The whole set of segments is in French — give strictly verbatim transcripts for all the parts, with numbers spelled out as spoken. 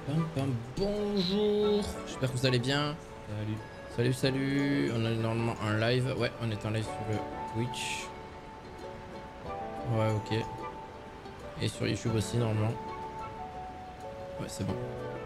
Pam, pam, bonjour, j'espère que vous allez bien. Salut. Salut, salut. On est normalement en live. Ouais, on est en live sur le Twitch. Ouais, ok. Et sur YouTube aussi, normalement. Ouais, c'est bon.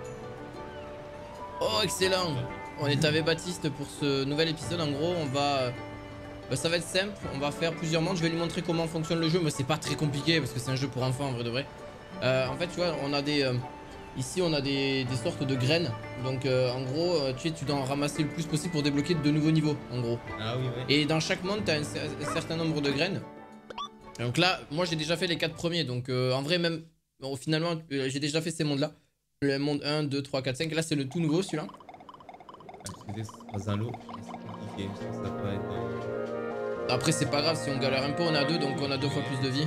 Oh, excellent. On est avec Baptiste pour ce nouvel épisode. En gros, on va... Bah, ça va être simple. On va faire plusieurs mondes. Je vais lui montrer comment fonctionne le jeu. Mais c'est pas très compliqué parce que c'est un jeu pour enfants, en vrai de vrai. Euh, en fait, tu vois, on a des... Euh... Ici, on a des, des sortes de graines. Donc, euh, en gros, euh, tu sais, tu dois en ramasser le plus possible pour débloquer de nouveaux niveaux, en gros. Ah oui, ouais. Et dans chaque monde, tu as un, un certain nombre de graines. Donc là, moi, j'ai déjà fait les quatre premiers. Donc, euh, en vrai, même, bon, finalement, euh, j'ai déjà fait ces mondes-là. Le monde un, deux, trois, quatre, cinq. Là, c'est le tout nouveau, celui-là. Excusez, c'est un lot. C'est compliqué. Ça peut être... Euh... Après, c'est pas grave. Si on galère un peu, on a deux. Donc, on a deux fois plus de vie.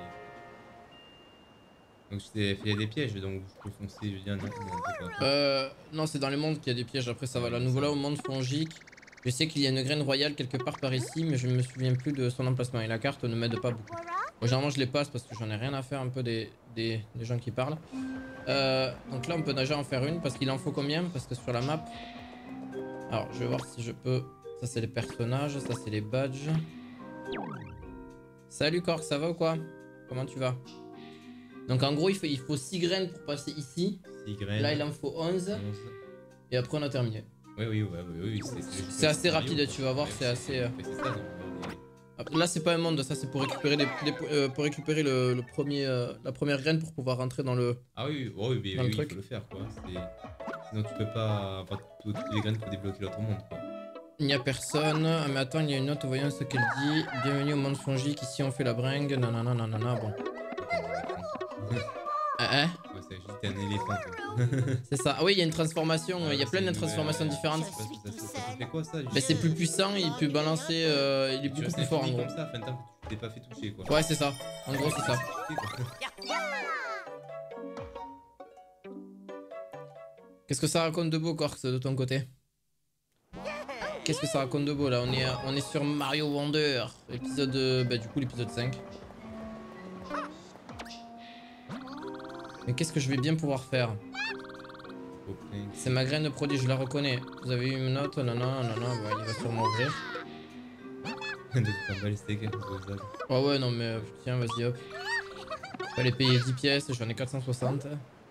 Donc je t'ai fait des pièges, donc je peux foncer, je viens non, Euh, non, c'est dans les mondes qu'il y a des pièges, après ça va. Là, nouveau là au monde fongique. Je sais qu'il y a une graine royale quelque part par ici, mais je me souviens plus de son emplacement. Et la carte ne m'aide pas beaucoup. Bon, généralement, je les passe parce que j'en ai rien à faire un peu des, des, des gens qui parlent. Euh, donc là, on peut déjà en faire une parce qu'il en faut combien? Parce que sur la map... Alors, je vais voir si je peux... Ça, c'est les personnages, ça, c'est les badges. Salut, Cork, ça va ou quoi? Comment tu vas? Donc en gros il faut, il faut six graines pour passer ici. six graines. Là il en faut onze. onze. Et après on a terminé. Oui oui ouais, oui, oui c'est assez rapide, tu vas voir, c'est assez... Euh... Là c'est pas un monde, ça c'est pour récupérer, les, les, euh, pour récupérer le, le premier, euh, la première graine pour pouvoir rentrer dans le... Ah oui, oh, oui, mais, oui, il faut le faire quoi. Sinon tu peux pas avoir toutes les graines pour débloquer l'autre monde quoi. Il n'y a personne. Ah mais attends, il y a une note, voyons ce qu'elle dit. Bienvenue au monde fongique, ici on fait la bringue. Nanana, nanana, bon. Ah, hein? Ouais, c'est juste un éléphant. C'est ça. Ah oui, il y a une transformation. Il y a plein de transformations ouais, différentes. Ça, ça, ça, ça fait quoi ça? Bah, c'est plus puissant, il peut balancer. Euh, il est beaucoup plus fort en gros. Comme ça, afin que tu t'es pas fait toucher quoi. Ouais, c'est ça. En gros, c'est ça. Qu'est-ce que ça raconte de beau, Corks, de ton côté? Qu'est-ce que ça raconte de beau là? On est, on est sur Mario Wonder, épisode. Bah, du coup, l'épisode cinq. Mais qu'est-ce que je vais bien pouvoir faire? C'est ma graine de produit, je la reconnais. Vous avez eu une note? Non, non, non, non, bah, il va sûrement ouvrir. Oh ouais, non, mais tiens, vas-y, hop. Fallait payer dix pièces, j'en ai quatre cent soixante.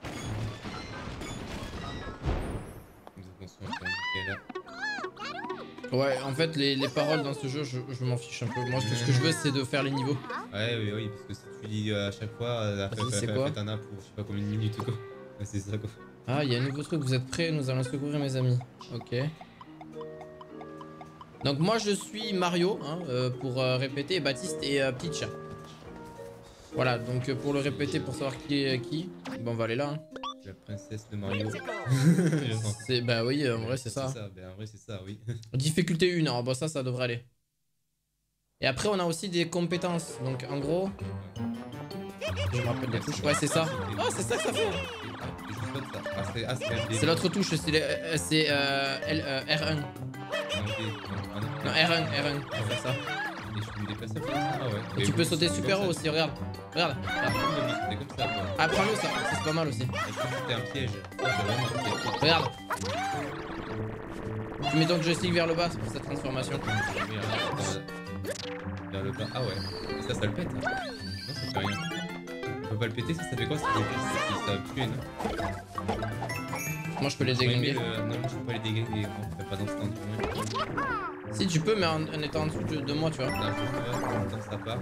Ouais, en fait, les, les paroles dans ce jeu, je, je m'en fiche un peu. Moi, tout ce que je veux, c'est de faire les niveaux. Ouais, oui, oui, parce que si tu dis à chaque fois, la c'est quoi? T'en as pour je sais pas combien de minutes ou quoi. C'est ça quoi. Ah, il y a un nouveau truc, vous êtes prêts? Nous allons secourir mes amis. Ok. Donc, moi, je suis Mario, hein, euh, pour euh, répéter, Baptiste et euh, Peach. Voilà, donc euh, pour le répéter, pour savoir qui est qui, bon, on va aller là. Hein. La princesse de Mario. C'est bah oui, en vrai c'est ça. ça. Ben, en vrai c'est ça, oui. Difficulté un, alors bah ça, ça devrait aller. Et après on a aussi des compétences, donc en gros... Je me rappelle les touches, ouais c'est ça. Oh c'est ça que ça fait. C'est l'autre touche, c'est euh, euh, R un. Non R un, R un, c'est ça. Ah ouais. Et tu peux sauter super haut aussi, regarde. Regarde. Ah prends-le ça, c'est pas mal aussi. C'était un piège. Regarde. Tu mets donc le joystick vers le bas pour cette transformation. Vers le bas. Ah ouais. Ça, ça le pète. Non, ça fait rien. On peut pas le péter, ça, ça fait quoi? Ça va tuer, non? Moi je peux les déglinguer. Non, je peux pas les déglinguer. On fait pas dans ce temps du moins. Si tu peux, mais en, en étant en dessous de, de moi, tu vois. Non, je peux pas, en même temps, ça part.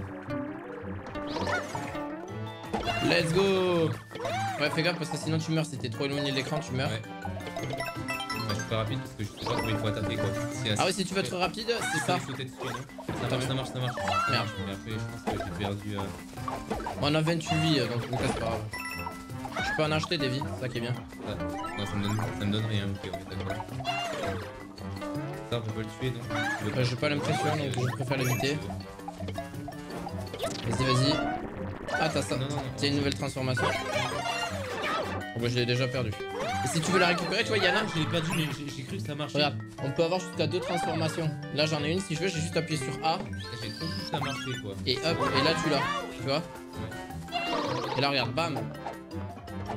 Let's go. Ouais, fais gaffe parce que sinon tu meurs. Si t'es trop éloigné de l'écran, tu meurs. Ouais. Ouais, je suis pas rapide parce que je sais pas comment il faut attaquer quoi. Si ah ouais, si tu veux être rapide, c'est ça. Ça marche, ça marche, ça marche. Merde. Mais après, je pense que j'ai perdu. Euh... On a vingt-huit vies, donc c'est pas grave. Je peux en acheter des vies, c'est ça qui est bien. Ah. Non, ça me donne, ça me donne rien. Ok, on est d'accord. Ça, on peut pas le tuer donc. Euh, j'ai pas l'impression, donc je préfère l'éviter. Vas-y, vas-y. Ah, t'as ça. C'est une nouvelle transformation. Oh, bah, je l'ai déjà perdu. Et si tu veux la récupérer, tu vois, Yana. Je l'ai perdu, mais j'ai cru que ça marchait. Regarde, on peut avoir jusqu'à deux transformations. Là, j'en ai une. Si je veux, j'ai juste appuyé sur A. J'ai cru que ça marchait quoi. Et hop, et là, tu l'as. Tu vois. Ouais. Et là, regarde, bam.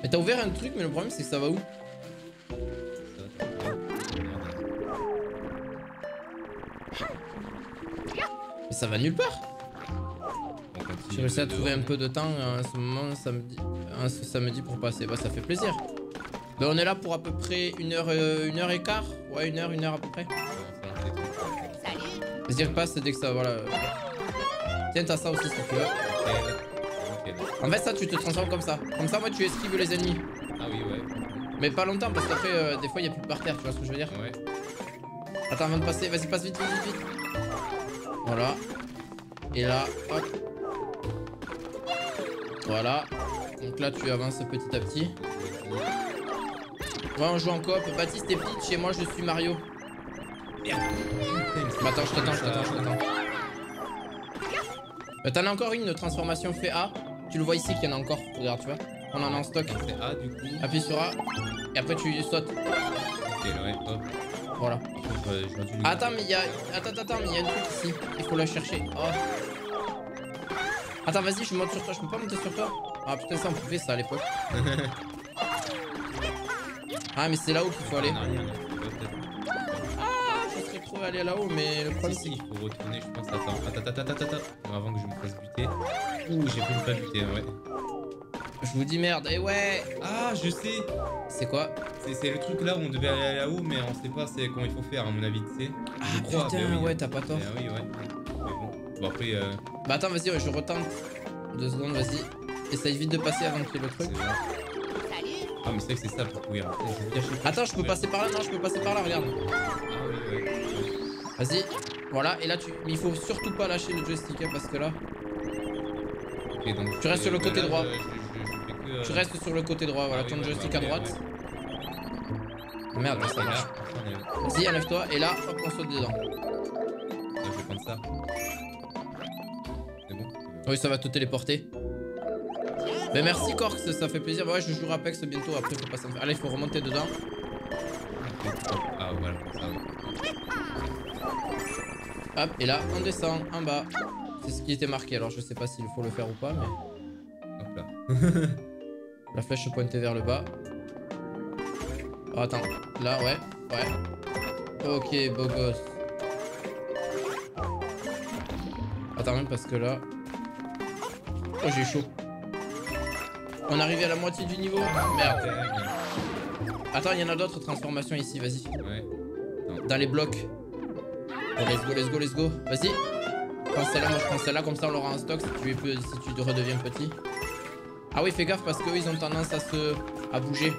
Mais t'as ouvert un truc, mais le problème c'est que ça va où? Mais ça va nulle part. J'ai réussi à trouver un peu de temps à ce moment samedi, un samedi pour passer. Bah ça fait plaisir. Bah on est là pour à peu près une heure, euh, une heure et quart. Ouais, une heure, une heure à peu près. Vas-y, repasse dès que ça, voilà. Tiens, t'as ça aussi si tu veux. En fait, ça, tu te transformes comme ça. Comme ça, moi, tu esquives les ennemis. Ah oui, ouais. Mais pas longtemps, parce qu'après, euh, des fois, il n'y a plus de par terre, tu vois ce que je veux dire? Ouais. Attends, avant de passer, vas-y, passe vite, vite, vite, vite. Voilà. Et là, hop. Voilà. Donc là, tu avances petit à petit. Ouais, on joue en coop. Baptiste est petite, chez moi, je suis Mario. Merde. Bah, attends, je t'attends, je t'attends, je t'attends. Euh, T'en as encore une de transformation fait A. Tu le vois ici qu'il y en a encore. Regarde, tu vois. On en a en stock. C'est A du coup. Appuie sur A. Et après tu sautes. Ok, ouais, hop. Voilà. Euh, attends, mais il y a. Attends, attends, mais il y a un truc ici. Il faut la chercher. Oh. Attends, vas-y, je monte sur toi. Je peux pas monter sur toi? Ah putain, ça on pouvait ça à l'époque. Ah, mais c'est là-haut qu'il faut aller. Je serais trop aller là-haut, mais le problème c'est qu'il faut retourner, je pense. Attends, attends, attends, attends, attends. Avant que je me fasse buter. Ouh, j'ai pris une pas buter, ouais. Je vous dis merde, et ouais. Ah, je sais. C'est quoi? C'est le truc là où on devait aller là-haut, mais on sait pas c'est comment il faut faire, à mon avis, tu sais. Ah je crois, putain, oui. ouais, t'as pas tort. Ah oui, ouais. Mais bon, bon après. Euh... Bah attends, vas-y, ouais, je retente. Deux secondes, vas-y. Essaye vite de passer avant qu'il y ait le truc. Ah, mais c'est vrai que c'est ça pour courir. Attends, je peux passer par là? Non, je peux passer par là, regarde. Ah oui, ouais. Vas-y, voilà, et là tu. Mais il faut surtout pas lâcher le joystick hein, parce que là. Ok, donc. Tu restes sur le côté là, droit. Je, je, je fais que, euh... Tu restes sur le côté droit, voilà, ah, ton oui, joystick bah, à droite. Ouais. Merde, là, ça marche. Vas-y, enlève-toi, et là, hop, on saute dedans. Là, je vais prendre ça. C'est bon? Oui, ça va te téléporter. Mais merci Corx, ça fait plaisir. Ouais, je jouerai Apex bientôt, après faut pas s'en faire. Allez, il faut remonter dedans. Ah voilà, ça. Hop, et là, on descend en bas. C'est ce qui était marqué, alors je sais pas s'il faut le faire ou pas, mais... Hop là. La flèche pointée vers le bas. Oh, attends, là, ouais, ouais. Ok, beau gosse. Attends, même parce que là... Oh, j'ai chaud. On est arrivé à la moitié du niveau. Merde. Attends, il y en a d'autres transformations ici, vas-y. Ouais. Dans les blocs. Oh, let's go, let's go, let's go. Vas-y. Prends celle-là, moi je prends celle-là, comme ça on l'aura en stock si tu, es, si tu redeviens petit. Ah oui, fais gaffe parce qu'eux ils ont tendance à se... à bouger.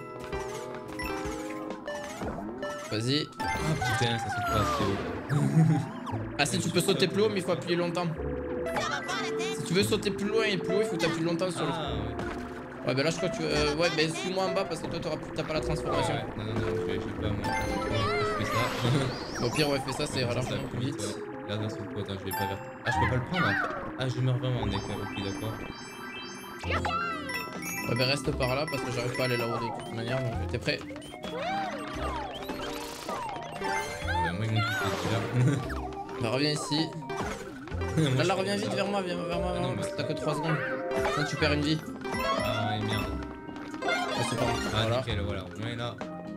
Vas-y. Ah putain, ça saute pas assez haut. Ah si, tu peux sauter plus haut, mais il faut appuyer longtemps. Si tu veux sauter plus loin et plus haut, il faut t'appuyer longtemps sur le... Ah ouais. Ouais, bah là je crois que tu... Euh, ouais, bah suis-moi en bas parce que toi t'as pas la transformation. Ouais, ouais. Non, non, non, je, je sais pas moi. Je fais ça. Au pire, ouais, fais ça, c'est largement plus vite. Là, d'un seul coup, attends, je vais pas vers. Ah, je peux pas le prendre hein. Ah, je meurs vraiment, mec. Ok, d'accord. Ouais, bah reste par là parce que j'arrive pas à aller là-haut de toute manière, donc t'es prêt? Bah, moi, ils m'ont touché déjà. Bah, reviens ici. Là, là, reviens vite vers moi, viens vers moi, ah, non, parce que t'as que trois secondes. Sinon, tu perds une vie. Ah, ouais, merde. Oh, c'est pas bon. Ah, Voilà. nickel, voilà. Au moins, là.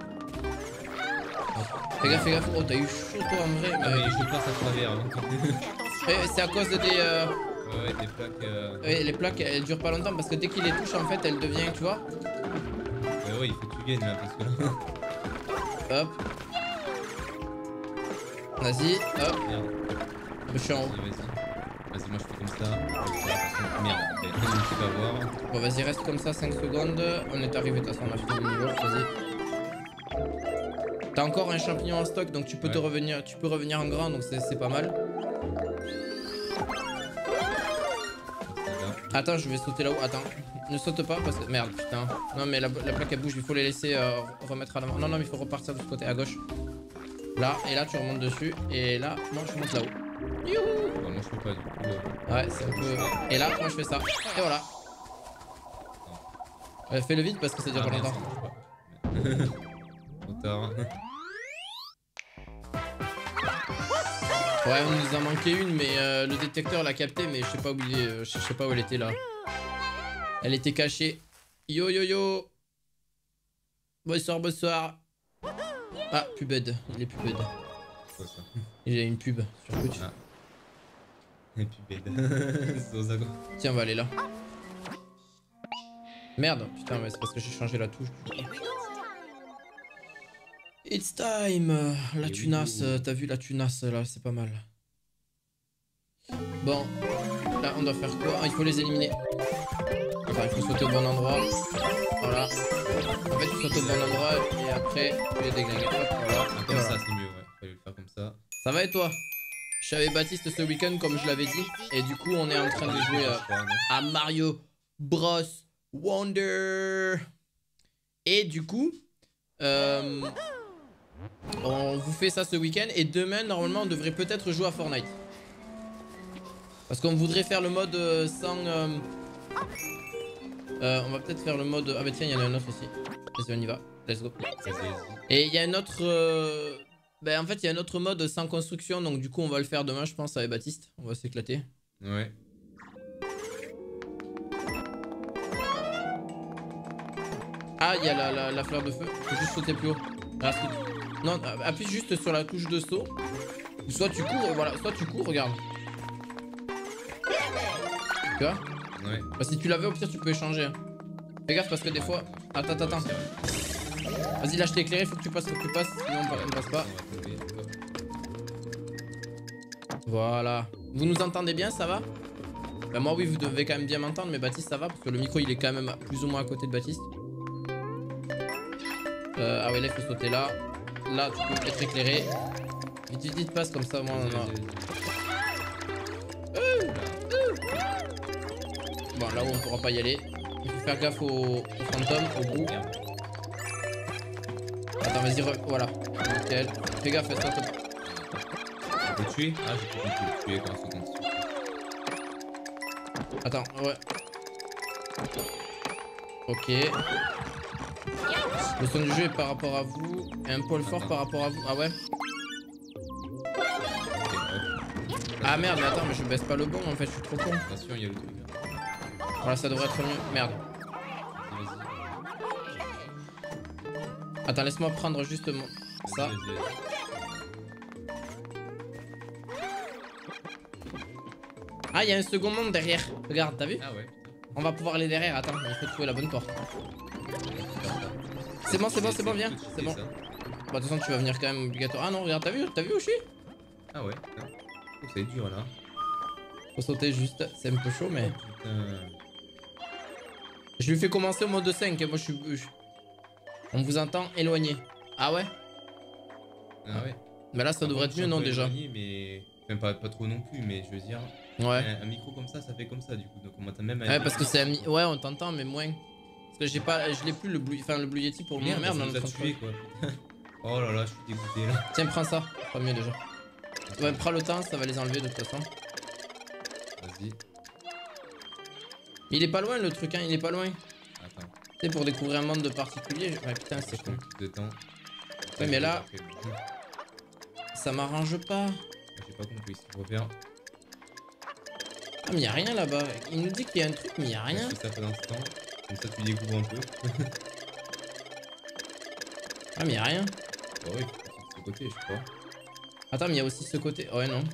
Fais gaffe, fais gaffe. Oh, t'as eu chaud, toi, en vrai. Ah, mais je passe à travers. Hein. C'est à cause des... Euh... Ouais, ouais, des plaques. Euh... Ouais, les plaques, elles durent pas longtemps parce que dès qu'il les touche, en fait, elles deviennent, tu vois. Ouais, ouais, il faut que tu viennes là, parce que là. Hop. Vas-y, hop. Merde. Je suis en haut. Vas-y, vas-y. Vas-y, moi je fais comme ça. Merde, ok. Je peux pas voir. Bon, vas-y, reste comme ça cinq secondes. On est arrivé, de toute façon, on a fini le niveau. Vas-y. T'as encore un champignon en stock, donc tu peux, ouais. te revenir, tu peux revenir en grand, donc c'est pas mal. Attends, je vais sauter là-haut. Attends, ne saute pas parce que... Merde, putain. Non, mais la, la plaque, elle bouge. Il faut les laisser euh, remettre à l'avant. Non, non, mais il faut repartir de ce côté, à gauche. Là, et là, tu remontes dessus. Et là, moi, je monte là-haut. Youhou! Bah, moi, je peux pas, du coup. Euh... Ouais, c'est un peu... Et là, moi, je fais ça. Et voilà. Ouais, fais-le vite parce que ça dure ah, pas longtemps. Trop tard. Ouais, on nous a manqué une, mais euh, le détecteur l'a capté, mais je sais pas oublié, euh, je sais pas où elle était là. Elle était cachée. Yo yo yo. Bonsoir, bonsoir. Ah, pubed. Il est pubed. Quoi ça? Il a une pub sur Twitch. Ah. Et puis bête. C'est ça quoi. Tiens, on va aller là. Merde, putain, mais c'est parce que j'ai changé la touche. It's time. La Et tunasse, oui. t'as vu la tunasse là, c'est pas mal. Bon, là on doit faire quoi? Ah, il faut les éliminer. Enfin, il faut sauter au bon endroit. Voilà. En fait, tu sautes au bon endroit et après tu les déglingues. Hop, voilà. Ah, Et comme voilà. ça, c'est mieux, ouais. Fallait le faire comme ça. Ça va et toi? Je suis avec Baptiste ce week-end comme je l'avais dit. Et du coup, on est en train de jouer euh, Je crois, non à Mario Bros Wonder. Et du coup, euh, on vous fait ça ce week-end. Et demain, normalement, on devrait peut-être jouer à Fortnite. Parce qu'on voudrait faire le mode euh, sans... Euh, euh, on va peut-être faire le mode... Ah bah tiens, il y en a un autre aussi. Vas-y, on y va. Let's go. Vas-y, vas-y. Et il y a un autre... Euh... Ben en fait, il y a un autre mode sans construction. Donc du coup, on va le faire demain, je pense, avec Baptiste. On va s'éclater. Ouais. Ah, il y a la, la, la fleur de feu. Faut juste sauter plus haut. Ah, saute. Non, appuie juste sur la touche de saut. Soit tu cours, voilà. Soit tu cours, regarde. Tu vois? Ouais. Bah, si tu l'avais, au pire, tu peux échanger. Fais gaffe parce que des fois... Attends, attends, attends. Vas-y, là, je t'ai éclairé. Faut que tu passes, faut que tu passes. Sinon, on passe pas. On va tomber. Voilà. Vous nous entendez bien, ça va? Bah moi oui, vous devez quand même bien m'entendre, mais Baptiste ça va parce que le micro il est quand même plus ou moins à côté de Baptiste. Euh, ah ouais, là il faut sauter là. Là tu peux être éclairé. Vite vite vite passe comme ça, moi on a... Bon là où on pourra pas y aller. Il faut faire gaffe au, au fantôme, au bout. Attends vas-y, re... voilà. Nickel. Fais gaffe, fais ça. On peut tuer? Ah, j'ai pas compris. Tuer quand on saute en dessous. Attends, ouais. Ok. Le son du jeu est par rapport à vous. Et un pôle fort par rapport à vous. Ah ouais? Ok, hop. Ah merde, mais attends, mais je baisse pas le bon en fait, je suis trop con. Attention, il y a le truc là. Voilà, ça devrait être mieux. Merde. Vas-y, vas-y. Attends, laisse-moi prendre juste mon... ça. Vas-y, vas-y, vas-y. Ah, il y a un second monde derrière. Regarde, t'as vu? Ah ouais. On va pouvoir aller derrière. Attends, il faut trouver la bonne porte. C'est bon, c'est bon, c'est bon, viens. C'est bon. Bah, de toute façon, tu vas venir quand même obligatoire. Ah non, regarde, t'as vu? T'as vu Oshi? Ah ouais, putain. Oh, c'est dur là. Faut sauter juste. C'est un peu chaud, mais. Putain. Je lui fais commencer au mode cinq. Moi, je suis. je- On vous entend éloigné. Ah ouais? Ah ouais. Bah là, ça devrait être mieux, non, déjà? Mais. Même pas, pas trop non plus, mais je veux dire. Ouais. Un, un micro comme ça, ça fait comme ça du coup. Donc on m'entend même. Ouais, parce que c'est un mi- ouais, on t'entend, mais moins. Parce que j'ai pas. Je l'ai plus le Blue. Enfin, le Blue Yeti pour le moment. Merde, ça on nous est a en train de tué quoi. Oh là là, je suis dégoûté là. Tiens, prends ça. Pas mieux déjà. Ouais, prends le temps, ça va les enlever de toute façon. Vas-y. Mais il est pas loin le truc, hein, il est pas loin. Attends. Tu sais, pour découvrir un monde de particulier. je- Ouais, putain, c'est con. De temps. Ouais, mais là- J'ai Ça m'arrange pas. pas compris ce qu'il faut faire. Ah, mais y'a rien là-bas. Il nous dit qu'il y a un truc, mais y'a rien. Je fais ça pendant ce temps. Comme ça, tu découvres un peu. Ah, mais y'a rien. Bah oui, c'est de ce côté, je crois. Attends, mais y'a aussi ce côté. Ouais, non.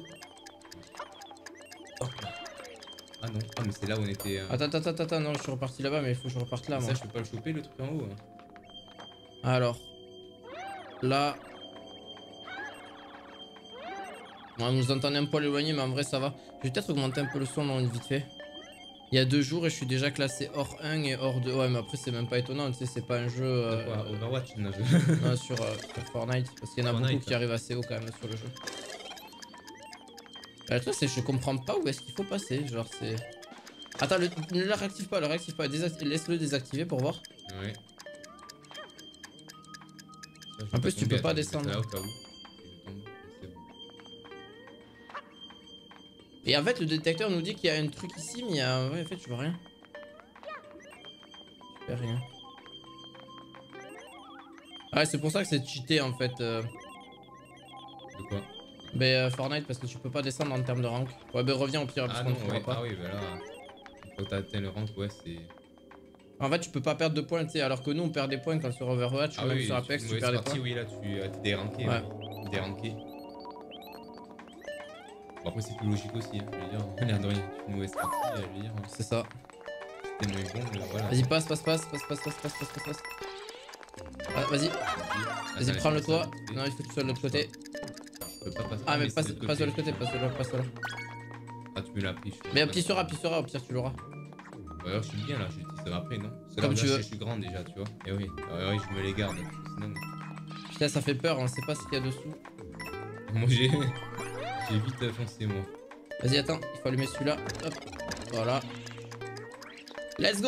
Ah non, ah mais c'est là où on était. euh, Attends, attends, attends, attends, non, je suis reparti là-bas, mais il faut que je reparte là, moi. Ça, je peux pas le choper le truc en haut. Hein. Alors. Là. Ouais, vous nous entendez un poil éloigné, mais en vrai, ça va. Je vais peut-être augmenter un peu le son, non, vite fait. Il y a deux jours et je suis déjà classé hors un et hors deux. Ouais, mais après, c'est même pas étonnant, tu sais, c'est pas un jeu. Euh, Quoi, Overwatch, non, je... non, sur, euh, sur Fortnite. Parce qu'il y en a Fortnite, beaucoup qui hein. arrivent assez haut quand même sur le jeu. Bah, le truc, c'est que je comprends pas où est-ce qu'il faut passer. Genre, c'est. Attends, le... ne le réactive pas, le réactive pas. Désact... Laisse-le désactiver pour voir. Ouais. Ça, je En vais plus, tu tomber, peux pas attends, je vais descendre. mettre là au cas où. Si je tombe, c'est bon. Et en fait, le détecteur nous dit qu'il y a un truc ici, mais il y a. Ouais, en fait, je vois rien. Je fais rien. Ah, ouais, c'est pour ça que c'est cheaté en fait. Euh... De quoi? Ben, euh, Fortnite, parce que tu peux pas descendre en termes de rank. Ouais, ben reviens au pire, parce Ah qu'on non, ne trouvera ouais. pas. Ah oui, bah là. Quand t'as atteint le rank, ouais, c'est. En fait, tu peux pas perdre de points, tu sais, alors que nous, on perd des points quand sur Overwatch Ah ou même oui, sur Apex, tu ouais, perds des partie, points. oui, là, tu as déranqué. Ouais. Ouais. Déranqué. Bon, après, c'est plus logique aussi, hein, je veux dire. L'air de rien, tu nous es parti, je veux dire. C'est ça. C'était moins bon, mais voilà. Vas-y, passe, passe, passe, passe, passe, passe, passe, passe, passe, passe. Ah, vas-y, vas-y, prends le toit. Non, il faut que tu sois de l'autre côté. Je peux pas passer. Ah, mais passe, passe de l'autre côté, passe de l'autre, passe de l'autre. Ah, tu me l'as pris. Mais appuie sur A, appuie sur A, au pire, tu l'auras. Ouais, alors, je suis bien là, je l'utilise après, non? Parce que Comme là, tu là, veux. Je suis grand déjà, tu vois. Et oui, ouais, ouais, je me les garde. Sinon, Putain, ça fait peur, on sait pas ce qu'il y a dessous. moi j'ai. J'ai vite foncé, moi. Vas-y, attends, il faut allumer celui-là. Hop, voilà. Let's go!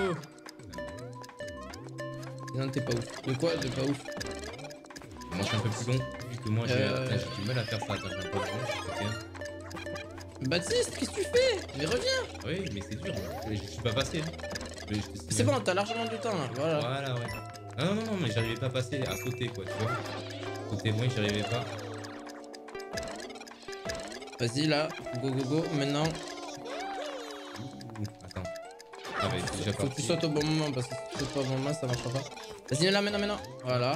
Non, t'es pas ouf. De quoi? T'es pas ouf. Moi, je suis un peu plus long, vu que moi j'ai Euh... Attends, j'ai du mal à faire ça. Attends, j'ai un peu de long, ok. Baptiste, qu'est-ce que tu fais? Mais reviens! Oui, mais c'est dur. Je, je suis pas passé. Hein. Je- je te signale. C'est bon, t'as largement du temps là. Voilà. Voilà, ouais. Ah non, non, non, mais j'arrivais pas à passer à sauter, quoi, tu vois. Sauter loin, j'y arrivais pas. Vas-y là, go go go, maintenant. Ouh, attends. Ah, bah, c'est déjà Faut que parti. tu sautes au bon moment parce que si tu sautes pas au bon moment, ça marchera pas. Vas-y, là, maintenant, maintenant. Voilà.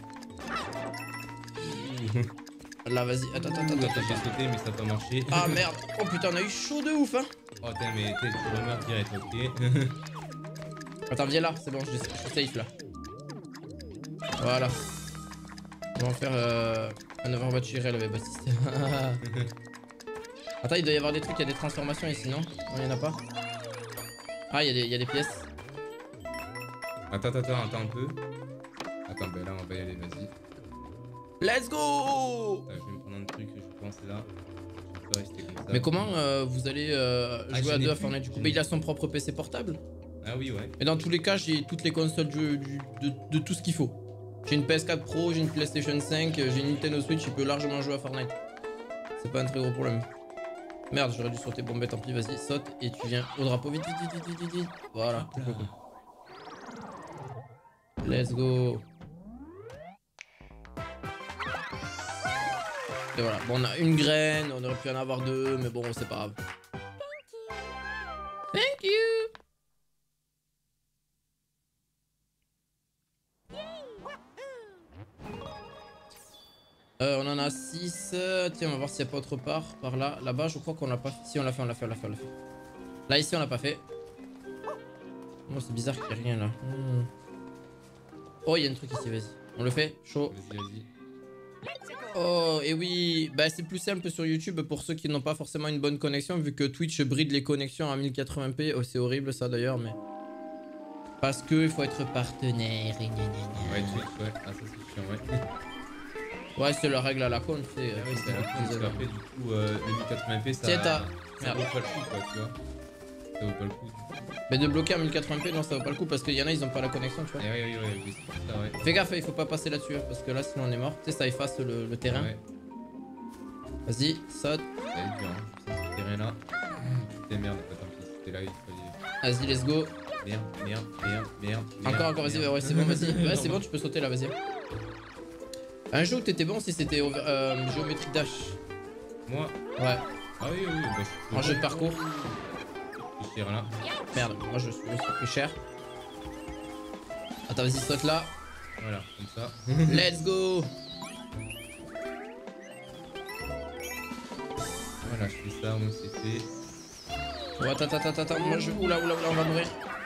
Là, vas-y. Attends, attends, attends, Ouh, attends. attends, j'ai sauté, mais ça a pas marché. Ah merde. Oh putain, on a eu chaud de ouf, hein. Oh, putain, mais t'es tu remeurs direct, ok. Attends, viens là, c'est bon, je, je suis safe là. Voilà. On va en faire euh, un Overwatch I R L avec Baptiste. Attends, il doit y avoir des trucs, il y a des transformations ici, non? Non, il y en a pas. Ah, il y, a des- il y a des pièces. Attends, attends, attends, attends un peu. Attends, ben là, on va y aller, vas-y. Let's go! Attends, je vais me prendre un truc, je pense là. Je peux rester comme ça. Mais comment euh, vous allez euh, Ah, jouer je à n'ai deux à plus, Fortnite du je coup? n'ai Mais il a son propre P C portable. Ah oui, ouais. Mais dans tous les cas, j'ai toutes les consoles du, du- de, de tout ce qu'il faut. J'ai une P S quatre Pro, j'ai une PlayStation cinq, j'ai une Nintendo Switch, il peut largement jouer à Fortnite. C'est pas un très gros problème. Merde, j'aurais dû sauter. Bon, bah tant pis, vas-y, saute et tu viens au drapeau. Vite, vite, vite, vite, vite, vite. Voilà. Hop là. Let's go. Et voilà. Bon, on a une graine, on aurait pu en avoir deux, mais bon, c'est pas grave. Thank you. Euh, on en a six. Tiens, on va voir s'il n'y a pas autre part. Par là, là-bas, je crois qu'on l'a pas fait. Si, on l'a fait, on l'a fait, on l'a fait, on l'a fait. Là, ici, on l'a pas fait. Oh, c'est bizarre qu'il n'y ait rien là. Hmm. Oh, il y a un truc ici, vas-y. On le fait? Chaud. Vas-y, vas-y. Oh, et oui, bah c'est plus simple sur YouTube pour ceux qui n'ont pas forcément une bonne connexion, vu que Twitch bride les connexions à mille quatre-vingts p. Oh, c'est horrible ça d'ailleurs, mais. Parce que il faut être partenaire. Et gna gna gna. Ouais, Twitch, ouais. Ah, ça c'est chiant, ouais. Ouais, c'est la règle à la con, tu sais. Ah oui, c'est la con, parce qu'après, du coup, euh, le mille quatre-vingts p, ça. Tiens, t'as- Ça Merde. vaut pas le coup, quoi, tu vois. Ça vaut pas le coup, du coup. Mais de bloquer à mille quatre-vingts p, non, ça vaut pas le coup parce qu'il y en a, ils ont pas la connexion, tu vois. Eh oui, oui, oui, oui, c'est pour ça, ouais. Fais gaffe, il faut pas passer là-dessus, hein, parce que là, sinon on est mort. Tu sais, ça efface le, le terrain. Ouais, Vas-y, saute. ça va être dur, hein. Je sens ce terrain là. Putain, merde, tant pis, c'était là, il fallait. Vas-y, let's go. Merde, merde, merde, merde. Encore, encore, vas-y, ouais, c'est bon, vas-y. Ouais, c'est bon, tu peux sauter là, vas-y. Un jeu où t'étais bon si c'était over- euh, Geometric Dash. Moi. Ouais, Ah oui, oui, oui. Bah, je en jeu de parcours. Je tire là. Merde, moi je suis, je suis plus cher. Attends, vas-y, saute là. Voilà, comme ça. Let's go. Voilà, je fais ça, moi c'est fait. Oh, attends, attends, attends, attends. Moi je. Oula, oula, oula, on va mourir.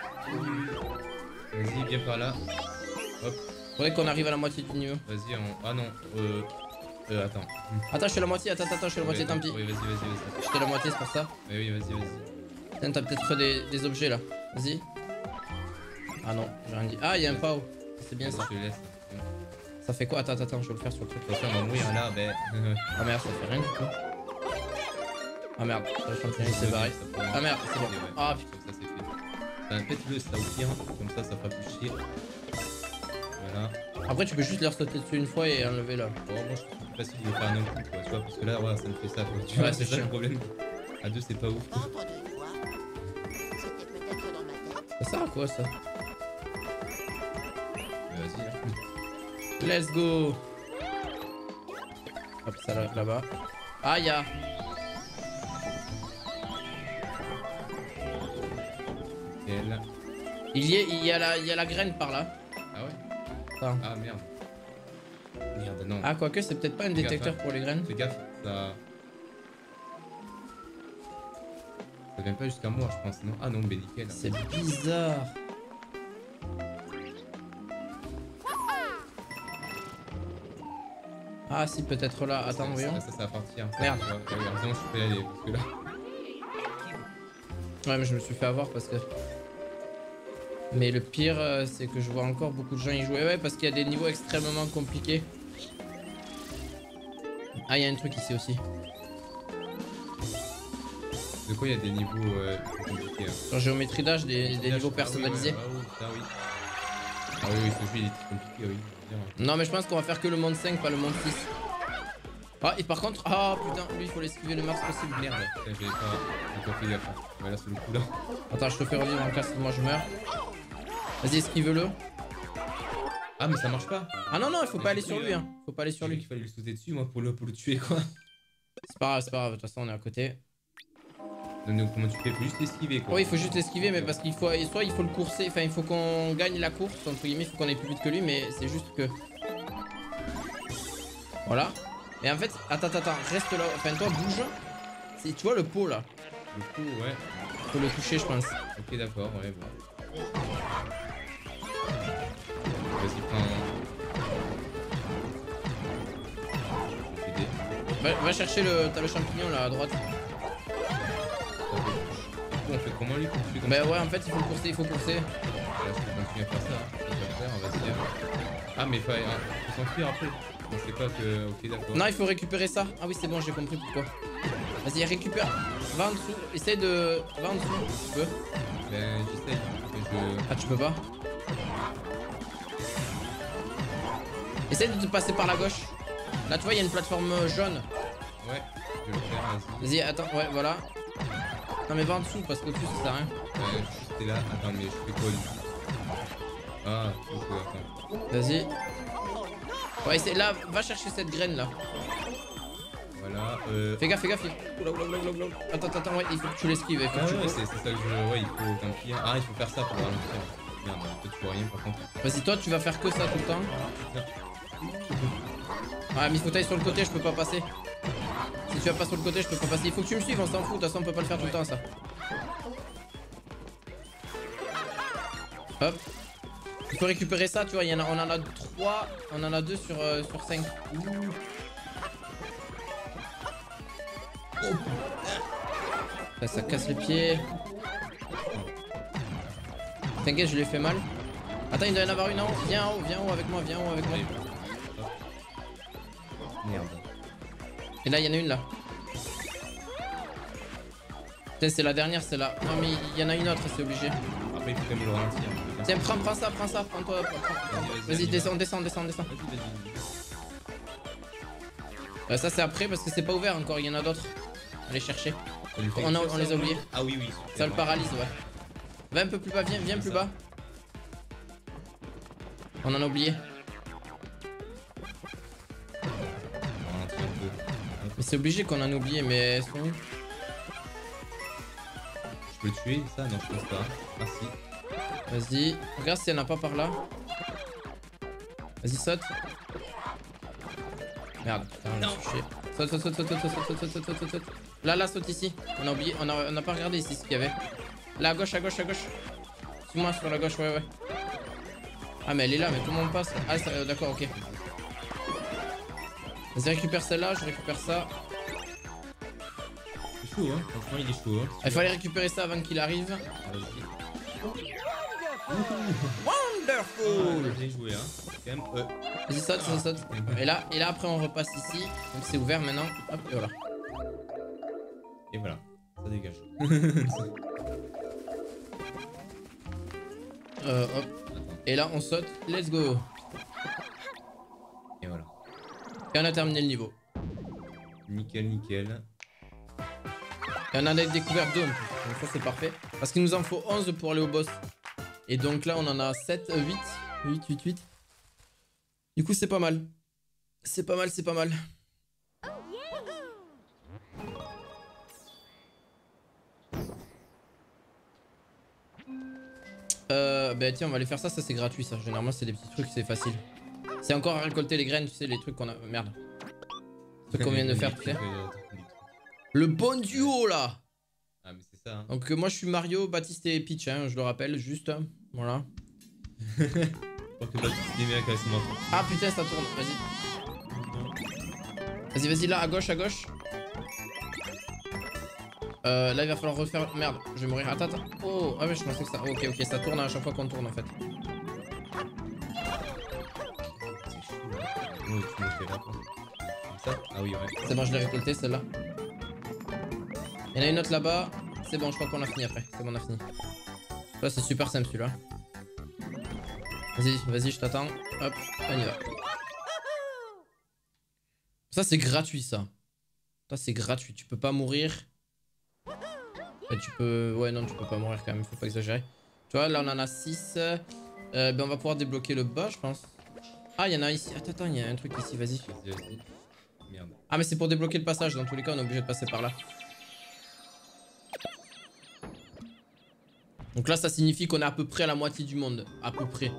Vas-y, viens par là. Hop, Faudrait qu'on arrive à la moitié du niveau. vas-y, on. Ah non, euh. Euh, attends. Attends, je suis à la moitié, attends, attends, je suis à la moitié, Ouais, tant pis. Oui, vas-y, vas-y, vas-y. J'étais à la moitié, c'est pour ça. Mais oui, vas-y, vas-y. Tiens, t'as peut-être des, des objets là. Vas-y. Ah non, j'ai rien dit. Ah, il y a un pao. C'est bien ça. Je te laisse. Ça fait quoi? Attends, attends, attends, je vais le faire sur le truc. Attention, on va mourir là, ben. Ah merde, ça fait rien du tout. Ah merde, le champion il s'est barré. Ah merde, c'est bon. Ah putain. Comme ça, c'est fait. Enfin, faites-le, ça au pire. Comme ça, ça fera plus chier. Voilà. Après, tu peux juste leur sauter dessus une fois et enlever là. Bon, moi, je trouve plus facile de le faire un coup, quoi. Tu vois, parce que là, voilà, ça me fait ça, quoi. Tu Ouais, vois, c'est c'est ça le chiant. problème. À deux, c'est pas ouf. Entre deux fois, c'était peut-être dans ma tête. Ça sert à quoi ça? Mais vas-y, hein. Let's go. Hop, ça là- là-bas. Ah, y'a. Nickel. Il y, est, il, y a la, il y a la graine par là. Ah ouais. Attends. Ah merde. Merde, non. Ah, quoique, c'est peut-être pas un Fais détecteur gaffe, hein. pour les graines. Fais gaffe, ça. Ça vient pas jusqu'à moi, je pense, non? Ah non, mais nickel. C'est bizarre. Ah, si, peut-être là. Attends, ça, voyons. Ça, ça, ça va partir. Merde. Ouais, ouais, heureusement, je peux y aller, parce que là. Ouais, mais je me suis fait avoir parce que. Mais le pire, euh, c'est que je vois encore beaucoup de gens y jouer. Ouais, parce qu'il y a des niveaux extrêmement compliqués. Ah, il y a un truc ici aussi. De quoi il y a des niveaux euh, compliqués hein. Sur géométrie d'âge, des, des Ah, niveaux oui, personnalisés. ouais, ah oui, ça oui. Ah oui, oui, ce jeu il est très compliqué, oui. Bien. Non, mais je pense qu'on va faire que le monde cinq, pas le monde six. Ah, et par contre, ah putain, lui il faut l'esquiver le max possible. Merde, putain, j'avais pas, j'avais pas fait gaffe. Hein. Voilà, sur le coup là. Attends, je te fais revivre en cas si moi je meurs. Vas-y, esquive-le. Ah, mais ça marche pas. Ah non, non, il faut Mais pas du aller coup, sur euh, lui, hein. Faut pas aller sur J'ai vu lui. qu'il fallait le sauter dessus, moi, pour le, pour le tuer, quoi. C'est pas grave, c'est pas grave, de toute façon on est à côté. Donc, donc, comment tu fais? Faut juste l'esquiver, quoi. Oui, il faut juste l'esquiver, mais parce qu'il faut, soit il faut le courser, enfin il faut qu'on gagne la course, entre guillemets, il faut qu'on aille plus vite que lui, mais c'est juste que... Voilà. Et en fait, attends, attends, attends, reste là, enfin toi bouge. Tu vois le pot là? Le coup, ouais. Faut le toucher, je pense. Ok, d'accord, ouais, bon. Vas-y, prends. Je vais t'aider. Va, va chercher le... T'as le champignon là à droite. Du coup, on fait comment lui? On fait comme Bah ça ouais, en fait il faut le courser, il faut courser. Là, je peux continuer à faire ça. Hein. Je vais le faire, vas-y. Hein. Ah, mais il faut, hein, faut s'enfuir après. On sait pas que. Ok, d'accord. Non, il faut récupérer ça. Ah oui, c'est bon, j'ai compris pourquoi. Vas-y, récupère. Va en dessous. Essaye de... Va en dessous. Tu peux? Ben, j'essaye. Mais je. Ah, tu peux pas? Essaye de te passer par la gauche. Là, tu vois, il y a une plateforme jaune. Ouais, je vais le faire, vas-y. Vas-y, attends, ouais, voilà. Non, mais va en dessous parce qu'au-dessus, ça sert à rien. Ouais, j'étais là. Attends, mais je fais quoi du coup? Ah, ok, attends. Vas-y. Ouais, c'est là, va chercher cette graine là. Voilà, euh. Fais gaffe, fais gaffe. il- Oula, oula, oula, oula, oula. Attends, attends, attends, ouais, il faut que tu l'esquives. Il faut Ah que tu ouais, cours. c'est c'est ça que je. Ouais, il faut tant pis. Ah, il faut faire ça pour ralentir. Merde, toi tu vois rien par contre. Vas-y, toi, tu vas faire que ça tout le temps. Ah, mais il faut tailler sur le côté, je peux pas passer. Si tu vas pas sur le côté, je peux pas passer. Il faut que tu me suives, on s'en fout. De toute façon, on peut pas le faire tout le temps, ça. Hop. Il faut récupérer ça, tu vois. Il y en a, on en a trois. On en a deux sur, euh, sur cinq. Là, ça casse les pieds. T'inquiète, je lui ai fait mal. Attends, il doit y en avoir une en haut. Viens en haut, viens en haut avec moi, viens en haut avec moi. Merde. Et là, il y en a une là. Putain, c'est la dernière, c'est là. Non, mais il y en a une autre, c'est obligé. Après, il faut quand même le ralentir. Tiens, prends, prends ça, prends ça, prends-toi. Prends, prends. Vas-y, descends, descends, descends, descends. Vas-y, vas-y. Euh, ça, c'est après parce que c'est pas ouvert encore, il y en a d'autres. Allez chercher. On, lui fait On a- ça, on les a oubliés. Ah oui, oui. super, Ça le ouais. paralyse, ouais. Va un peu plus bas, viens, viens C'est plus ça. bas. On en a oublié. On ralentit un peu. Mais c'est obligé qu'on en a oublié, mais elles sont où? Je peux le tuer, ça? Non, je pense pas. Ah si. Vas-y. Regarde s'il y en a pas par là. Vas-y, saute. Merde, putain, on l'a touché. Saute, saute, saute, saute, saute, saute, saute, saute, saute, saute, saute. Là, là, saute ici. On a oublié, on a, on a pas regardé ici ce qu'il y avait. Là, à gauche, à gauche, à gauche. Suis-moi sur la gauche, ouais, ouais. Ah, mais elle est là, mais tout le monde passe. Ah, ça- euh, d'accord, ok. Vas-y, récupère celle-là, je récupère ça. C'est chaud, hein. Franchement, il est chaud, hein. Il fallait récupérer ça avant qu'il arrive. Vas-y. Wonderful! Bien joué, hein. Quand même. Euh, Vas-y, saute, saute, saute. Et là, et là, après, on repasse ici. Donc, c'est ouvert maintenant. Hop, et voilà. Et voilà. Ça dégage. Euh, hop. Et là, on saute. Let's go. Et voilà. Et on a terminé le niveau. Nickel, nickel. Et on en a découvert deux en plus. Donc ça, c'est parfait. Parce qu'il nous en faut onze pour aller au boss. Et donc là, on en a sept, huit. huit, huit, huit. Du coup, c'est pas mal. C'est pas mal, c'est pas mal. Euh, bah tiens, on va aller faire ça, ça c'est gratuit ça. Généralement c'est des petits trucs, c'est facile. C'est encore à récolter les graines, tu sais, les trucs qu'on a... Merde. Ce qu'on vient de faire, tu sais. Le bon duo là. Ah mais c'est ça hein. Donc euh, moi je suis Mario, Baptiste et Peach, hein, je le rappelle, juste. hein, Voilà. Je crois que Baptiste est meilleur avec son enfant. Ah putain ça tourne, vas-y. Vas-y, vas-y, là, à gauche, à gauche. Euh, là il va falloir refaire... Merde, je vais mourir. Attends, attends. Oh, ah ouais, je pensais que ça... Ok, ok, ça tourne à chaque fois qu'on tourne en fait. C'est chaud là. Oh, tu me fais là quoi. Comme ça? Ah oui, ouais. C'est bon, je l'ai récolté celle-là. Il y en a une autre là-bas. C'est bon, je crois qu'on a fini après. C'est bon, on a fini. Là, c'est super simple celui-là. Vas-y, vas-y, je t'attends. Hop, on y va. Ça, c'est gratuit, ça. Ça, c'est gratuit. Tu peux pas mourir. Et tu peux... Ouais, non, tu peux pas mourir quand même. Faut pas exagérer. Tu vois, là, on en a six. Euh, ben, on va pouvoir débloquer le bas, je pense. Ah, il y en a ici. Attends, attends, il y a un truc ici. Vas-y. Vas-y, vas-y. Merde. Ah, mais c'est pour débloquer le passage. Dans tous les cas, on est obligé de passer par là. Donc là, ça signifie qu'on est à peu près à la moitié du monde. À peu près.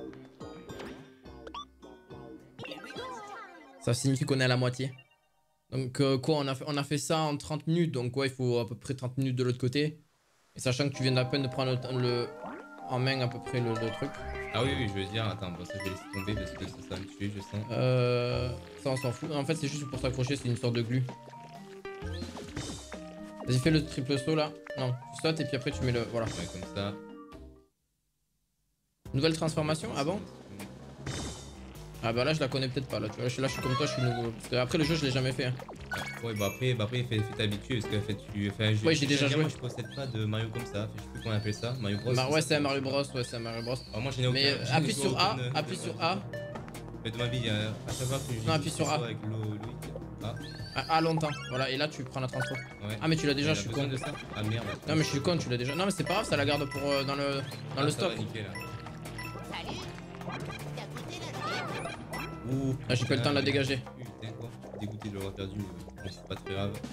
Ça signifie qu'on est à la moitié. Donc euh, quoi, on a, fait, on a fait ça en trente minutes. Donc ouais, il faut à peu près trente minutes de l'autre côté. Et sachant que tu viens d'à peine de prendre le, le, en main à peu près le, le truc. Ah oui, oui, je veux dire, attends, bon, ça je vais laisser tomber parce que ça, ça va me tuer, je sens. Euh, ça, on s'en fout. En fait, c'est juste pour s'accrocher, c'est une sorte de glu. Vas-y, fais le triple saut là. Non, tu sautes et puis après tu mets le... Voilà. Ouais, comme ça. Nouvelle transformation? Ah bon? Ah bah là je la connais peut-être pas là, tu vois, là je suis comme toi, je suis nouveau. Parce que après le jeu je l'ai jamais fait. Hein. Ouais bah après, bah après fais, fais t'habituer parce que fait, tu fais un jeu. Ouais j'ai déjà joué. Moi je possède pas de Mario comme ça, je sais plus comment on appelle ça, Mario Bros. Bah ouais c'est un Mario Bros, ouais c'est un Mario Bros. Alors moi j'en ai aucun. Mais euh, appuie sur A, appuie sur A. Mais de ma vie, euh, à chaque fois que je non, appuie sur A. avec Loïc. Ah. A, A longtemps, voilà, et là tu prends la transfo. Ouais. Ah mais tu l'as déjà, je suis con. De ça ah merde. Non mais je suis con, tu l'as déjà. Non mais c'est pas grave, ça la garde pour euh, dans le dans ah, le ça stock. va, nickel, là. Salut. T'as goûté la crème? Ouh, Ah j'ai pas eu le temps de la dégager. Putain quoi, dégoûté de l'avoir perdu, mais bon c'est pas très grave.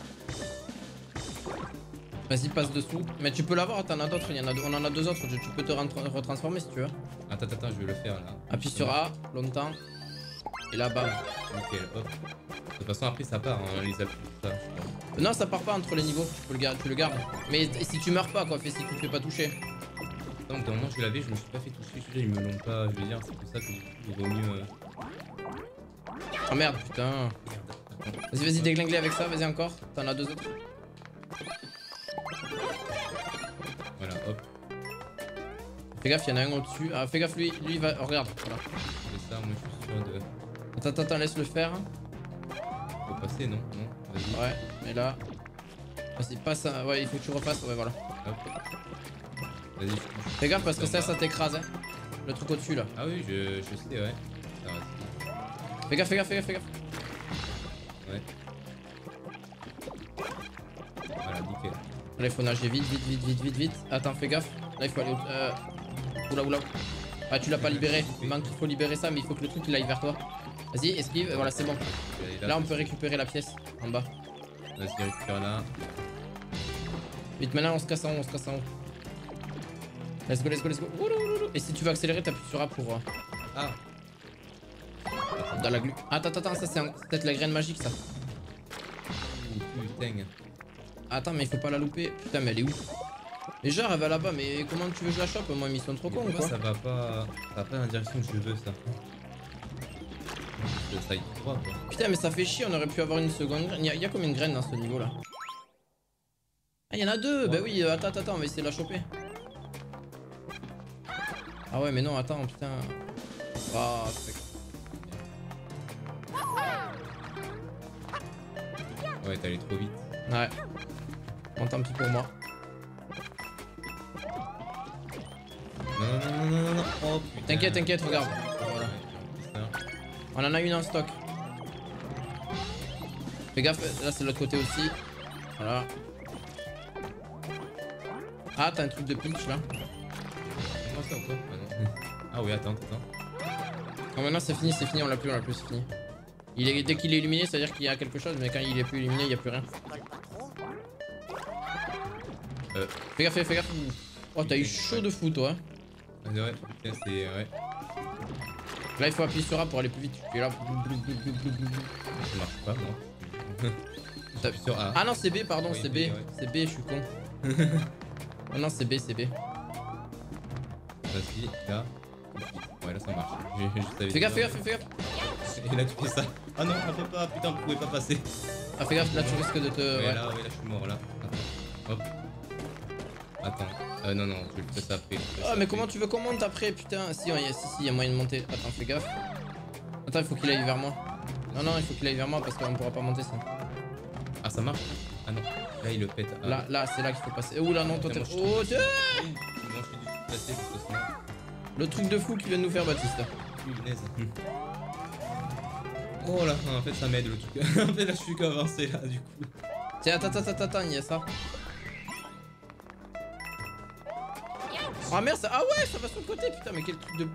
Vas-y passe dessous. Mais tu peux l'avoir, t'en as d'autres, il y en a deux, on en a deux autres, tu peux te retransformer si tu veux. Attends, attends, je vais le faire là. Appuie sur A, longtemps. Et là bam. Nickel, hop. De toute façon après ça part, hein, les appuis, ça, je crois. Non ça part pas entre les niveaux, tu peux le garder, tu le gardes. Mais si tu meurs pas quoi, fais si tu te fais pas toucher. Donc d'un moment je l'avais, je me suis pas fait toucher, celui-là ils me l'ont pas, je veux dire, c'est pour ça que il vaut mieux... Euh... Oh merde putain. Vas-y vas-y déglingue avec ça, vas-y encore, t'en as deux autres. Voilà, hop. Fais gaffe, il y en a un au-dessus. Ah fais gaffe lui, lui il va... Oh, regarde, voilà. C'est ça, moi je suis sûr de... Attends, attends, attends, laisse le faire. Faut passer, non? Non, vas-y. Ouais, mais là... Vas-y, passe, à... ouais, il faut que tu repasses, ouais voilà. Hop. Vas-y, je... Fais gaffe parce que ça, ça t'écrase, hein. Le truc au-dessus là. Ah oui, je, je sais, ouais. Ça va, fais gaffe, fais gaffe, fais gaffe, fais gaffe. Ouais. Voilà, nickel. Là il faut nager vite, vite, vite, vite, vite, vite. Attends, fais gaffe. Là il faut aller... Euh... Oula, oula. Ah tu l'as pas libéré. Il manque qu'il faut libérer ça, mais il faut que le truc il aille vers toi. Vas-y, esquive, voilà c'est bon. Là, là on peut récupérer la pièce en bas. Vas-y, récupère là. Vite, maintenant on se casse en haut, on se casse en haut. Let's go, let's go, let's go. Et si tu veux accélérer, t'appuies sur A pour... Euh... Ah. Dans la glu. Attends, attends, ça c'est un... peut-être la graine magique ça. Oh, putain. Attends, mais il faut pas la louper. Putain, mais elle est où? Mais genre elle va là-bas, mais comment tu veux que je la chope? Moi, ils sont trop cons ou quoi? Ça va pas... Ça va pas dans la direction que je veux ça. Ça y trois quoi. Putain mais ça fait chier, on aurait pu avoir une seconde graine. Il y, y a combien de graines dans ce niveau là? Ah il y en a deux. Bah oui, euh, attends, attends, on va essayer de la choper. Ah ouais mais non, attends, putain. Ah c'est... Ouais t'es allé trop vite. Ouais. Bon tant pis pour moi. Non non non non non non. Oh putain. T'inquiète, t'inquiète, regarde. Voilà. On en a une en stock. Fais gaffe, là c'est de l'autre côté aussi. Voilà. Ah t'as un truc de pitch là. Comment ça encore? Ah non. Ah oui attends, attends. Non maintenant c'est fini, c'est fini, on l'a plus, on l'a plus, c'est fini. Il est, dès qu'il est illuminé, ça veut dire qu'il y a quelque chose, mais quand il est plus illuminé, il n'y a plus rien. Euh. Fais gaffe, fais gaffe. Oh t'as eu chaud de fou toi. Ouais, putain, c'est. Ouais. Là, il faut appuyer sur A pour aller plus vite. Et là. Ça marche pas, moi. T'appuies sur A. Ah non, c'est B, pardon, Oui, c'est B. B, ouais. C'est B, je suis con. Ah non, c'est B, c'est B. Vas-y, là. Ouais, là ça marche. Je, je savais Fais gaffe, fais déjà. gaffe, fais gaffe. Et là tu fais ça. Ah non, on peut pas, putain, vous pouvez pas passer. Ah, fais gaffe, là, tu risques de te. Ouais, Ouais. là, ouais, là je suis mort là. Attends. Hop. Attends. Euh, non, non, je vais faire ça après. je fais ça Ah, mais après. comment tu veux qu'on monte après? Putain, si, ouais, y a, si, si, y a moyen de monter. Attends, fais gaffe. Attends, il faut qu'il aille vers moi. Non, non, il faut qu'il aille vers moi parce qu'on pourra pas monter ça. Ah, ça marche? Ah non. Là il le pète. Ah. Là, là, c'est là qu'il faut passer. Ouh là, non, toi t'es. Putain, moi, Oh, je tiens. suis- Moi je suis du tout placé parce que sinon. Le truc de fou qu'il vient de nous faire, Baptiste. Punaise. Oh là, en fait ça m'aide le truc. En fait là je suis qu'avancé là du coup. Tiens, attends, attends, attends, attends, il y a ça. Ah merde, ça... ah ouais, ça va sur le côté, putain, mais quel truc de.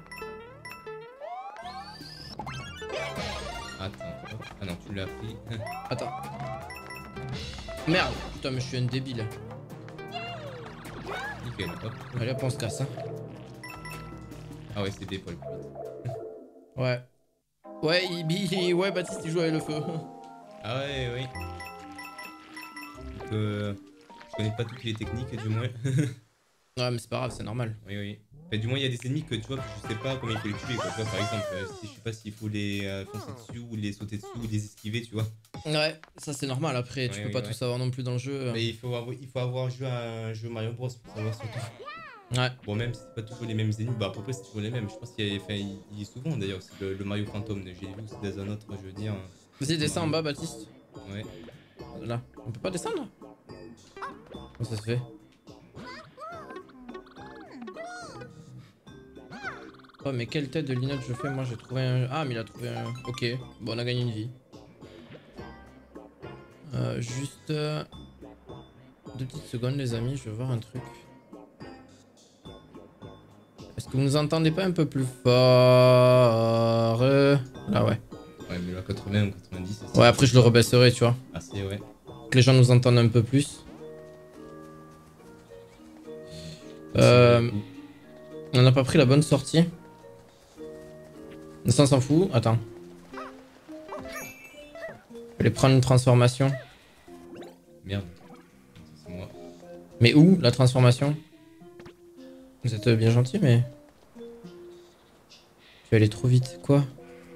Attends. Hop. Ah non, tu l'as pris. Attends. Merde, putain, mais je suis un débile. Nickel, hop. Allez, hop, on se casse. Hein. Ah ouais, c'est des poils. Ouais. Ouais, il, il- ouais, Baptiste, il joue avec le feu. Ah ouais, oui. Donc, euh, je connais pas toutes les techniques du moins. Ouais, mais c'est pas grave, c'est normal. Oui, oui. Enfin, du moins, il y a des ennemis que tu vois, que je sais pas comment il faut les tuer. Quoi. Tu vois, par exemple, euh, si je sais pas s'il faut les euh, foncer dessus ou les sauter dessus ou les esquiver, tu vois. Ouais, ça c'est normal après, tu Ouais, peux ouais, pas ouais. tout savoir non plus dans le jeu. Mais il faut avoir, il faut avoir joué à un jeu Mario Bros pour savoir surtout. Ouais. Bon, même si c'est pas toujours les mêmes ennemis, bah à peu près c'est toujours les mêmes. Je pense qu'il y a, enfin, il, il est souvent d'ailleurs, c'est le, le Mario Phantom. J'ai vu aussi dans un autre, je veux dire. Vas-y, descends en bas, Baptiste. Ouais. Là. On peut pas descendre? Comment ça se fait? Oh, mais quelle tête de Linotte je fais? Moi j'ai trouvé un. Ah, mais il a trouvé un. Ok, bon, on a gagné une vie. Euh, juste. euh, Deux petites secondes, les amis, je veux voir un truc. Est-ce que vous nous entendez pas un peu plus fort? euh, Là, ouais. Ouais, mais là quatre-vingts ou quatre-vingt-dix, c'est ça. Ouais, après je le rebaisserai, tu vois. Ah, c'est ouais. Que les gens nous entendent un peu plus. Euh, on n'a pas pris la bonne sortie. Ça on s'en fout. Attends. Je vais prendre une transformation. Merde. C'est moi. Mais où la transformation? Vous êtes bien gentil, mais. Tu vas aller trop vite. Quoi?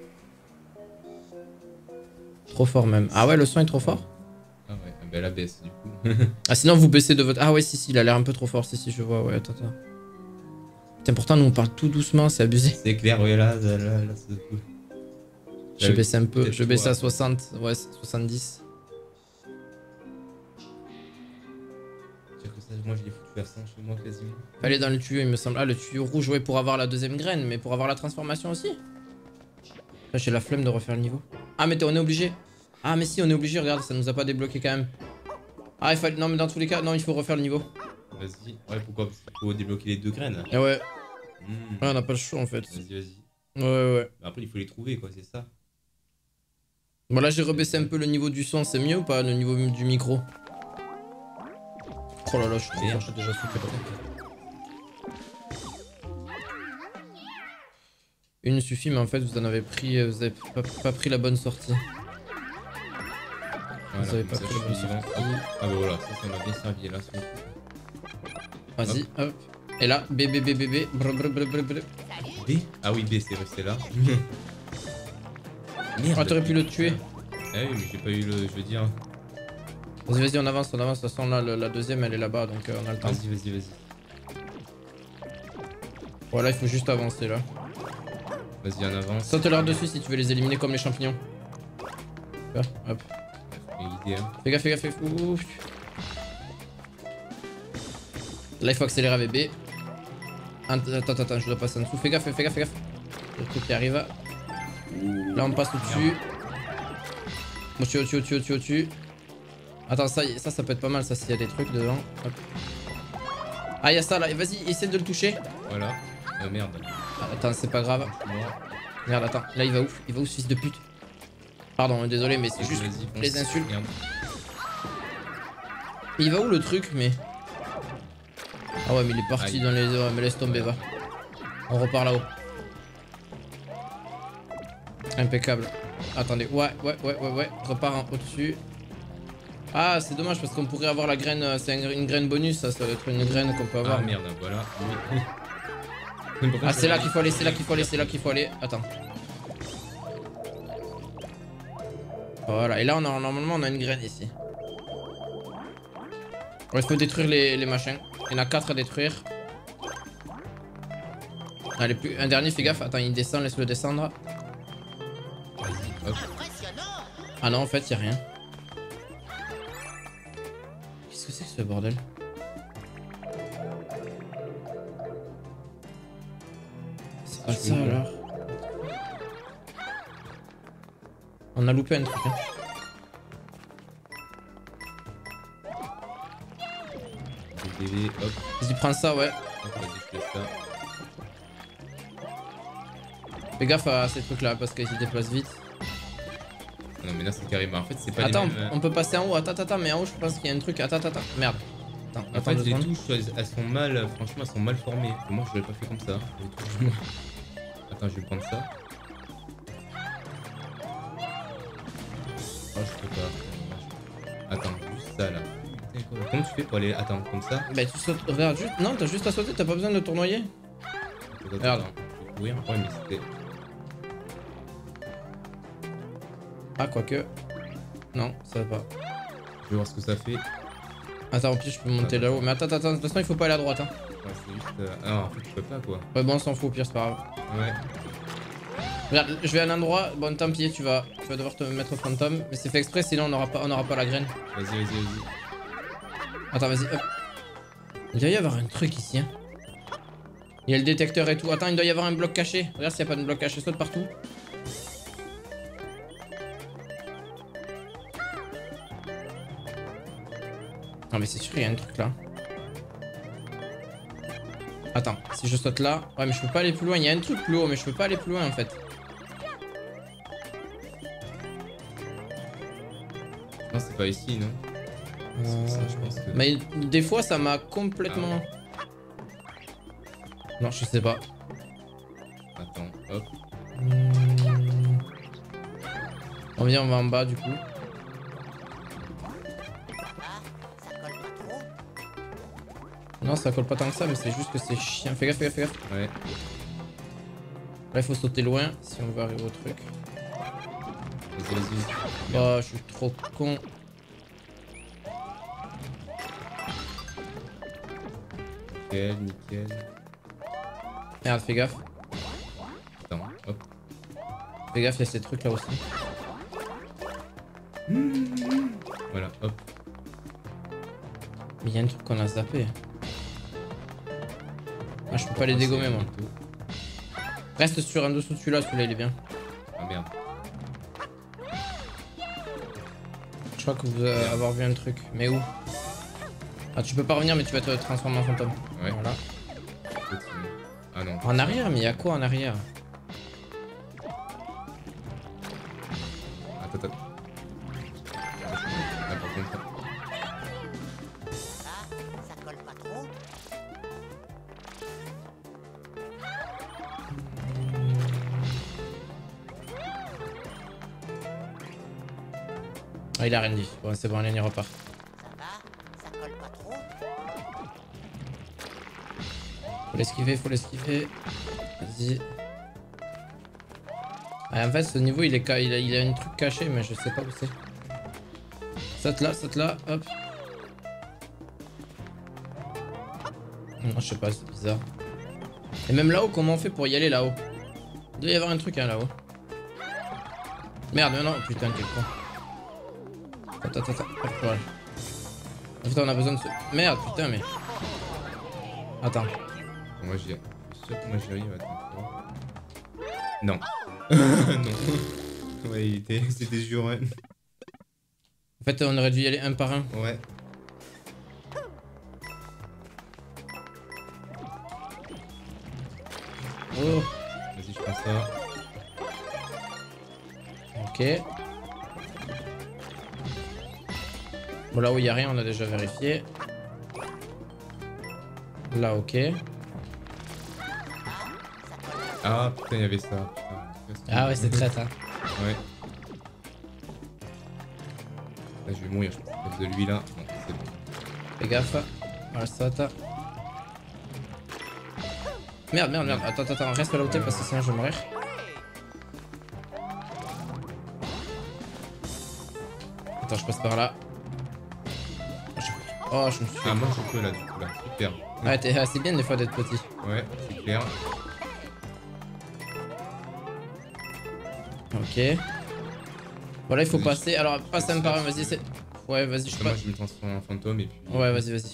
Trop fort même. Ah ouais, le son est trop fort? Ah ouais, bah la baisse du coup. Ah sinon vous baissez de votre... Ah ouais, si si, il a l'air un peu trop fort. Si si, je vois. Ouais, attends, attends. Putain, pourtant nous on parle tout doucement, c'est abusé. C'est clair, ouais, là, là, là, là c'est cool. Je baisse un peu, peut-être je baisse toi. à soixante, ouais, soixante-dix. Dire que ça, moi je l'ai foutu à cent chez moi quasiment. Fallait dans le tuyau, il me semble. Ah, le tuyau rouge, ouais, pour avoir la deuxième graine, mais pour avoir la transformation aussi. Là, j'ai la flemme de refaire le niveau. Ah, mais on est obligé. Ah, mais si, on est obligé, regarde, ça nous a pas débloqué quand même. Ah, il fallait. Non, mais dans tous les cas, non, il faut refaire le niveau. Vas-y. Ouais, pourquoi? Parce qu'il faut débloquer les deux graines. Et ouais, Hmm. ouais, on n'a pas le choix en fait. Vas-y, vas-y. Ouais, ouais. Bah, après, il faut les trouver, quoi, c'est ça. Bon, là, j'ai rebaissé un peu le niveau du son, c'est mieux ou pas, le niveau du micro? Oh là là, je suis trop fort, j'ai déjà soufflé. Une suffit, mais en fait, vous en avez pris. Vous avez pas, pas pris la bonne sortie. Voilà, Vous avez comme pas ça, pris je la bonne suis vivant. sortie. Ah bah voilà, ça, ça m'a bien servi là. sur le coup. Vas-y, hop. Et là, B, B, B, B, B. Brr, brr, brr, brr, brr. B? Ah oui, B, c'est resté là. Merde. Ah, t'aurais pu le tuer. Ah oui, mais j'ai pas eu le. Je veux dire. Vas-y, vas-y, on avance, on avance. De toute façon, là, le- la deuxième, elle est là-bas, donc euh, on a le temps. Vas-y, vas-y, vas-y. Voilà, il faut juste avancer là. Vas-y, en avance. Saute-leur dessus si tu veux les éliminer comme les champignons. Là, hop. J'ai idée, hein. Fais gaffe, fais gaffe, fais ouf. Là, il faut accélérer avec B. Attends, attends, attends, je dois passer en dessous. Fais gaffe, fais gaffe, fais gaffe. Le truc qui arrive. Là, on passe au-dessus. Bon, tu au-dessus, au-dessus, au-dessus, au-dessus. Attends, ça, ça, ça peut être pas mal, ça, s'il y a des trucs dedans. Hop. Ah, il y a ça là. Vas-y, essaie de le toucher. Voilà. Euh, merde. Ah, attends, c'est pas grave. Je suis mort. Merde, attends. Là, il va ouf. Il va ouf, ce fils de pute. Pardon, désolé, mais c'est Vas-y, juste vas-y, fonce. les insultes. Merde. Mais il va où le truc, mais. Ah ouais, mais il est parti Aïe. dans les. Ouais, mais laisse tomber, Voilà. va. On repart là-haut. Impeccable. Attendez, ouais, ouais, ouais, ouais, ouais. Je repars au-dessus. Ah, c'est dommage parce qu'on pourrait avoir la graine. C'est une graine bonus, ça, ça doit être une graine qu'on peut avoir. Ah merde, voilà. Ah, c'est là qu'il faut aller, c'est là qu'il faut aller, c'est là qu'il faut aller. Attends. Voilà, et là, on a, normalement, on a une graine ici. Il faut détruire les, les machins. Il y en a quatre à détruire. Allez, plus... un dernier, fais gaffe. Attends, il descend, laisse-le descendre. Vas-y, hop. Ah non, en fait, il n'y a rien. Qu'est-ce que c'est que ce bordel? C'est pas ça alors. On a loupé un truc. Hein. Hop. Vas-y, prends ça, ouais. Hop, vas-y, je fais ça. Fais gaffe à ces trucs là parce qu'ils se déplacent vite. Non, mais là, c'est carrément. En fait, c'est pas Attends, les mêmes... on peut passer en haut. Attends, attends, mais en haut, je pense qu'il y a un truc. Attends, attends, attends. Merde. Attends, En attends fait, deux les secondes. touches, elles, elles sont mal. Franchement, elles sont mal formées. Moi, je l'ai pas fait comme ça. Les touches, moi. Attends, je vais prendre ça. Oh, je peux pas. Attends, juste ça là. Comment tu fais pour aller. Attends, comme ça? Bah, tu sautes. Regarde, juste. Non, t'as juste à sauter, t'as pas besoin de tournoyer. Attends, Regarde. attends. Je peux courir. Ouais, mais c'était. Ah, quoique. Non, ça va pas. Je vais voir ce que ça fait. Ouais, Attends, au pire, je peux monter là-haut. Mais attends, attends, attends. De toute façon, il faut pas aller à droite. Hein. c'est juste. Euh... Ah, non, en fait, tu peux pas quoi. Ouais, bon, on s'en fout, au pire, c'est pas grave. Ouais. Regarde, je vais à un endroit. Bon, tant pis, tu vas, tu vas devoir te mettre au fantôme. Mais c'est fait exprès, sinon on n'aura pas, on aura pas la graine. Vas-y, vas-y, vas-y. Attends, vas-y, hop. Il doit y avoir un truc ici. Hein. Il y a le détecteur et tout. Attends, il doit y avoir un bloc caché. Regarde s'il n'y a pas de bloc caché. Saute partout. Non, mais c'est sûr, il y a un truc là. Attends, si je saute là. Ouais, mais je peux pas aller plus loin. Il y a un truc plus haut, mais je peux pas aller plus loin en fait. Non, c'est pas ici, non? Euh... Ça, je pense que... Mais des fois, ça m'a complètement. Ah Non, je sais pas. Attends, hop. Hmm. On vient, on va en bas du coup. Non, ça colle pas tant que ça, mais c'est juste que c'est chiant. Fais gaffe, fais gaffe, fais gaffe. Ouais. Là, il faut sauter loin si on veut arriver au truc. Vas-y, vas-y. Oh, je suis trop con. Nickel, nickel. Merde, fais gaffe. Attends, hop. Fais gaffe, il y a ces trucs là aussi. Voilà, hop. Mais il y a un truc qu'on a zappé. Ah, je peux pas les dégommer moi. Reste sur un dessous de celui-là, celui-là il est bien. Ah merde. Je crois que vous allez avoir vu un truc. Mais où? Ah, tu peux pas revenir, mais tu vas te transformer en fantôme. Ouais. Voilà. Ah non. En arrière, mais il y a quoi en arrière? Attends, attends. Ah, par contre. Ça colle pas trop. Ah, il a rien dit. Bon, c'est bon, allez, on y repart. Ça va, ça colle pas trop. Faut l'esquiver, faut l'esquiver. Vas-y. Ah, en fait, ce niveau, il, est ca... il, a... il a un truc caché, mais je sais pas où c'est. Saute là, saute là, hop. Non, je sais pas, c'est bizarre. Et même là-haut, comment on fait pour y aller là-haut? Il doit y avoir un truc hein, là-haut. Merde, non, non, putain, quel con. Attends, attends, attends, hop, voilà. Putain, on a besoin de ce... Merde, putain, mais... Attends. Moi j'y arrive. Je suis sûr que moi j'y arrive. Attends. Non. non. Ouais, il était. C'était juré. En fait, on aurait dû y aller un par un. Ouais. Oh. Vas-y, je prends ça. Ok. Bon, là où il n'y a rien, on a déjà vérifié. Là, ok. Ah putain, il y avait ça. Putain. Ah ouais, c'est traître, hein. Ouais. Là, je vais mourir, je pense. À cause de lui là. Non, c'est bon. Fais gaffe. Voilà, ça, t'as. Merde, merde, merde. Attends, attends, reste là où t'es parce que sinon je vais mourir. Attends, je passe par là. Oh, je me suis fait. Ah, moi je peux là, du coup, là. Super. Ouais, t'es assez bien des fois d'être petit. Ouais, c'est clair. Ok. Voilà, il faut passer. Alors, passe un par un, vas-y. c'est... Ouais, vas-y, je Moi, passe. je me transforme en fantôme et puis. Ouais, vas-y, vas-y.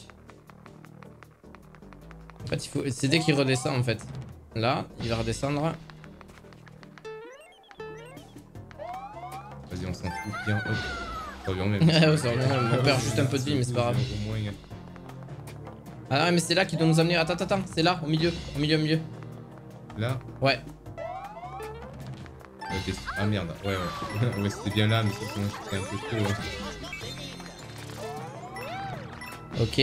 En fait, il faut. C'est dès qu'il redescend en fait. Là, il va redescendre. Vas-y, on s'en fout. Bien, hop. Ça revient même. Ouais, ça revient même. On perd juste un peu de vie, mais c'est pas grave. Au moins, Ah, mais c'est là qu'il doit nous amener. Attends, attends, attends. C'est là, au milieu. Au milieu, au milieu. là. Ouais. Ok. Ah merde. Ouais, ouais. Ouais, c'était bien là, mais c'est sinon c'était un peu trop. Hein. Ok.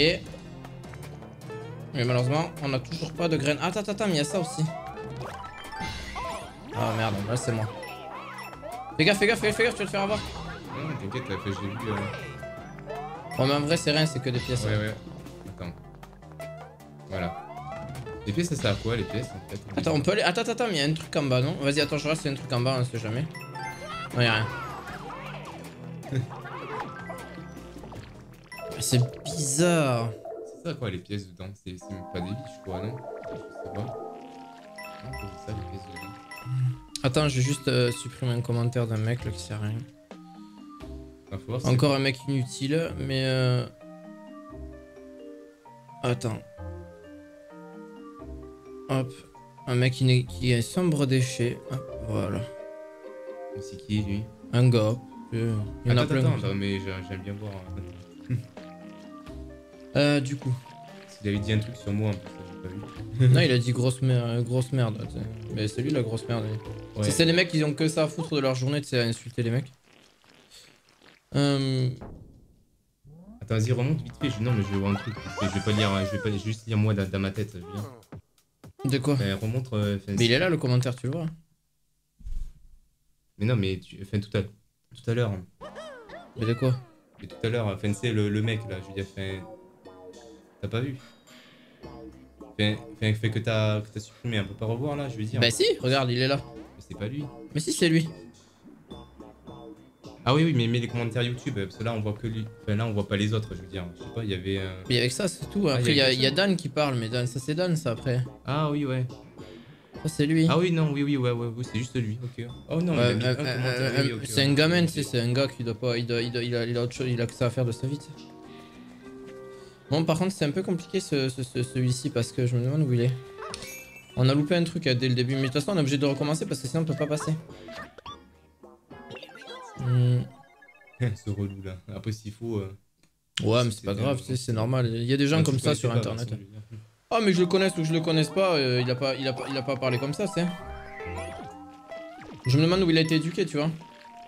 Mais malheureusement, on a toujours pas de graines. Attends, attends, attends, mais il y a ça aussi. Ah merde, là c'est moi. Fais gaffe, fais gaffe, fais gaffe, fais gaffe, tu vas te faire avoir. Non, t'inquiète, là, j'ai vu. Euh... Bon, mais en vrai, c'est rien, c'est que des pièces. Ouais, ouais. Attends. Voilà. Les pièces, ça sert à quoi, les pièces en fait? Attends, on peut aller. Attends, attends, mais il y a un truc en bas, non? Vas-y, attends, je regarde s'il y a un truc en bas, on sait jamais. Non, y'a rien. C'est bizarre. C'est ça quoi, les pièces dedans? C'est même pas des vies, je crois, non? Je sais pas. Non, c'est ça, les pièces dedans. Attends, je vais juste euh, supprimer un commentaire d'un mec là qui sert à rien. Ah, faut voir, Encore un mec inutile, mais euh... Attends. Hop. Un mec qui, est, qui est sombre déchet. Hop, voilà. c'est qui lui? Un gars. Euh, il y en a attends, plein. attends, non, mais j'aime bien voir. Hein. Euh, du coup. S'il avait dit un truc sur moi en plus, j'ai pas vu. Non, il a dit grosse, mer grosse merde. T'sais. Mais c'est lui la grosse merde. Ouais. C'est les mecs qui ont que ça à foutre de leur journée, tu sais, à insulter les mecs. Euh... Attends, vas-y, remonte vite fait. Je... Non, mais je vais voir un truc. Je vais pas lire, je vais pas juste lire moi dans, dans ma tête. Viens. De quoi? Ben, remonte. Euh, mais il est là le commentaire, tu le vois. Mais non, mais tu. Enfin, tout à, tout à l'heure. Mais de quoi? Mais tout à l'heure, enfin, c'est le, le mec là. Je veux dire, enfin. T'as pas vu? Enfin, enfin fait que t'as supprimé, on peut pas revoir là, je veux dire. Bah si, regarde, il est là. Mais c'est pas lui. Mais si, c'est lui. Ah oui, oui, mais mets les commentaires YouTube, parce que là on voit que lui. Enfin là on voit pas les autres, je veux dire. Je sais pas, il y avait. Euh... Mais avec ça, c'est tout. Après, il ah, y, y, y a Dan qui parle, mais Dan, ça c'est Dan, ça après. Ah oui, ouais. Ça c'est lui. Ah oui, non, oui, oui, ouais, ouais, ouais c'est juste lui, ok. Oh non, ouais, mais euh, euh, euh, oui, okay, c'est okay, un gamin, tu sais, c'est un gars qui doit pas. Il, doit, il, doit, il, a, il a autre chose, il a que ça à faire de sa vie. Bon, par contre, c'est un peu compliqué ce, ce, ce, celui-ci parce que je me demande où il est. On a loupé un truc dès le début, mais de toute façon, on est obligé de recommencer parce que sinon on peut pas passer. Hmm. Ce relou là. Après, s'il faut. Euh... Ouais, mais c'est pas grave, c'est normal. Il y a des gens ah, comme ça sur pas, internet. Ah, mais je le connaisse ou je le connaisse pas, euh, il, a pas, il, a pas, il a pas parlé comme ça, c'est. Je me demande où il a été éduqué, tu vois.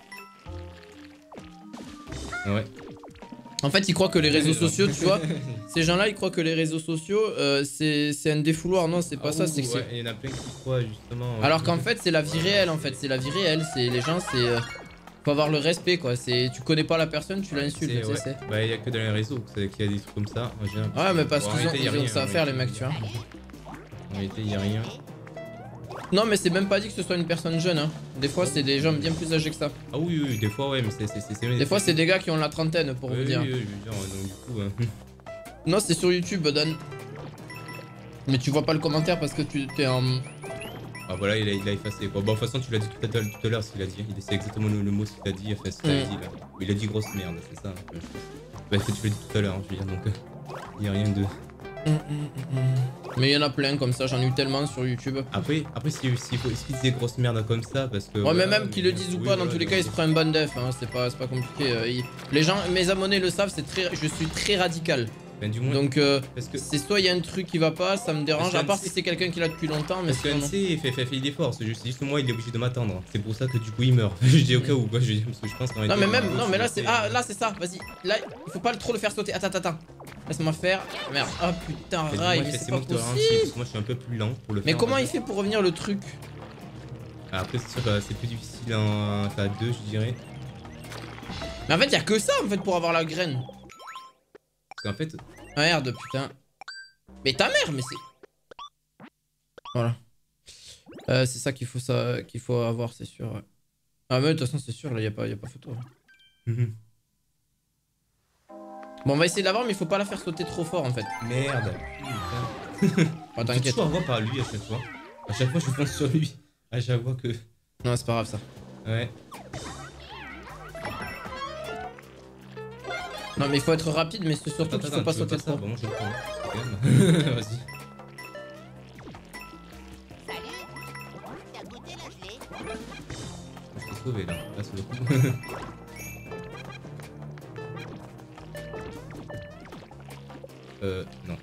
Ouais. En fait, ils croient que les réseaux sociaux, tu vois, ces gens-là, ils croient que les réseaux sociaux, euh, c'est un défouloir. Non, c'est pas ah, ça. c'est ouais, il y en a plein qui croient, justement. Ouais. Alors qu'en fait, c'est la vie réelle, en fait. C'est la vie réelle. C'est les gens, c'est. Euh, faut avoir le respect, quoi. Tu connais pas la personne, tu l'insultes. Ouais. Bah, il y a que dans les réseaux qu'il y a des trucs comme ça. Ouais, mais parce qu'ils ont, ils ont ça à faire, les mecs, tu vois. En réalité, il y a rien. Non, mais c'est même pas dit que ce soit une personne jeune, hein. Des fois, c'est des gens bien plus âgés que ça. Ah oui, oui, des fois, ouais, mais c'est... Des fois, c'est des gars qui ont la trentaine, pour oui, vous dire. Oui, oui, oui, donc du coup... Euh... Non, c'est sur YouTube, Dan. Mais tu vois pas le commentaire parce que tu t'es en... Ah voilà, il a, il a effacé, quoi. Bon, de toute façon, tu l'as dit tout à l'heure, ce qu'il a dit. C'est exactement le, le mot qu'il a dit, enfin, ce qu'il a dit, là. Il a dit grosse merde, c'est ça. Hein, bah, tu l'as dit tout à l'heure, je veux dire, donc... Il euh, y a rien de... Mmh, mmh, mmh. Mais il y en a plein comme ça, j'en ai eu tellement sur YouTube. Après, après si, si, si, si disait grosse merde comme ça, parce que. Ouais, voilà, mais même qu'ils le disent ou oui, pas, dans ouais, tous les cas, ils se prennent un ban def, hein, c'est pas, pas compliqué. Ils... Les gens, mes abonnés le savent, c'est très, je suis très radical. Enfin, du moins. Donc euh, Parce que. c'est soit il y a un truc qui va pas, ça me dérange, Parce que à part N C si c'est quelqu'un qui l'a depuis longtemps, mais Parce que sinon non. N C il fait, fait, fait l'effort, c'est juste, juste moi il est obligé de m'attendre. C'est pour ça que du coup il meurt. Je dis au cas où quoi, je dis parce que je pense qu'en Non mais même, réalité, non mais là c'est- c'est, ah là c'est ça, vas-y, là il faut pas trop le faire sauter, attends, attends, attends. Laisse-moi faire, merde, ah putain, Mais rail, dis-moi, mais c'est c'est pas moi qui te ralentis, possible. parce que moi je suis un peu plus lent pour le faire. Mais comment on va il fait pour revenir le truc? dire. Après c'est sûr que c'est plus difficile en enfin, à deux je dirais. Mais en fait y a que ça en fait pour avoir la graine. Parce qu'en fait. Ah, merde putain. Mais ta mère, mais c'est... Voilà. Euh, c'est ça qu'il faut, ça qu'il faut avoir, c'est sûr. Ouais. Ah mais de toute façon c'est sûr, là y a pas, y a pas photo. Hein. Bon on va essayer de l'avoir mais il faut pas la faire sauter trop fort en fait. Merde. Putain. Oh, J'ai t'inquiète. toujours avoir par lui à chaque fois. À chaque fois je fonce sur lui. À chaque fois que. Non c'est pas grave ça. Ouais. Non mais il faut être rapide mais c'est surtout Attends, qu'il attends, faut pas tu veux sauter ça trop. Bon moi je le prends. Quand même. Vas-y. Salut. T'as goûté la gelée? Je t'ai sauvé là. Là c'est le coup. euh. Non.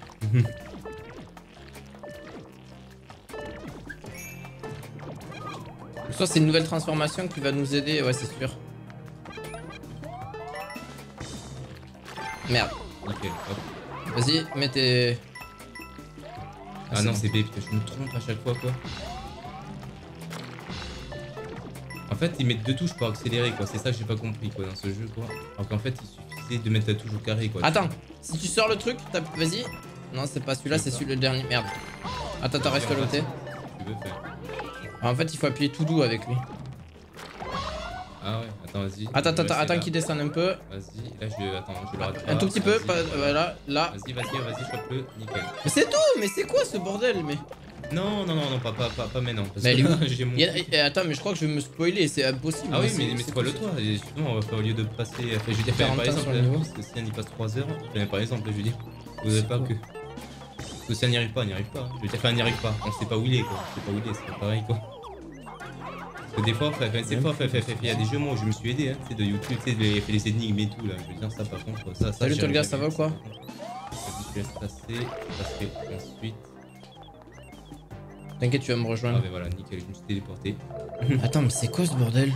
Soit c'est une nouvelle transformation qui va nous aider, ouais c'est sûr. Merde. Nickel. Hop. Vas-y, mets tes... Ah, c'est non bon. c'est B, putain je me trompe à chaque fois quoi. En fait ils mettent deux touches pour accélérer quoi, c'est ça que j'ai pas compris quoi dans ce jeu quoi. Alors qu'en fait il suffisait de mettre la touche au carré quoi. Attends, si tu sors le truc, tape... vas-y. Non c'est pas celui-là, c'est celui le dernier, merde. Attends, t'as resté à l'autre. Tu veux faire. En fait il faut appuyer tout doux avec lui. Ah ouais, attends vas-y. Attends, Je vais attends, essayer attends là. qu'il descende un peu. Vas-y, là je attends, je le rate pas. Un tout petit peu, Vas-y, pas... vas-y. voilà, là. Vas-y, vas-y, vas-y, chope-le, nickel. Mais c'est tout, mais c'est quoi ce bordel, mais... Non, non, non, non, pas, pas, pas, pas maintenant. Parce Mais que elle est où là, j'ai mon. Il y a- eh, attends, mais je crois que je vais me spoiler, c'est impossible. Ah oui, c'est- mais, mais c'est c'est quoi le tout. toit et justement, on va faire au lieu de passer. Enfin, je veux dire, quarante par ans exemple, sur le niveau. parce que si on y passe trois heures, enfin, par exemple, je veux dire, vous savez pas que. Parce que si on n'y arrive pas, on n'y arrive pas. Je veux dire, enfin, on n'y arrive pas. On sait pas où il est, quoi. On sait pas où il est, c'est pas pareil, quoi. Parce que des fois, enfin, c'est fort, enfin, enfin, il y a des jeux, moi, où je me suis aidé, hein, tu sais, de YouTube, tu sais, les, les énigmes et tout, là. Je veux dire, ça, par contre, ça, ça. Salut, j'y Tolga, arrive ça va ou quoi? Vas-y, je laisse passer, parce que ensuite. T'inquiète, tu vas me Ah, rejoindre. mais voilà, nickel, je me suis téléporté. Attends, mais c'est quoi ce bordel?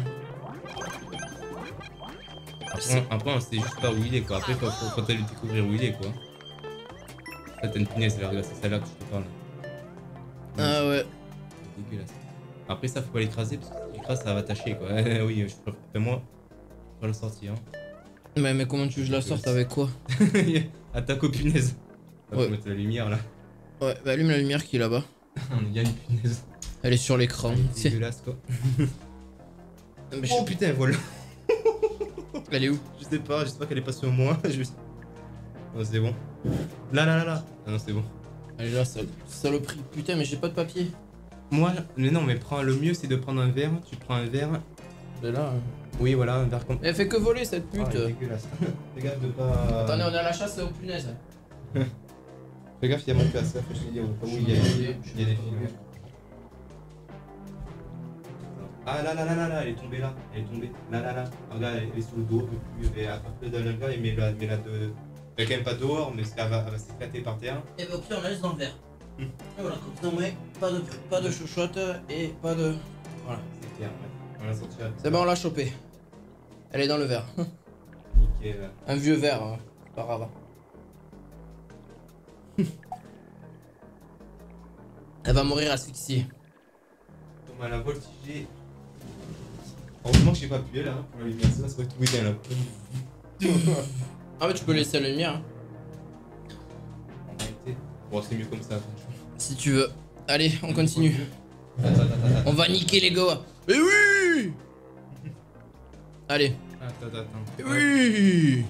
Après, on, après, on sait juste pas où il est, quoi. Après, faut, faut, faut aller découvrir où il est, quoi. Ça, t'as une punaise, là, regarde, c'est celle-là que je te parle. Ah ouais. C'est dégueulasse. Après, ça, faut pas l'écraser, parce que si tu l'écrases, ça va tâcher, quoi. Oui, je préfère, moi, je vais le sortir. Hein. Mais, mais comment tu veux que je la sorte avec quoi? Attaque aux punaises. On va Ouais. mettre la lumière, là. Ouais, bah allume la lumière qui est là-bas. Il y a une punaise. Elle est sur l'écran. C'est dégueulasse, quoi. Mais je- Oh putain, voilà. Elle est où? Je sais pas, j'espère qu'elle est pas sur moi. Je... Oh, c'est bon. Là, là, là, là. Ah non, c'est bon. Elle est là, sale... saloperie. Putain, mais j'ai pas de papier. Moi, mais non, mais prends, le mieux c'est de prendre un verre. Tu prends un verre. Elle est là. hein. Oui, voilà, un verre comme. Elle fait que voler cette pute. Ah, elle est dégueulasse. Fais gaffe de pas. Attendez, on a la chasse aux punaises. Fais gaffe, il y a mon casque. Faut que je te dise au cas où il y a, il y a des films. Ah là là là là là, elle est tombée là. Elle est tombée. Là là là. Ah, là, elle est sous le dos. Un peu plus. Elle attrape le gars et met la, met la de. Elle est quand même pas dehors, mais elle va, elle va s'éclater par terre. Et bah, au pire, on la laisse dans le verre. Hmm. Et voilà, comme ça, ouais, pas de, pas de chouchoute et pas de. Voilà. C'est clair, ouais. On l'a sorti là. C'est bon, on l'a chopé. Elle est dans le verre. Nickel. Un vieux verre, hein. C'est pas grave. Elle va mourir asphyxiée. On l'a voltigé. Heureusement que j'ai pas appuyé là hein, pour la lumière, ça serait tout éteint là. Ah, mais tu peux laisser la lumière. hein. En réalité. Bon, c'est mieux comme ça, franchement. Si tu veux. Allez, on continue. Attends, attends, attends, attends. On va niquer les gars. Mais oui. Allez. Attends, attends, attends. Oui.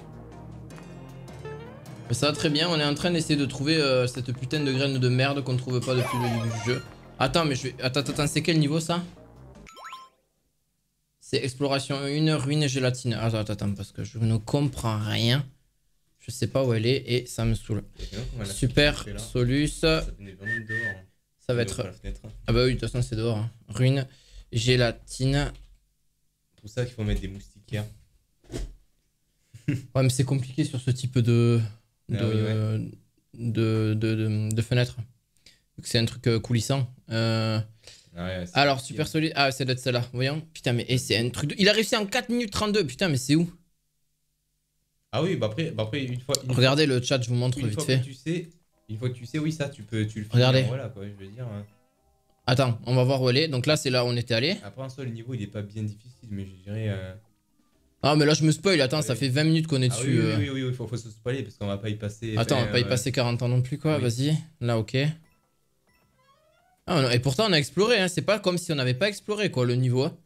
Mais ça va très bien, on est en train d'essayer de trouver euh, cette putain de graine de merde qu'on ne trouve pas depuis le début du jeu. Attends, mais je vais... Attends, attends, c'est quel niveau ça? C'est exploration un, ruine et gélatine. Attends, attends, attends, parce que je ne comprends rien. Je sais pas où elle est et ça me saoule. Super, Solus. Ça venait vraiment de dehors. Ça va être... Ah bah oui, de toute façon c'est dehors. hein. Ruine, gélatine. C'est pour ça qu'il faut mettre des moustiquaires. Ouais, mais c'est compliqué sur ce type de... de, Ah oui, ouais. de, de, de, de fenêtre. C'est un truc euh, coulissant. Euh... Ah ouais, Alors, super solide. Ah, c'est d'être celle-là. Voyons. Putain, mais eh, c'est un truc de... Il a réussi en quatre minutes trente-deux. Putain, mais c'est où? Ah oui, bah après, bah après une fois. Une Regardez fois, le chat, je vous montre une vite fois fait. Que tu sais, une fois que tu sais, oui, ça, tu peux, tu le fais. Regardez. Voilà, quoi, je veux dire. Hein. Attends, on va voir où elle est. Donc là, c'est là où on était allé. Après, en soi, le niveau, il est pas bien difficile, mais je dirais. Euh... Ah, mais là, je me spoil. Attends, Ouais. ça fait vingt minutes qu'on est Ah dessus. oui, oui, euh. oui, oui, il faut, faut se spoiler parce qu'on va pas y passer. Attends, on va enfin, pas y euh, passer quarante ans non plus, quoi. Oui. Vas-y. Là, ok. Ah, non, et pourtant, on a exploré. Hein. C'est pas comme si on n'avait pas exploré, quoi, le niveau. Hein.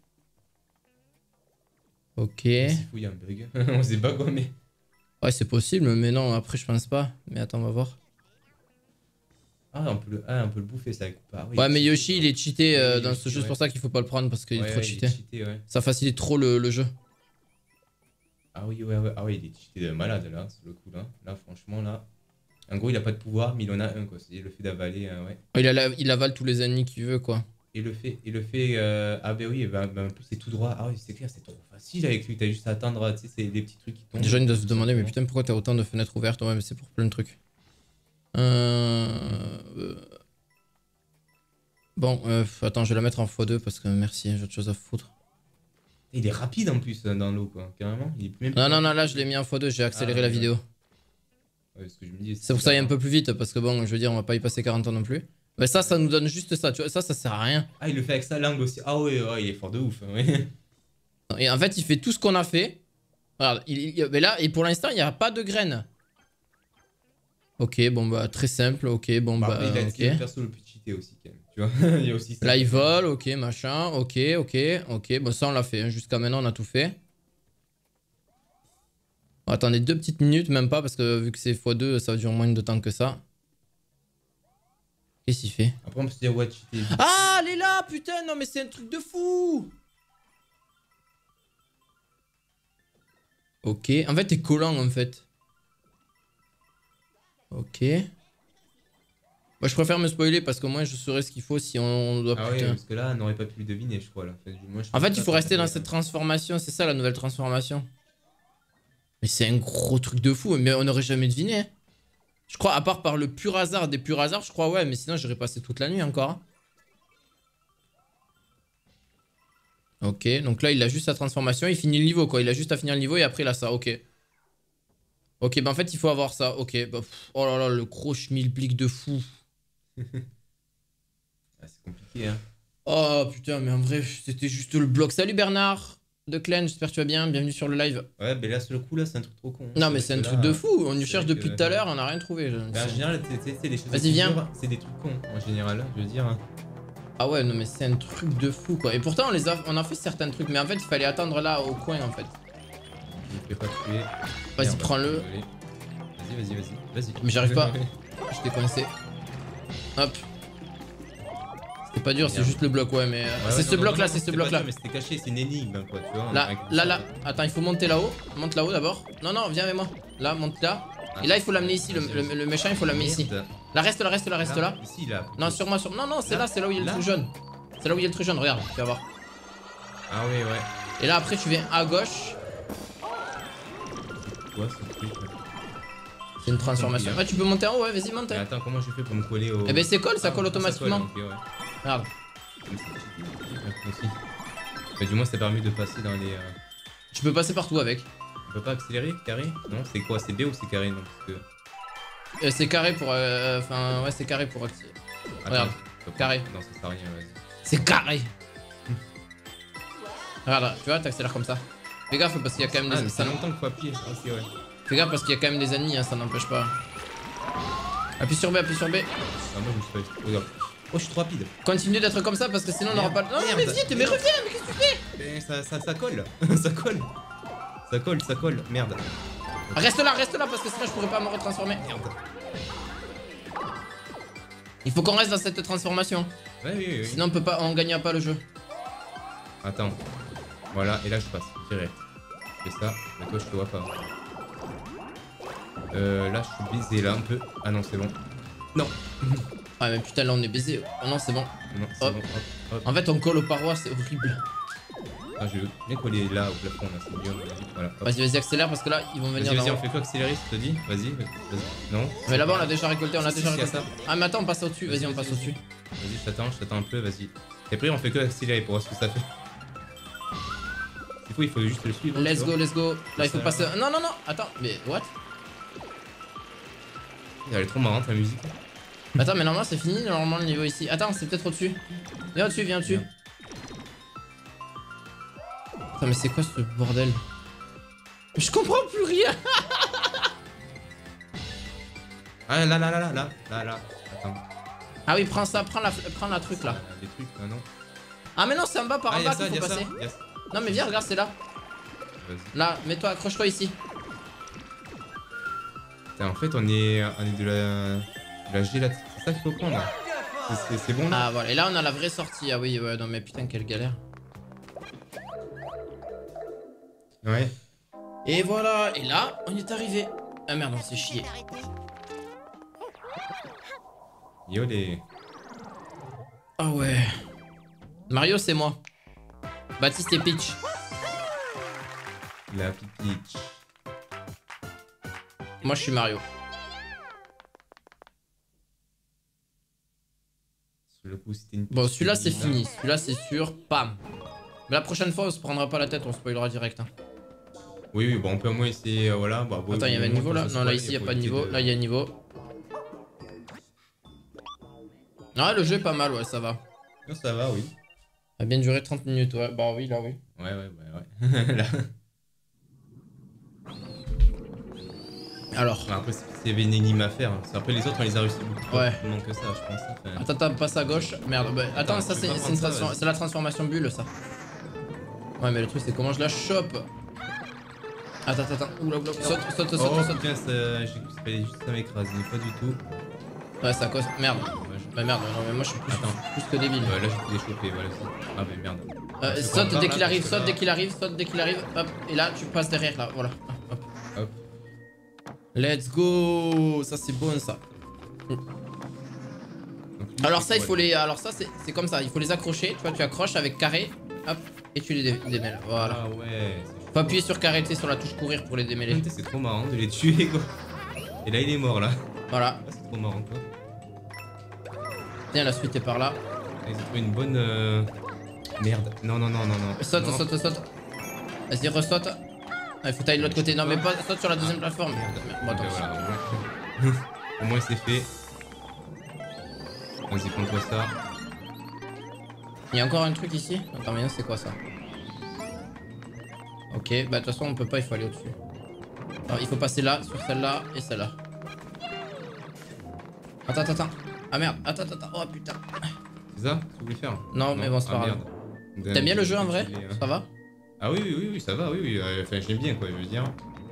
Ok. C'est fou, il y a un bug. On sait pas quoi, mais. Ouais, c'est possible, mais non, après, je pense pas. Mais attends, on va voir. Ah, on peut le, ah, on peut le bouffer, ça coupe pas. Oui, Ouais, mais cheaté, Yoshi, quoi. il est cheaté euh, Oui, dans Yoshi, ce jeu. C'est ouais. pour ça qu'il faut pas le prendre parce qu'il Ouais, est trop ouais, cheaté. il est cheaté, ouais. Ça facilite trop le, le jeu. Ah oui, ouais, ouais, ah ouais, il est cheaté de malade là, c'est le coup là. Là, franchement, là. En gros, il a pas de pouvoir, mais il en a un, quoi. C'est le fait d'avaler, euh, ouais. Il, a la- il avale tous les ennemis qu'il veut, quoi. Et le fait, et le fait euh, ah ben oui, ben, ben, en plus, c'est tout droit. Ah oui, c'est clair, c'est trop facile avec lui. T'as juste à attendre, tu sais, c'est des petits trucs qui tombent. Les gens ils doivent se demander, mais putain, pourquoi t'as autant de fenêtres ouvertes? Ouais, mais c'est pour plein de trucs. Euh... euh, Bon, euh, attends, je vais la mettre en fois deux parce que merci, j'ai autre chose à foutre. Il est rapide en plus dans l'eau, quoi, carrément. Il est même Non, non, non, là je l'ai mis en fois deux, j'ai accéléré Ah, la ouais. vidéo. Ouais, ce que je me dis, C'est pour ça qu'il y a un peu plus vite parce que bon, je veux dire, on va pas y passer quarante ans non plus. Mais ça, ça nous donne juste ça, tu vois, ça, ça sert à rien. Ah, il le fait avec sa langue aussi. Ah ouais, ouais, il est fort de ouf. Ouais. Et en fait, il fait tout ce qu'on a fait. Regarde, il, il- mais là, et pour l'instant, il n'y a pas de graines. Ok, bon bah, très simple, ok, bon Bah, bah, après, il a ok. c'est le perso le plus cheaté aussi, quand même. Tu vois, il y a aussi ça. Là, il vole, ok, machin, ok, ok, ok. Bon, ça, on l'a fait. hein. Jusqu'à maintenant, on a tout fait. Bon, attendez deux petites minutes, même pas, parce que vu que c'est fois deux, ça dure moins de temps que ça. Qu'est-ce qu'il fait? Après, on peut se dire, ouais, cheaté. Ah, elle est là, putain, non, mais c'est un truc de fou! Ok, en fait, t'es collant, en fait. Ok. Moi, je préfère me spoiler parce qu'au moins, je saurais ce qu'il faut si on doit... Ah ouais, putain. parce que là, on n'aurait pas pu le deviner, je crois. Là. Enfin, moi, je En pense fait, que il ça, faut ça rester dans paraît, cette euh, transformation, c'est ça la nouvelle transformation. Mais c'est un gros truc de fou, mais on n'aurait jamais deviné. hein. Je crois, à part par le pur hasard des purs hasards, je crois, ouais, mais sinon j'aurais passé toute la nuit encore. hein. Ok, donc là il a juste sa transformation, il finit le niveau quoi, il a juste à finir le niveau et après il a ça, ok. Ok, bah en fait il faut avoir ça, ok. Bah, pff, oh là là, le gros schmilblick de fou. Ah, c'est compliqué, hein. Oh putain, mais en vrai, c'était juste le bloc. Salut Bernard de Clen, j'espère que tu vas bien, bienvenue sur le live. Ouais, mais là, sur le coup, là, c'est un truc trop con. Non mais c'est un vrai que truc là, de fou, on nous c'est cherche vrai depuis que- tout à l'heure, on n'a rien trouvé. Bah, en général, c'est- c'est c'est des choses. Vas-y, viens. dures, C'est des trucs cons, en général, je veux dire. Ah ouais, non mais c'est un truc de fou quoi. Et pourtant on les a, on a fait certains trucs, mais en fait il fallait attendre là au coin en fait. Je me fais pas tuer. Vas-y, Merde, prends-le. désolé. Vas-y, vas-y, vas-y. Vas-y. Mais j'arrive pas. Je t'ai coincé. Hop. C'était pas dur, c'est Merde. juste le bloc, ouais, mais. euh, Ouais, c'est ouais, ce non, non, bloc là, non, c'est ce c'était bloc pas là. dur, Mais c'était caché, c'est une énigme, quoi, tu vois. Là, avec là, ça, là. quoi. Attends, il faut monter là-haut. Monte là-haut d'abord. Non, non, viens avec moi. Là, monte là. Et là, il faut l'amener ici. Le, le- le méchant, il faut l'amener ici. Merde. Là, reste là, reste là, reste là. Ici, là. Non, sur moi, sur. Non, non, c'est là, Là c'est là où il y a le Là truc jaune. C'est là où il y a le truc jaune, regarde, tu vas voir. Ah ouais, ouais. Et là, après, tu viens à gauche. Quoi, ce truc là C'est une transformation. Ouais, tu peux monter en haut, ouais, vas-y, monte. Mais attends, comment je fais pour me coller au. Eh ben, c'est colle, ça Ah, colle ça automatiquement. colle, ok, ouais. Regarde. Mais c'est cheaté, aussi. Mais du moins, ça permet de passer dans les. euh, Tu peux passer partout avec. On peut pas accélérer, carré? Non, c'est quoi? C'est B ou c'est carré? Non, parce que. Euh, c'est carré pour. euh, Enfin, ouais, c'est carré pour activer. Attends, Regarde, faut pas- carré. Non, ça sert à rien, vas-y. C'est carré. Regarde, tu vois, t'accélères comme ça. Fais gaffe parce qu'il y a quand même Ah, des. mais ça- c'est longtemps qu'il faut appuyer. Ok, ouais. Fais gaffe parce qu'il y a quand même des ennemis, hein, ça n'empêche pas. Appuie sur B, appuie sur B. Ah, moi, je me suis pas. Regarde. Oh, je suis trop rapide. Continue d'être comme ça parce que sinon on n'aura pas. Merde, Non, non, merde. mais vite, mais reviens, mais qu'est-ce que tu fais? Mais ça, ça, ça colle. ça colle. Ça colle, ça colle. Merde. Reste là, reste là parce que sinon je pourrais pas me retransformer. Merde. Il faut qu'on reste dans cette transformation. Ouais, oui, oui, oui. Sinon on peut pas, on gagnera pas le jeu. Attends. Voilà, et là, je passe. Direct. Je fais ça. Mais toi, je te vois pas. Euh, là, je suis baisé là un peu. Ah non, c'est bon. Non. Ah, mais putain, là on est baisé. Oh non, c'est bon. Non, c'est Hop. bon. Hop, hop. En fait, on colle aux parois, c'est horrible. Ah, je vais coller là au plafond, là, c'est mieux. Voilà. Vas-y, vas-y, accélère parce que là, ils vont venir. Vas-y, vas-y, dans... on fait quoi accélérer, ça te dit? Vas-y, vas-y. Non? Mais là-bas, on a déjà récolté, on a Si, déjà si, si, récolté. ça. Ah, mais attends, on passe au-dessus. Vas-y, Vas-y, on passe vas-y. au-dessus. Vas-y, je t'attends, je t'attends un peu, vas-y. Et après, on fait que accélérer pour voir ce que ça fait. Du coup, il faut juste le suivre. Let's tu go, vois. let's go. Là, il faut Ça, passer. là. Non, non, non, attends, mais what? Elle est trop marrante la musique. Attends, mais normalement, c'est fini, normalement, le niveau ici. Attends, c'est peut-être au-dessus. Viens au-dessus, viens au-dessus. Attends, mais c'est quoi ce bordel? Je comprends plus rien. Ah là là là là là là là. Attends. Ah oui, prends ça, prends la, prends la truc là. Les trucs là, non? Ah, mais non, c'est en bas, par Ah, en y'a bas ça, qu'il y'a faut ça. passer. Yes. Non, mais viens, regarde, c'est là. Vas-y. Là, mets-toi, accroche-toi ici. Putain, en fait, on est, on est de la, de la gélatine. C'est ça qu'il faut prendre. C'est- C'est c'est bon là? Ah, voilà. Et là, on a la vraie sortie. Ah oui, ouais, non, mais putain, quelle galère. Ouais. Et voilà. Et là, on est arrivé. Ah merde, on s'est chié. Yo les. Ah ouais. Mario, c'est moi. Baptiste et Peach. La pipitch. Moi, je suis Mario. Sur le coup, c'était une. Bon, celui-là, c'est petite fini. Celui-là, c'est sûr. Pam. Mais la prochaine fois, on se prendra pas la tête, on spoilera direct. Hein. Oui, oui, bon, on peut au moins essayer. Euh, voilà. Bah, bon, Attends, il y avait un niveau là? Non, là, ici, il n'y a pas de niveau. Là, il y a un niveau. Ah, le jeu est pas mal, ouais, ça va. Non, ça va, oui. Ça a bien duré trente minutes, ouais. Bah oui, là, oui. Ouais, ouais, ouais, ouais. Là. Alors. Enfin, après, s'il y avait une énigme à faire. Parce qu'après, les autres, on les a réussi beaucoup Ouais. plus que ça, je pense. Enfin... Attends, attends, passe à gauche. Merde, bah, attends, Attends, ça, tu c'est peux pas c'est une prendre ça, transform- vas-y. c'est la transformation bulle, ça. Ouais, mais le truc, c'est comment je la chope. Attends, attends, attends. Oula, oula. Saute, saute, saute, Oh saute. putain, ça- j'ai cru que ça fallait juste ça m'écraser, pas du tout. Ouais, c'est à cause. Merde. Ouais, je- Bah merde, non, mais moi, je suis plus, Attends. plus que débile. Ouais, là j'ai pu les choper, voilà. Ah bah merde. Euh, C'est saute pas dès grave, qu'il là, arrive, parce que saute là- dès qu'il arrive, saute dès qu'il arrive, hop, et là tu passes derrière là, voilà. Hop. Hop. Let's go. Ça c'est bon ça. Donc, lui, Alors c'est ça il quoi, faut lui les, alors ça c'est c'est comme ça, il faut les accrocher, tu vois, tu accroches avec carré, hop, et tu les dé- démêles, voilà. Ah ouais, c'est Faut appuyer sur carré, tu sais, sur la touche courir pour les démêler. chaud. C'est trop marrant de les tuer quoi. Et là il est mort là. Voilà. Ah, c'est trop marrant quoi. Tiens, la suite est par là. Ils ont trouvé une bonne... Euh... Merde. Non, non, non, non, non. Saute, Non. saute, saute. Vas-y, ressaute. Ah, il faut tailler de l'autre côté. Non mais pas, saute sur la deuxième plateforme. Bon, attends. Ok, voilà, au moins, au moins c'est fait. Vas-y, prends-toi ça. Il y a encore un truc ici. Attends, mais c'est quoi ça? Ok, bah de toute façon on peut pas, il faut aller au-dessus. Alors, il faut passer là, sur celle-là et celle-là. Attends, attends, attends. Ah merde, attends, attends, attends. Oh putain. C'est ça que tu voulais faire? Non, mais bon, c'est ah, pas grave. merde. T'aimes bien le jeu en vrai? Il est, euh, Ça va? Ah oui, oui, oui, oui, ça va, oui, oui. euh, Enfin, j'aime bien quoi, je veux dire.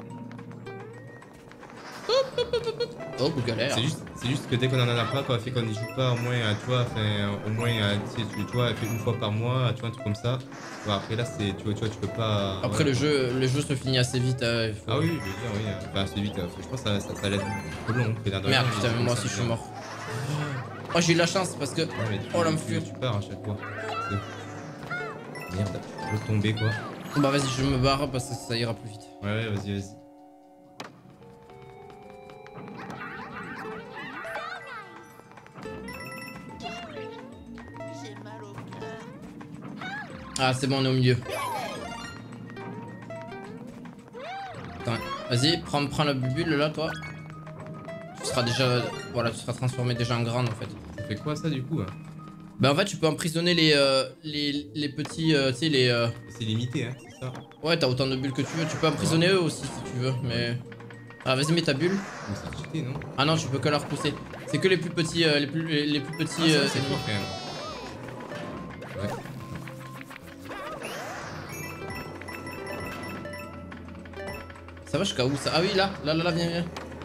Oh, galère. C'est juste, c'est juste que dès qu'on en a pas, quoi, fait qu'on n'y joue pas au moins, euh, tu vois, enfin, au moins, euh, tu sais, tu tu vois, fait une fois par mois, tu vois, un truc comme ça. Ouais, après là, c'est, tu vois, tu vois, tu peux pas. Après ouais. le jeu, le jeu se finit assez vite. euh, il faut- Ah oui, oui, je veux dire, oui. euh, Enfin, c'est vite. euh, je pense que ça, ça, ça laisse un peu long. que dans- dans Merde, le- putain, mais moi aussi je suis mort. Oh, j'ai eu de la chance parce que. Ouais, mais tu, Oh, tu, l'enflure. tu pars à chaque fois. C'est- Merde, je peux tomber quoi. Bah vas-y, je me barre parce que ça ira plus vite. Ouais, ouais, vas-y, vas-y. J'ai mal au cœur. Ah, c'est bon, on est au milieu. Attends, vas-y, prends, prends la bulle là, toi. Tu seras déjà. Voilà, tu seras transformé déjà en grande en fait. Ça fait quoi ça du coup hein? Bah en fait, tu peux emprisonner les, euh, les, les petits. euh, tu sais, les. euh, C'est limité, hein, c'est ça. Ouais, t'as autant de bulles que tu veux. Tu peux emprisonner eux aussi si tu veux, mais. Ah, vas-y, mets ta bulle. Mais c'est cheaté, non? Ah non, tu peux que la repousser. C'est que les plus petits. euh, les, plus, les, les plus petits. Ah, ça, euh, c'est ennemis. fort quand même. Ouais. Ça va jusqu'à où ça? Ah oui, là, là, là, là, viens, viens.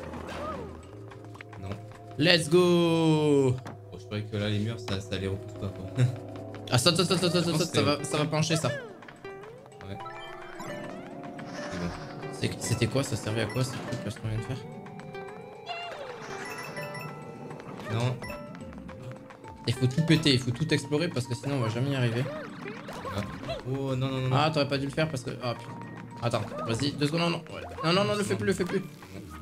Non. Let's go! Bon, je croyais que là, les murs, ça, ça les repousse pas quoi. Ah, saute, saute, saute, saute, saute, pense saute, que ça va, c'est- ça va pencher ça. Ouais. C'est bon. C'est- C'était quoi? Ça servait à quoi ce truc là, ce qu'on vient de faire? Non. Il faut tout péter, il faut tout explorer parce que sinon on va jamais y arriver. Ah. Oh non, non, non, non. Ah, t'aurais pas dû le faire parce que. Ah putain. Attends, vas-y, deux secondes, non, non. Ouais. Non, non, non, le fais plus, le fais plus.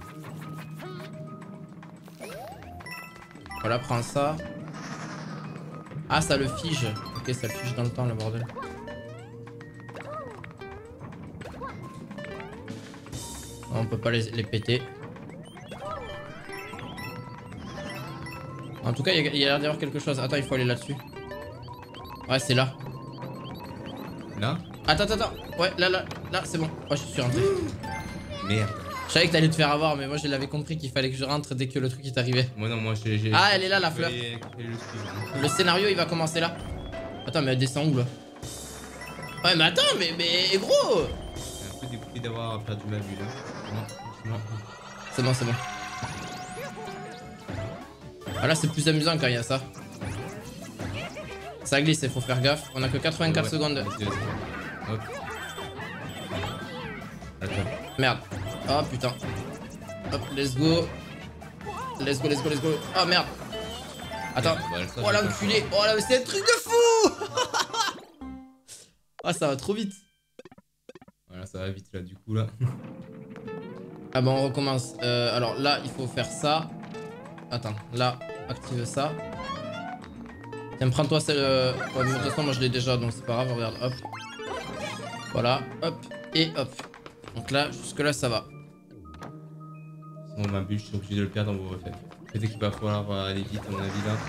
Voilà, prends ça. Ah, ça le fige. Ok, ça le fige dans le temps, le bordel. On peut pas les, les péter. En tout cas, il y a, y a l'air d'y avoir quelque chose. Attends, il faut aller là-dessus. Ouais, c'est là. Là? Attends, attends, attends. Ouais, là, là, là, c'est bon. Oh, je suis rentré. Merde. Je savais que t'allais te faire avoir, mais moi, je l'avais compris qu'il fallait que je rentre dès que le truc est arrivé. Moi, non, moi, j'ai. Ah, elle est là, la fleur. Le scénario, il va commencer là. Attends, mais elle descend où, là? Ouais, mais attends, mais, mais gros! C'est un peu dégoûté d'avoir perdu ma vue, là. Non, non. C'est bon, c'est bon. Ah, là, c'est plus amusant quand il y a ça. Ça glisse, il faut faire gaffe. On a que quatre-vingt-quatre ouais, secondes. Vas-y, vas-y. Hop. Attends. Merde. Oh putain. Hop, let's go. Let's go, let's go, let's go. Oh merde. Attends. Oh l'enculé. Oh là, mais c'est un truc de fou. Ah, ça va trop vite. Voilà, ça va vite là, du coup, là. Ah bon, on recommence. Euh, alors là, il faut faire ça. Attends, là, active ça. Tiens, prends-toi celle... Euh... Ouais, mais de toute façon, moi je l'ai déjà, donc c'est pas grave, regarde, hop. Voilà, hop, et hop. Donc là, jusque là, ça va. Sinon, ma bulle, je suis obligé de le perdre, on vous refait. Peut-être qu'il va falloir aller vite, à mon avis, là.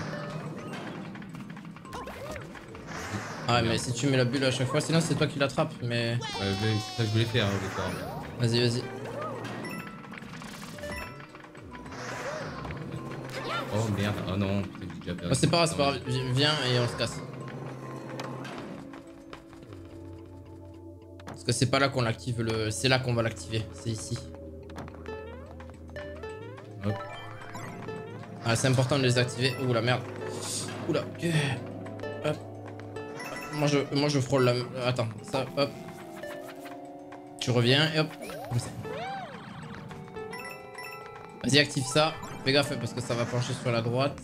Ah ouais, mais si tu mets la bulle à chaque fois, sinon c'est toi qui l'attrapes, mais... Ouais, c'est ça que je voulais faire, au départ. Vas-y, vas-y. Oh merde, oh non, putain, j'ai déjà perdu. Oh, c'est pas grave, c'est pas grave, viens et on se casse. Parce que c'est pas là qu'on l'active, le... c'est là qu'on va l'activer, c'est ici. Hop. Ah, c'est important de les activer. Ouh la merde. Oula. Hop. Moi je, moi je frôle la... Attends, ça, hop. Tu reviens et hop. Comme ça. Vas-y, active ça. Fais gaffe parce que ça va pencher sur la droite.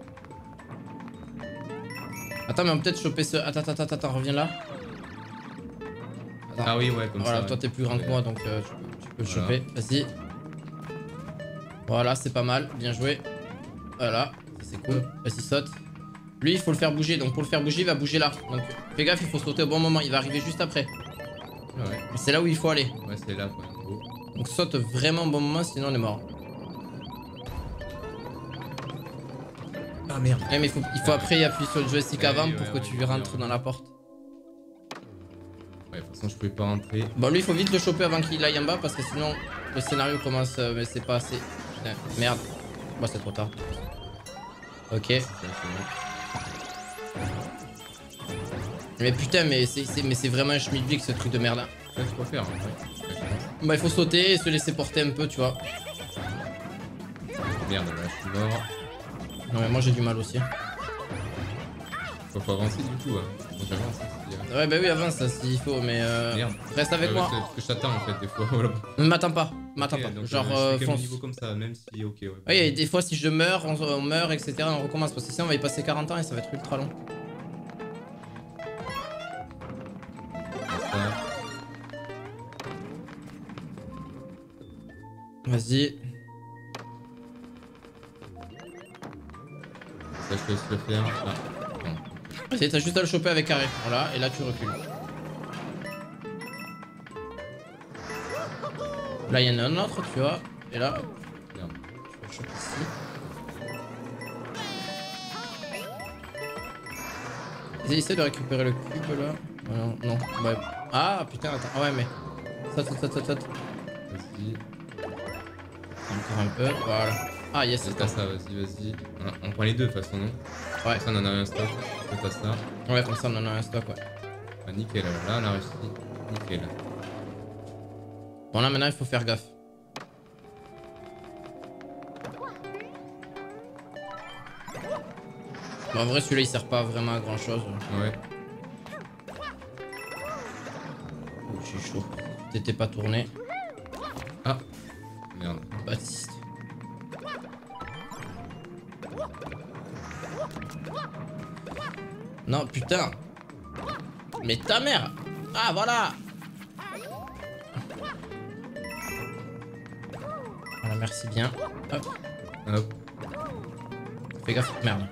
Attends, mais on peut peut-être choper ce... Attends, attends, attends, attends, reviens là. Attends. Ah oui, ouais, comme voilà, ça. toi ouais. t'es plus grand que moi donc euh, tu peux, tu peux le Voilà. choper. Vas-y. Voilà, c'est pas mal. Bien joué. Voilà, c'est cool. Vas-y, saute. Lui, il faut le faire bouger. Donc pour le faire bouger, il va bouger là. Donc fais gaffe, il faut sauter au bon moment. Il va arriver juste après. Ah ouais, C'est là où il faut aller. ouais c'est là, quoi. en gros. Donc saute vraiment au bon moment, sinon on est mort. Ah merde. Ouais, mais il faut, il faut après y appuyer sur le joystick Ouais, avant ouais, pour ouais, que ouais, tu ouais, rentres ouais. dans la porte. Ouais, de toute façon, je pouvais pas rentrer. Bon, lui, il faut vite le choper avant qu'il aille en bas parce que sinon le scénario commence. euh, mais c'est pas assez. Putain, merde. Bon, c'est trop tard. Ok. C'est ça, c'est bon. Mais putain, mais c'est mais c'est vraiment un schmilblick ce truc de merde. Hein. Ouais, tu peux faire, hein, ouais. Ouais, je pense. Bah, il faut sauter et se laisser porter un peu, tu vois. Merde, là, je suis mort. Non, mais moi j'ai du mal aussi. Faut, faut avancer du coup, ouais. Faut que j'avance, hein, c'est bien. Ouais, bah oui, avance ça s'il faut, mais euh, Merde. reste avec Ouais, moi. ouais, Parce que je t'attends en fait, des fois. Voilà. Ne m'attends pas, m'attends Ok, pas. donc, Genre, euh, euh, je fais quand même fonce. niveau comme ça, même si, ok, ouais. Oui, et des fois, si je meurs, on, on meurt, et cetera. On recommence parce que sinon, on va y passer quarante ans et ça va être ultra long. Ça. Vas-y. Ça, je te laisse le faire. Ah, non. Vas-y, t'as juste à le choper avec carré. Voilà, et là, tu recules. Là, il y en a un autre, tu vois. Et là, hop, Merde. tu le chopes ici. Vas-y, essaie de récupérer le cube là. Ah, non, non. Ouais. Ah putain, attends. Ah ouais, mais. Saute, saute, saute, saute, saute. Vas-y. Encore un peu. Voilà. Ah, yes, C'est c'est pas ça. ça, vas-y, vas-y. On, on prend les deux de toute façon, non? Ouais. Comme ça, on en a un stock. C'est pas ça. Ouais, comme ça, on en a un stock, ouais. Ah, nickel, alors là, on a réussi. Nickel. Bon, là, maintenant, il faut faire gaffe. Bon, en vrai, celui-là, il sert pas vraiment à grand chose. Ouais. Oh, je suis chaud. T'étais pas tourné. Ah. Merde. Baptiste. Non, putain. Mais ta mère. Ah, voilà. Voilà, merci bien. Hop. Hop. Fais gaffe, merde.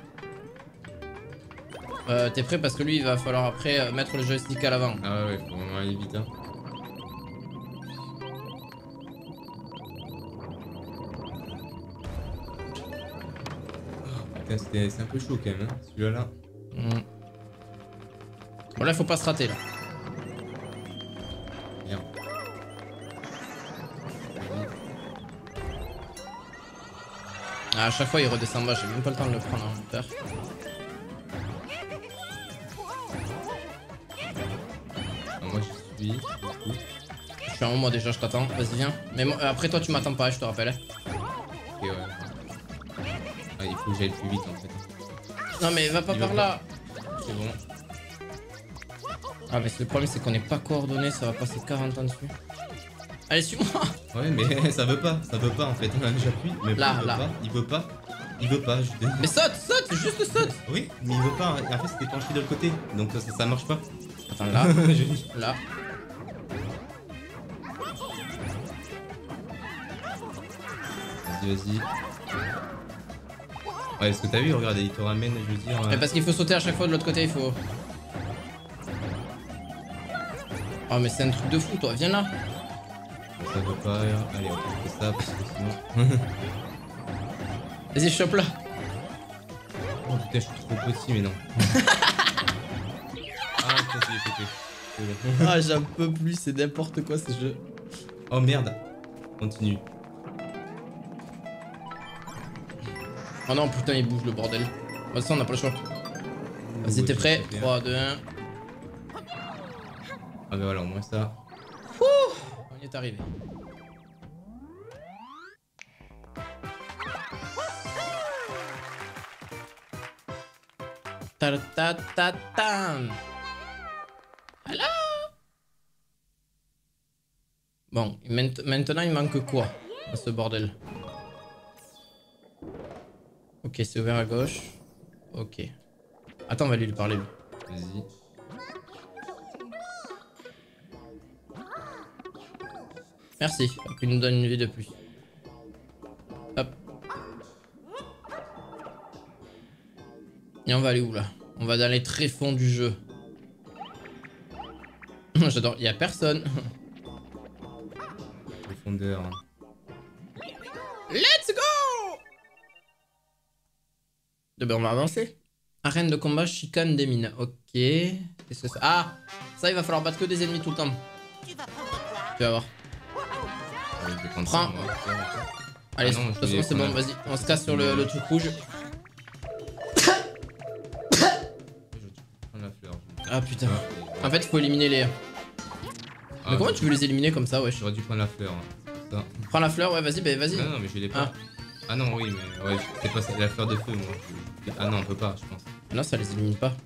Euh, T'es prêt parce que lui il va falloir après euh, mettre le joystick à l'avant. Ah ouais, faut vraiment aller vite hein. Oh, putain, c'est un peu chaud quand même hein, celui-là là. Mmh. Bon là faut pas se rater là. Merde. Ah, à chaque fois il redescend bas, j'ai même pas le temps de le prendre en hauteur. Moi je suis. Je suis en haut moi déjà, je t'attends. Vas-y viens. Mais moi, après toi tu m'attends pas, je te rappelle. Ok ouais. Ah, il faut que j'aille plus vite en fait. Non mais va pas Il par va là. C'est bon. Ah mais le problème c'est qu'on n'est pas coordonné, ça va passer quarante ans dessus. Allez suis-moi. Ouais mais ça veut pas, ça veut pas en fait. J'appuie, mais Là, il veut là. pas, il veut pas. Il veut pas, je Mais saute, saute, juste saute. Oui, mais il veut pas. En fait c'était penché de l'autre côté, donc ça, ça marche pas. Attends là, Je- là. Vas-y, vas-y. Ouais, parce que t'as vu, regarde, il te ramène, je veux dire. Mais euh, parce qu'il faut sauter à chaque fois de l'autre côté, il faut... Oh mais c'est un truc de fou toi, viens là. Ça veut pas. euh, Allez, on fait ça parce que sinon. Vas-y, chope là. Oh putain, je suis trop petit, mais non. Ah, putain, c'est pété. C'est bon. Ah j'en peux plus, c'est n'importe quoi ce jeu. Oh merde. Continue. Oh non putain il bouge le bordel. De toute façon on n'a pas le choix. Vas-y Ouais, t'es je prêt? sais bien. trois, deux, un. Ah bah voilà, au moins ça. On y est arrivé. Ta ta ta tam. Hello. Bon, mainte- maintenant il manque quoi à ce bordel? Ok, c'est ouvert à gauche. Ok. Attends, on va aller lui parler lui. Vas-y. Merci, hop, il nous donne une vie de plus. Hop. Et on va aller où là? On va dans les tréfonds du jeu. J'adore, il y a personne. Profondeur. Hein. Let's go! Eh ben on va avancer. Arène de combat, chicane des mines. Ok. Qu'est-ce que ça? Ah! Ça, il va falloir battre que des ennemis tout le temps. Tu vas prendre quoi? Tu vas voir. Ouais, je vais prendre Prends. ça, moi. Allez, Ah non, de je toute voulais façon, c'est bon, prendre la- vas-y. On se casse sur le, le truc rouge. Je vais prendre la fleur. je- Ah putain. Ah, En fait, il faut éliminer les. ah, Mais comment je- tu veux les éliminer comme ça, wesh? J'aurais dû prendre la fleur. Hein. c'est Ça. Prends la fleur, ouais, vas-y, bah vas-y. Non, non, mais je l'ai pas. Ah. non, oui, mais ouais, c'est pas ça, la fleur de feu, moi. Je- Ah non, on peut pas, je pense. Non, ça les élimine pas.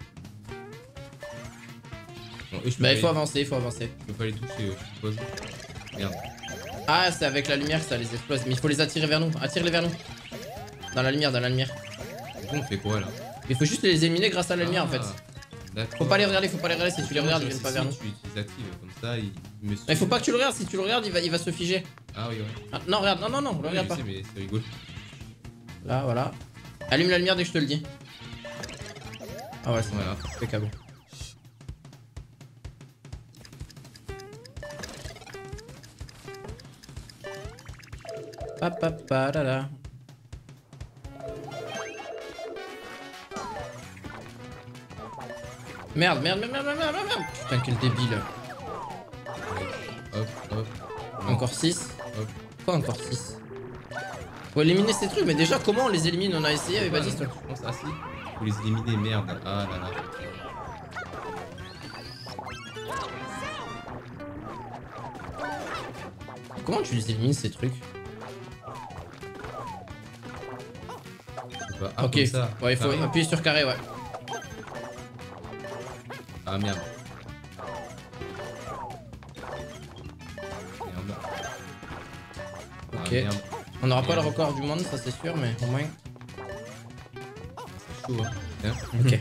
Bon, eux, je peux Bah, pas il faut les- avancer, il faut avancer. Je peux pas les toucher, euh, je suppose. Merde. Ah, c'est avec la lumière que ça les explose. Mais il faut les attirer vers nous. Attire-les vers nous. Dans la lumière, dans la lumière. Du coup, on fait quoi là? Il faut juste les éliminer grâce à la lumière en fait. D'accord. Faut pas les regarder, faut pas les regarder. Si tu les regardes, ils Si, viennent pas si, vers nous. Tu, tu les actives comme ça, il il me suit. Mais faut pas que tu le regardes. Si tu le regardes, il va, il va se figer. Ah oui, ouais. Ah, non, regarde, non, non, non, le Ouais, regarde je pas. sais, mais c'est rigolo. Là, voilà. Allume la lumière dès que je te le dis. Ah ouais, c'est Voilà. impeccable. Papa, pa, da, da. Merde, merde, merde, merde, merde, merde, merde. Putain, quel débile. Hop, hop. Non, Encore six. Hop. Quoi encore six? Faut éliminer ces trucs, mais déjà comment on les élimine? On a essayé avec Baptiste. Je pense, ah si. Faut les éliminer, merde. Ah là là. Comment tu les élimines ces trucs? Je sais pas. Ah, Ok, comme ça. ouais, il faut Ah, appuyer sur carré, ouais. Ah merde. Merde. Ah, Ok. merde. On n'aura pas le Merde. record du monde, ça c'est sûr, mais au moins. C'est chaud, hein. Tiens. Ok.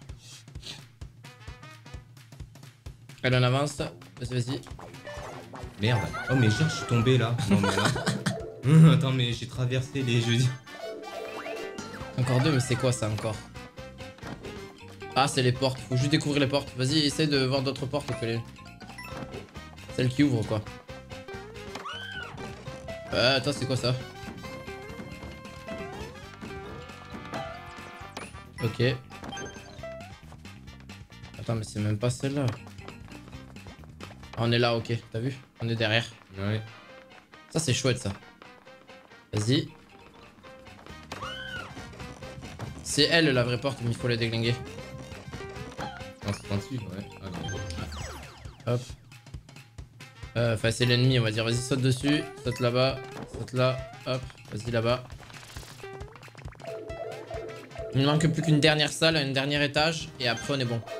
Allez, on avance. Vas-y, vas-y. Merde. Oh, mais genre, je suis tombé là. Non, mais là. Attends, mais j'ai traversé les jeudis. Encore deux, mais c'est quoi ça encore? Ah, c'est les portes. Faut juste découvrir les portes. Vas-y, essaie de voir d'autres portes que les... Celles qui ouvrent, quoi. Euh, attends, c'est quoi ça? Ok. Attends, mais c'est même pas celle-là. Ah, on est là, ok. T'as vu? On est derrière. Ouais. Ça, c'est chouette, ça. Vas-y. C'est elle, la vraie porte, mais il faut la déglinguer. On se prend dessus, ouais. Ah, non. Hop. Euh, Enfin, c'est l'ennemi, on va dire. Vas-y, saute dessus. Saute là-bas. Saute là. Hop. Vas-y, là-bas. Il ne manque plus qu'une dernière salle, un dernier étage. Et après, on est bon.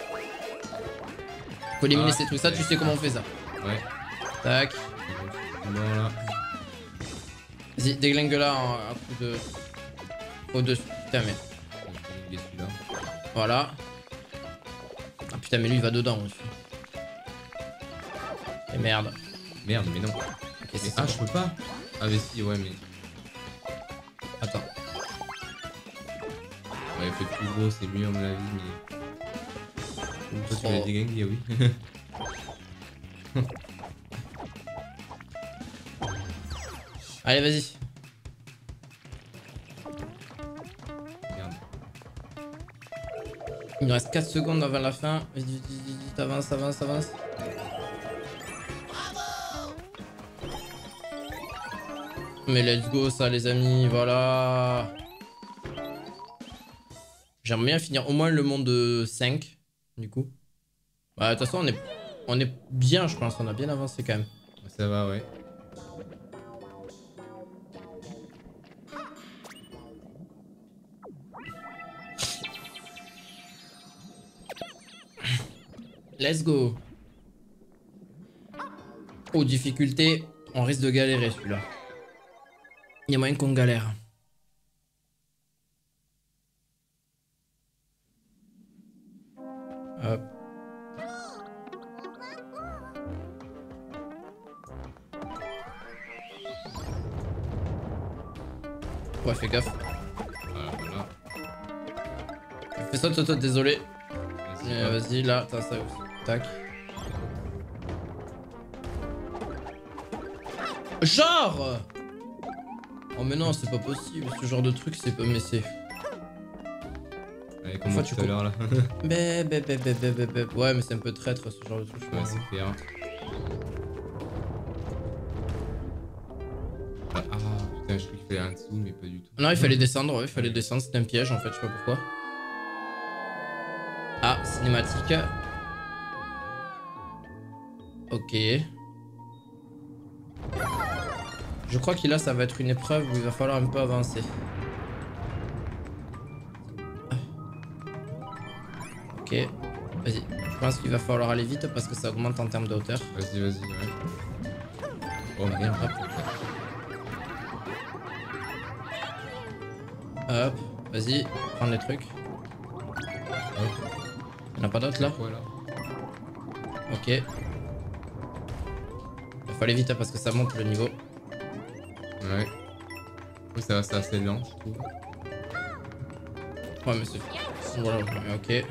Faut éliminer Ah, ces trucs. Ça, tu sais comment on fait ça. Ouais. Tac. Bon, là. Vas-y, déglingue là un coup de... Au-dessus. Putain, mais... Il est celui-là. Voilà. Ah putain, mais lui, il va dedans aussi. Et merde. Merde, mais non. Ok, Mais- c'est ah, ça. je peux pas. Ah, mais si, ouais, mais. Attends. Ouais, fait plus gros, c'est mieux à mon avis, mais. Toi, tu Oh. l'as déglingué, oui. Allez, vas-y. Merde. Il nous reste quatre secondes avant la fin. Vite, vite, vite, vite, vite, avance, avance, avance. Mais let's go ça les amis, voilà. J'aimerais bien finir au moins le monde cinq, du coup. Bah de toute façon on est, on est bien je pense, on a bien avancé quand même. Ça va, ouais. Let's go. Oh difficulté, on risque de galérer celui-là. Il y a moyen qu'on galère. Hop. Ouais, fais gaffe. Voilà, voilà. Fais saute, saute, saute, désolé. Vas-y, Euh, hop. Vas-y, là, t'as ça aussi. Tac. Genre! Oh mais non, c'est pas possible, ce genre de truc, c'est pas... Mais c'est... Allez, comme Fois, moi tu tout à l'heure là. Bé, bé, bé, bé, bé, bé, bé. Ouais, mais c'est un peu traître ce genre de truc. je Ouais, pense. c'est clair. Ah, ah, putain, je crois qu'il fallait un dessous, mais pas du tout. Non, il fallait descendre, ouais, il fallait descendre, c'était un piège en fait, je sais pas pourquoi. Ah, cinématique. Ok. Je crois que là, ça va être une épreuve où il va falloir un peu avancer. Ok, vas-y. Je pense qu'il va falloir aller vite parce que ça augmente en termes de hauteur. Vas-y, vas-y, ouais. Oh merde. Hop, vas-y, prends les trucs. Hop. Il n'y en a pas d'autres là? Voilà. Ok. Il faut aller vite hein, parce que ça monte le niveau. Ouais. Oui, ça va, c'est assez lent, je trouve. Ouais, mais c'est... Voilà, ok.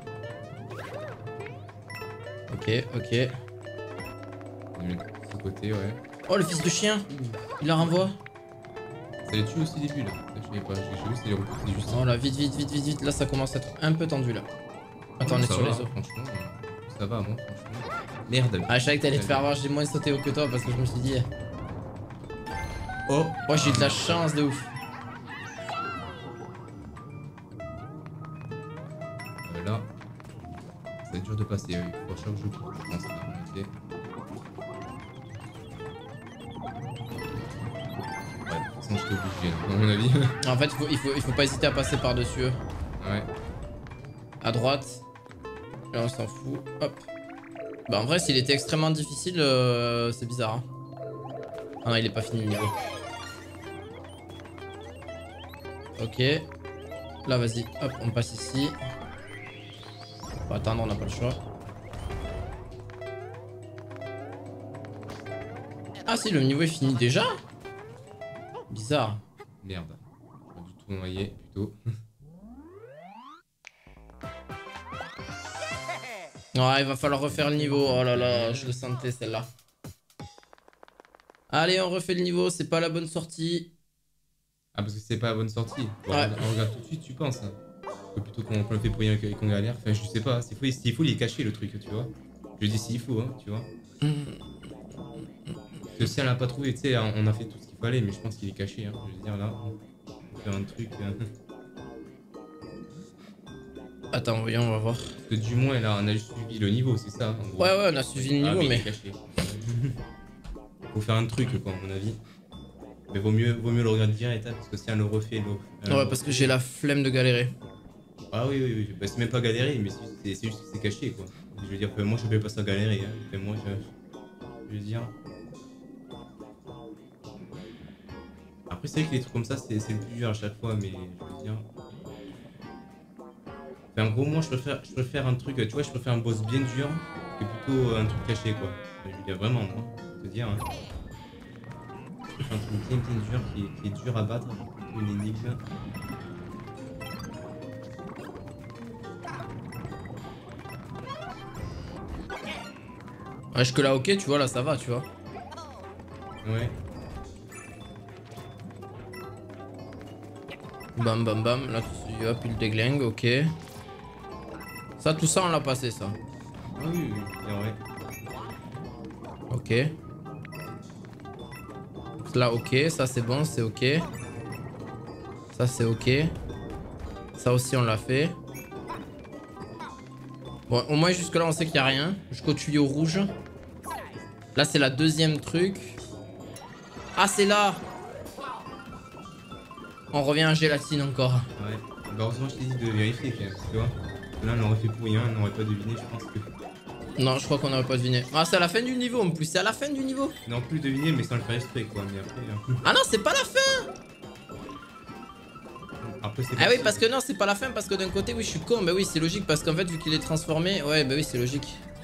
Ok, ok. On met ce côté, ouais. Oh, le fils de chien! Il la renvoie. Ça les tue aussi début là. Je savais pas, j'ai j'ai vu, c'est les repoussés juste. Oh là, vite, vite, vite, vite, vite. Là, ça commence à être un peu tendu là. Attends, on est Ça sur va, les os. franchement. euh, Ça va, moi, franchement. Merde. Ah, je savais que t'allais te faire avoir, j'ai moins sauté haut que toi parce que je me suis dit. Oh! Moi, j'ai eu de la chance de ouf. Euh, là. Ça va être dur de passer, oui. Faut à chaque jeu, je pense, là. Ok. Ouais, de toute façon, j'étais obligé, là, à mon avis. En fait, il faut, il faut, il faut pas hésiter à passer par-dessus eux. Ouais. À droite. Là, on s'en fout. Hop. Bah, en vrai, s'il était extrêmement difficile, euh, c'est bizarre. Hein. Ah non, il est pas fini le niveau. Ok. Là, vas-y. Hop, on passe ici. Faut attendre, on n'a pas le choix. Ah si, le niveau est fini déjà? Bizarre. Merde. Pas du tout noyé, plutôt. Ouais, il va falloir refaire le niveau. Oh là là, je le sentais celle-là. Allez, on refait le niveau. C'est pas la bonne sortie. Ah, parce que c'est pas la bonne sortie. Bon, Ouais. on regarde tout de suite, tu penses. Hein. Que plutôt qu'on qu le fait pour rien et qu'on galère. Enfin, je sais pas. S'il faut, s'il faut, il est caché le truc, tu vois. Je dis s'il faut, hein, tu vois. Parce que si elle l'a pas trouvé, tu sais, on a fait tout ce qu'il fallait, mais je pense qu'il est caché. Hein. Je veux dire, là, on peut faire un truc. Hein. Attends, voyons, on va voir. Parce que du moins, là, on a juste suivi le niveau, c'est ça. En gros. Ouais, ouais, on a suivi le Ah, niveau, mais. mais. Il est caché. Faut faire un truc, quoi, à mon avis. Mais vaut mieux, vaut mieux le regarder direct, hein, parce que si on le refait, le. Ouais, parce que j'ai la flemme de galérer. Ah oui, oui, oui. Bah, c'est même pas galérer, mais c'est c'est juste que c'est caché, quoi. Je veux dire, moi, je fais pas ça galérer. Hein. Enfin, moi, je. Je veux dire. Après, c'est vrai que les trucs comme ça, c'est le plus dur à chaque fois, mais je veux dire. Enfin, en gros, moi, je préfère, je préfère un truc, tu vois, je préfère un boss bien dur que plutôt un truc caché, quoi. Je veux dire, vraiment, moi, je peux te dire. Hein. Un truc bien, bien dur qui est, qui est dur à battre, plutôt une énigme. Ouais, jusque là, ok, tu vois, là, ça va, tu vois. Ouais. Bam, bam, bam. Là, tu hop, il déglingue, ok. Ça, tout ça, on l'a passé, ça. Ah oui, oui, c'est vrai. Ok. Là, ok. Ça, c'est bon, c'est ok. Ça, c'est ok. Ça aussi, on l'a fait. Bon, au moins, jusque-là, on sait qu'il n'y a rien. Jusqu'au tuyau rouge. Là, c'est la deuxième truc. Ah, c'est là. On revient à gélatine encore. Ouais. Bah, heureusement, je t'ai dit de vérifier, quand même, tu vois. Là, on l'aurait fait pour rien, on n'aurait pas deviné, je pense que. Non, je crois qu'on n'aurait pas deviné. Ah, c'est à la fin du niveau en plus. C'est à la fin du niveau. Non, plus deviner, mais sans le faire exprès, quoi. Mais après. Hein. Ah non, c'est pas la fin. Après, c'est Ah oui, parce que non, c'est pas la fin. Parce que d'un côté, oui, je suis con. Bah oui, c'est logique. Parce qu'en fait, vu qu'il est transformé. Ouais, bah oui, c'est logique.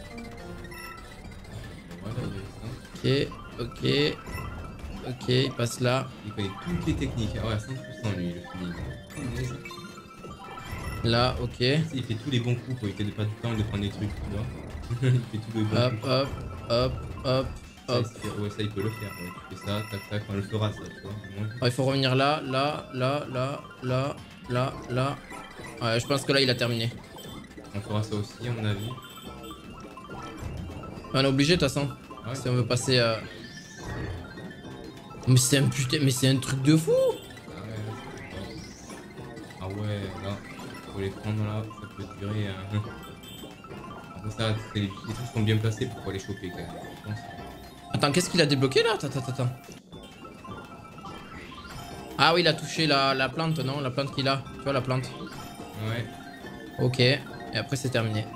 Voilà, il y a ça. Ok, ok. Ok, il passe là. Il connaît toutes les techniques. Ah ouais, cent pour cent lui, le film. Là, ok. Il fait tous les bons coups pour éviter de perdre du temps et de prendre des trucs, tu vois. Il fait tous les bons Hop, coups. hop, hop, hop, Ça, hop. il- ouais, ça, il peut le faire. Ouais. Tu fais ça, tac, tac, on le fera, ça, tu vois. Au moins. Ah, il faut revenir là, là, là, là, là, là, là. Ouais, je pense que là, il a terminé. On fera ça aussi, à mon avis. On est obligé, de toute façon. Ah ouais. Si on veut passer. Euh... Mais c'est un putain, mais c'est un truc de fou! Ah ouais, ah ouais, là, faut les prendre là, ça peut durer. Euh... Après ça, les, les trucs sont bien placés pour pouvoir les choper quand même, je pense. Attends, qu'est-ce qu'il a débloqué là? Attends, attends, attends. Ah oui, il a touché la, la plante, non? La plante qu'il a. Tu vois la plante? Ouais. Ok. Et après, c'est terminé.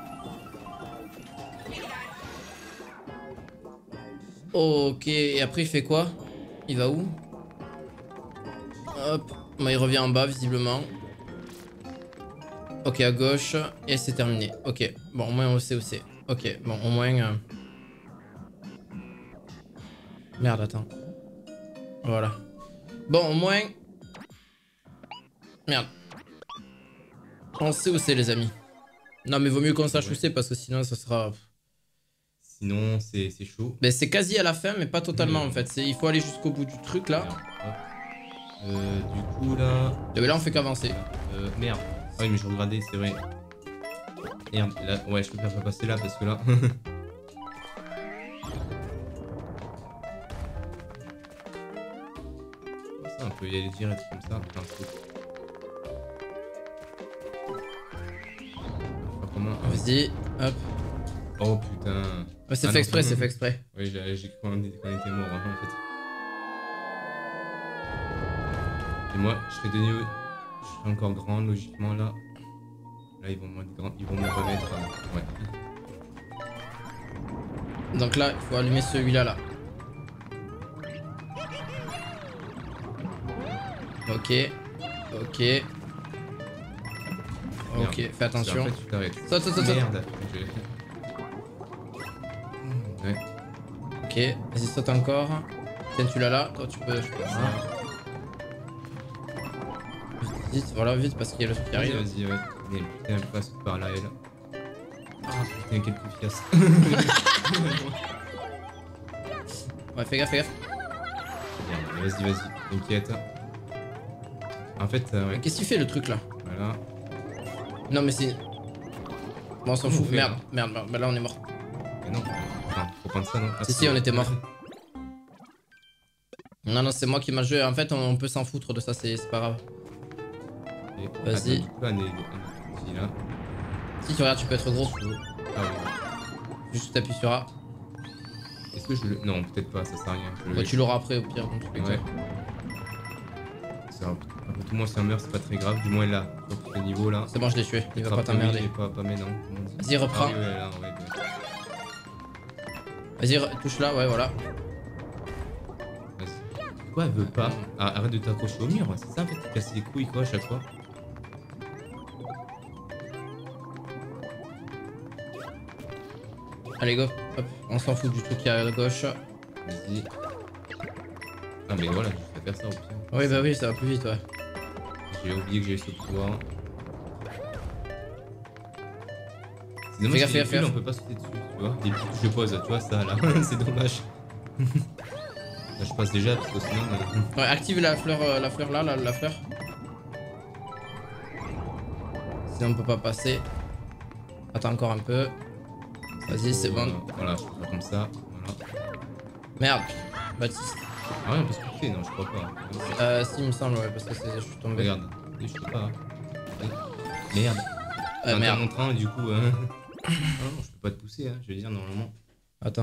Ok. Et après, il fait quoi? Il va où? Hop. Bah, il revient en bas, visiblement. Ok, à gauche. Et c'est terminé. Ok. Bon, au moins, on sait où c'est. Ok. Bon, au moins... Euh... Merde, attends. Voilà. Bon, au moins... Merde. On sait où c'est, les amis. Non, mais vaut mieux qu'on sache où c'est, parce que sinon, ça sera... Sinon, c'est chaud. Ben, c'est quasi à la fin, mais pas totalement, Mmh. en fait. Il faut aller jusqu'au bout du truc, là. Euh, du coup, là... Et là, on fait qu'avancer. Euh, merde. Ah oui, mais je regardais, c'est vrai. Merde, là, ouais, je préfère pas passer là, parce que là... ça, on peut y aller direct comme ça. Enfin, comment... Vas-y, hop. Oh putain. Ouais, c'est Ah fait non. exprès, c'est fait exprès. Oui, j'ai j'ai cru qu'on était, qu'on était mort hein, en fait. Et moi, je serais devenu. Je serais encore grand, logiquement là. Là, ils vont me, grand, ils vont me remettre. Euh, ouais. Donc là, il faut allumer celui-là, là. Ok. Ok. Ok, Merde. fais attention. Après, tu t'arrêtes. Saute, saute, saute, saute. Merde. Je- Ouais. Ok, vas-y, saute encore. Tiens, tu l'as là. Toi, tu peux. Je peux... Ça. Vite, voilà, vite parce qu'il y a le truc qui Vas-y, arrive. vas-y, ouais. Mais putain, elle passe par là, elle. Ah putain, quelle confiance. Ouais, fais gaffe, fais gaffe. Merde, vas-y, vas-y, t'inquiète. En fait, euh, ouais. Qu'est-ce qu'il fait le truc là? Voilà. Non, mais c'est. Bon, on s'en fout. fait, Merde, hein. merde, merde. Bah là, on est mort. Mais non, enfin, faut prendre ça, non? Ah, Si, si, on était mort. Non, non, c'est moi qui m'a joué. En fait, on, on peut s'en foutre de ça, c'est c'est pas grave. Vas-y. Attends, tu peux un un petit là. Si tu regardes, tu peux être gros. Ah oui. Juste t'appuies sur A. Est-ce que je le. Non, peut-être pas, ça sert à rien. Je le Bah, laisse. tu l'auras après au pire. Donc, tu peux Ouais. C'est un- Après tout, moi, si on meurt, c'est pas très grave. Du moins là, sur ce niveau là. C'est bon, je l'ai tué. Il va pas Après, oui, t'emmerder. j'ai Pas, pas, mais non. comment on dit Vas-y, reprends. Ah oui, ouais, là, ouais, ouais. Vas-y, re- touche là, ouais, voilà. Vas-y. Pourquoi elle veut pas? Ah, arrête de t'accrocher au mur, c'est ça en fait, tu casses les couilles quoi à chaque fois. Allez, go. Hop, on s'en fout du truc qui est à gauche. Vas-y. Ah, mais voilà, je vais faire ça au pire. Oui, bah oui, ça va plus vite, ouais. J'ai oublié que j'avais ce pouvoir. C'est Fais dommage, gaffe, que les fais fils, gaffe. on peut pas sauter dessus, tu vois. Des petites touches de pause, tu vois ça là, c'est dommage. Là, je passe déjà parce que sinon. euh, Ouais, active la fleur, euh, la fleur là, la, la fleur. Sinon, on peut pas passer. Attends encore un peu. Vas-y, c'est faut, bon. euh, Voilà, je peux faire comme ça. Voilà. Merde, Baptiste. Ah ouais, on peut se couper, non, je crois pas. Euh, si, il me semble, ouais, parce que c'est- je suis tombé. Regarde, je sais pas. hein. Merde. Euh, T'es merde. en train, du coup. Euh... ah non, je peux pas te pousser, hein, je veux dire, normalement. Attends.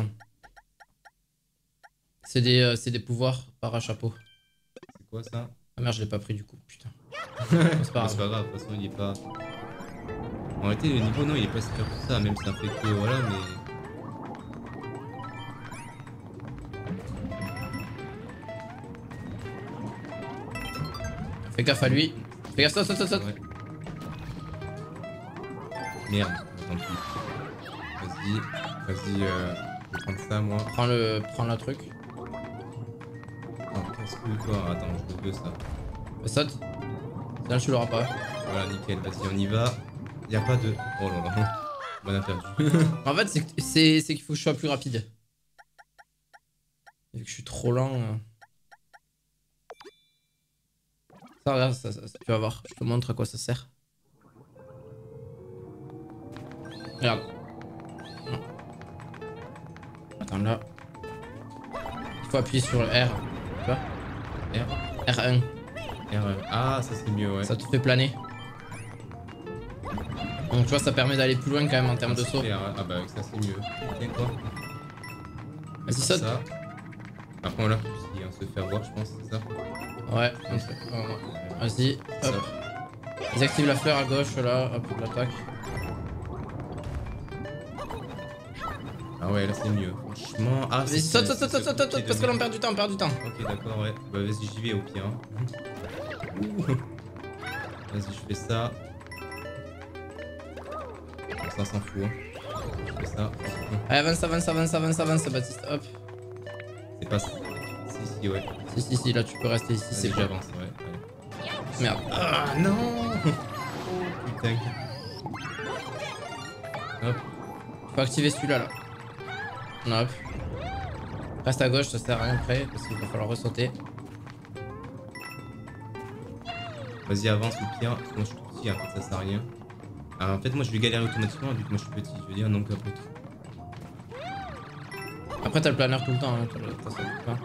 C'est des, euh, c'est des pouvoirs para-chapeau. C'est quoi ça? Ah merde, je l'ai pas pris du coup, putain. C'est pas Bon, c'est grave. pas grave, de toute façon, il est pas. En réalité, le niveau, non, il est pas si dur que ça, même si ça fait que. Voilà, mais. Fais gaffe à lui. Fais gaffe, saute, saute, saute, saute. Ouais. Merde, tant pis. Vas-y, vas-y, euh, je vais prendre ça, moi. Prends le, prends le truc. Attends, qu'est-ce que toi? Attends, je veux ça. Fais saute. Là, tu l'auras pas. Voilà, nickel, vas-y, on y va. Y a pas de. Oh là là. On a perdu. En fait, c'est que- c'est c'est qu'il faut que je sois plus rapide. Vu que je suis trop lent. euh. Ça, regarde, ça, ça- ça- tu vas voir. Je te montre à quoi ça sert. Regarde. Non. Attends, là. Il faut appuyer sur le R. Tu vois R, R un. R, ah, ça c'est mieux, ouais. Ça te fait planer. Donc tu vois, ça permet d'aller plus loin quand même en termes de saut. R, ah bah avec ça c'est mieux. Tiens quoi. Vas-y, saute. Ça. Après on l'a plus si on se fait avoir, je pense, c'est ça. Ouais. on fait- ouais. Vas-y. Hop. Ils activent la fleur à gauche là. Hop, l'attaque. Ah ouais, là c'est mieux. Franchement. Ah, Vas-y, saute, saute, saute, saute, saute, saute, parce que là on perd du temps, on perd du temps. Ok, d'accord, ouais. Bah vas-y, j'y vais au pire. Hein. Ouh. Vas-y, je fais ça. Bon, ça s'en fout. Hein. Je fais ça. Allez, avance, avance, avance, avance, avance, Baptiste. Hop. C'est pas ça. Si, si, ouais. Si, si, si, là tu peux rester ici, c'est C'est bon. j'avance, ouais. Allez. Merde. Ah non. Oh putain. Hop. Faut activer celui-là là. Hop. Reste à gauche, ça sert à rien après, parce qu'il va falloir ressauter. Vas-y, avance au pire. Parce que moi je suis tout petit, en fait, ça sert à rien. Ah, en fait, moi je vais galérer automatiquement vu que moi je suis petit. Je veux dire, donc après tout. Après t'as le planeur tout le temps, hein, t'as le- t'as ça tout le temps.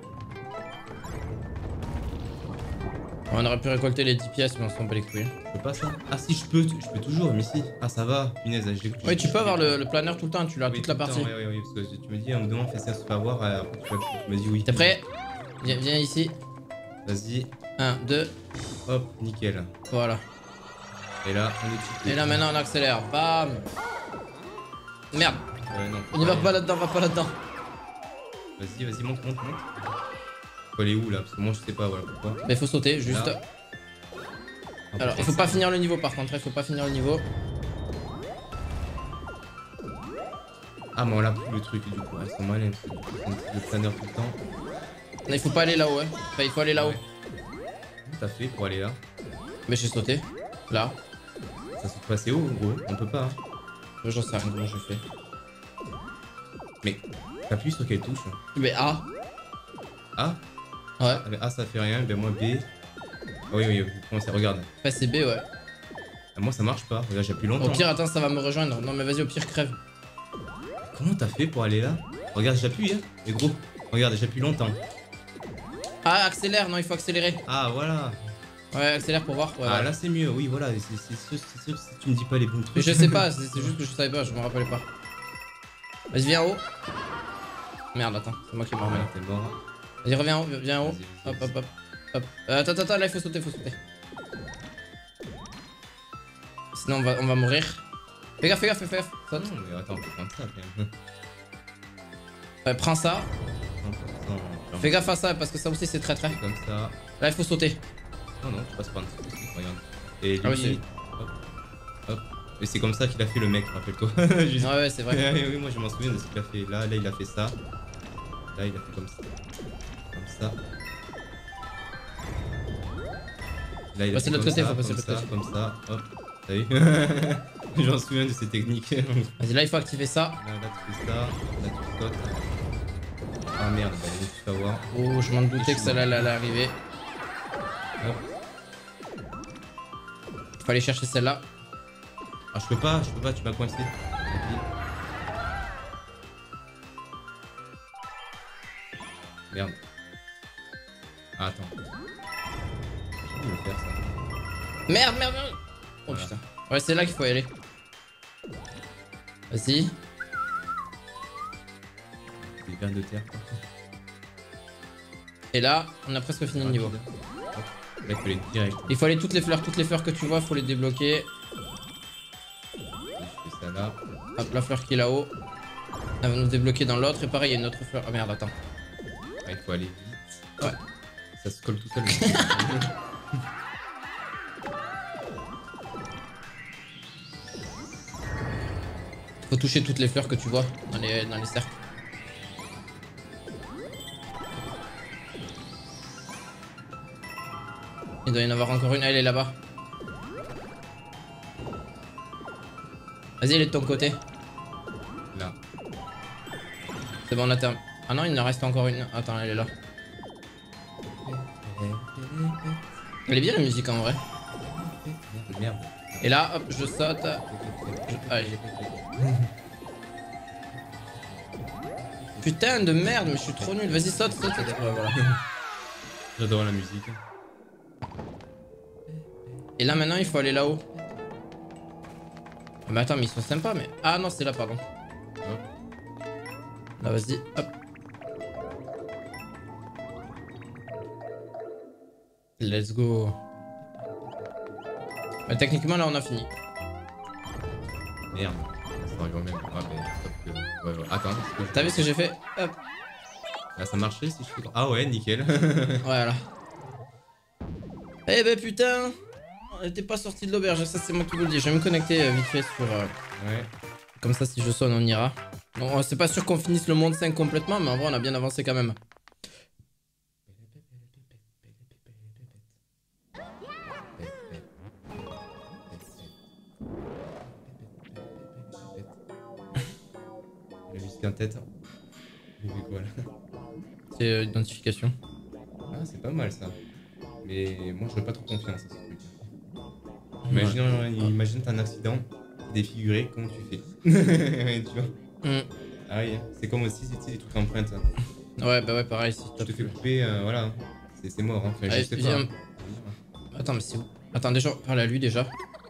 On aurait pu récolter les dix pièces, mais on s'en bat les couilles. Je peux pas ça? Ah si, je peux, je peux toujours, mais si. Ah ça va, punaise, je l'ai. Oui, tu peux avoir le, le planeur tout le temps, tu l'as Oui, toute tout la le temps, partie. Ouais, ouais, ouais, parce que tu me dis, on me demande, fais ça, se fait avoir, euh, après tu, vas- tu m'as dit oui. T'es prêt? Viens, viens ici. Vas-y, un, deux, hop, nickel. voilà. Et là, on est dessus. Et là maintenant on accélère. Bam. Merde. Ouais, non. On y va pas là-dedans, on va pas là-dedans. Vas-y, vas-y, monte, monte, monte. Faut aller où là? Parce que moi je sais pas, voilà pourquoi. Mais faut sauter, juste. Là. Alors, il faut pas finir le niveau par contre, il faut pas finir le niveau. Ah, mais on l'a plus le truc du coup, elles sont malines. parce que du coup, c'est le planeur tout le temps. Non, il faut pas aller là-haut, ouais. Enfin, il faut aller là-haut. Ouais. Tout à fait, pour aller là. Mais j'ai sauté. Là. Ça saute pas assez haut, gros. On peut pas. Hein. J'en sais rien comment je fais. Mais t'appuies sur quelle touche? Mais A. A. Ouais. Ah, A ça fait rien, ben moi B. Ah oui, oui, oui. Comment ça regarde? Bah c'est B, ouais. Ah, moi ça marche pas. Regarde, j'appuie longtemps. Au pire, attends, ça va me rejoindre. Non, mais vas-y, au pire, crève. Comment t'as fait pour aller là? Regarde, j'appuie, hein. Et gros, regarde, j'appuie longtemps. Ah, accélère, non, il faut accélérer. Ah, voilà. Ouais, accélère pour voir. Ouais, Ah, ouais. là c'est mieux, oui, voilà. C'est sûr, c'est sûr si tu me dis pas les bons trucs. Mais je sais pas, c'est c'est juste que je savais pas, je me rappelais pas. Vas-y, viens en haut. Merde, attends, c'est moi qui m'en remets. Ah, t'es mort. Vas-y, reviens en haut, viens en haut. Vas-y, Hop, vas-y, hop, hop. Hop. Euh, attends, attends, là, il faut sauter, faut sauter. Sinon, on va, on va mourir. Fais gaffe, fais gaffe, fais gaffe. Saute. Non, mais attends, on peut prendre ça quand même. Ouais, prends ça. Non, non, non, Fais gaffe à ça, parce que ça aussi, c'est très très. comme ça. Là, il faut sauter. Non, non, tu passes par en dessous, regarde. Et lui, Ah oui, hop, hop. Et c'est comme ça qu'il a fait le mec, rappelle-toi. Juste- Ouais, ouais, c'est vrai. oui, oui, moi je m'en souviens de ce qu'il a fait. Là, là, il a fait ça. Là, il a fait comme ça. Comme ça. Là, il a Passer fait de l'autre comme côté, ça, faut passer comme de l'autre ça, côté. comme ça, hop. T'as vu? Je m'en souviens de ces techniques. Là, Vas-y, là, il faut activer ça. là, tu fais ça. Là, tu sautes. Ah merde, bah, il faut avoir. Oh, je m'en doutais que celle-là elle allait arriver. Hop. Il fallait chercher celle-là. Ah, je peux pas, je peux pas, tu m'as coincé. Vas-y. Merde. Ah, attends. Je vais le faire ça. Merde, merde, merde. Oh Voilà. putain. Ouais, c'est là qu'il faut y aller. Vas-y. Des vers de terre. Quoi. Et là, on a presque fini le niveau. Hop. Là, il faut aller direct. Il faut aller toutes les fleurs, toutes les fleurs que tu vois, faut les débloquer. Je fais ça là. Hop, la fleur qui est là-haut. Elle va nous débloquer dans l'autre. Et pareil, il y a une autre fleur. Ah merde, attends. Ah, il faut aller vite. Ouais. Ça se colle tout seul. Faut toucher toutes les fleurs que tu vois dans les, dans les cercles. Il doit y en avoir encore une. Ah, elle est là-bas. Vas-y, elle est de ton côté. Là. C'est bon, on a terminé. Ah non, il en reste encore une. Attends, elle est là. Elle est bien la musique en vrai. Merde. Et là, hop, je saute. Je- Allez. Putain de merde, mais je suis trop nul. Vas-y, saute, saute, saute. Ouais, voilà. J'adore la musique. Et là, maintenant, il faut aller là-haut. Mais attends, mais ils sont sympas, mais. Ah non, c'est là, pardon. Hop. Là, vas-y, hop. Let's go. Mais techniquement, là, on a fini. Merde. Ça arrive au même. Ah, mais stop que. Ouais, ouais. Attends. parce que je- T'as vu ce que j'ai fait? Hop. Là, ça marchait si je fais. Ah, ouais, nickel. Voilà. Eh ben putain, on était pas sorti de l'auberge, ça c'est moi qui vous le dis. Je vais me connecter euh, vite fait sur... euh, Ouais. Comme ça si je sonne on ira. Bon, c'est pas sûr qu'on finisse le monde cinq complètement, mais en vrai on a bien avancé quand même. La musique en tête. J'ai vu quoi là? C'est euh, identification. Ah, c'est pas mal ça. Mais moi, je n'aurais pas trop confiance à ce truc. Imagine, euh, imagine t'as un accident, t'es défiguré, comment tu fais? Tu vois? Mm. Ah oui, c'est comme aussi tu sais, les trucs empreintes. Ouais, bah ouais, pareil. Si Je te fais couper, euh, voilà. C'est c'est mort, hein. Enfin, Allez, je sais viens. pas. Attends, mais c'est où? Attends, déjà, parle à lui déjà.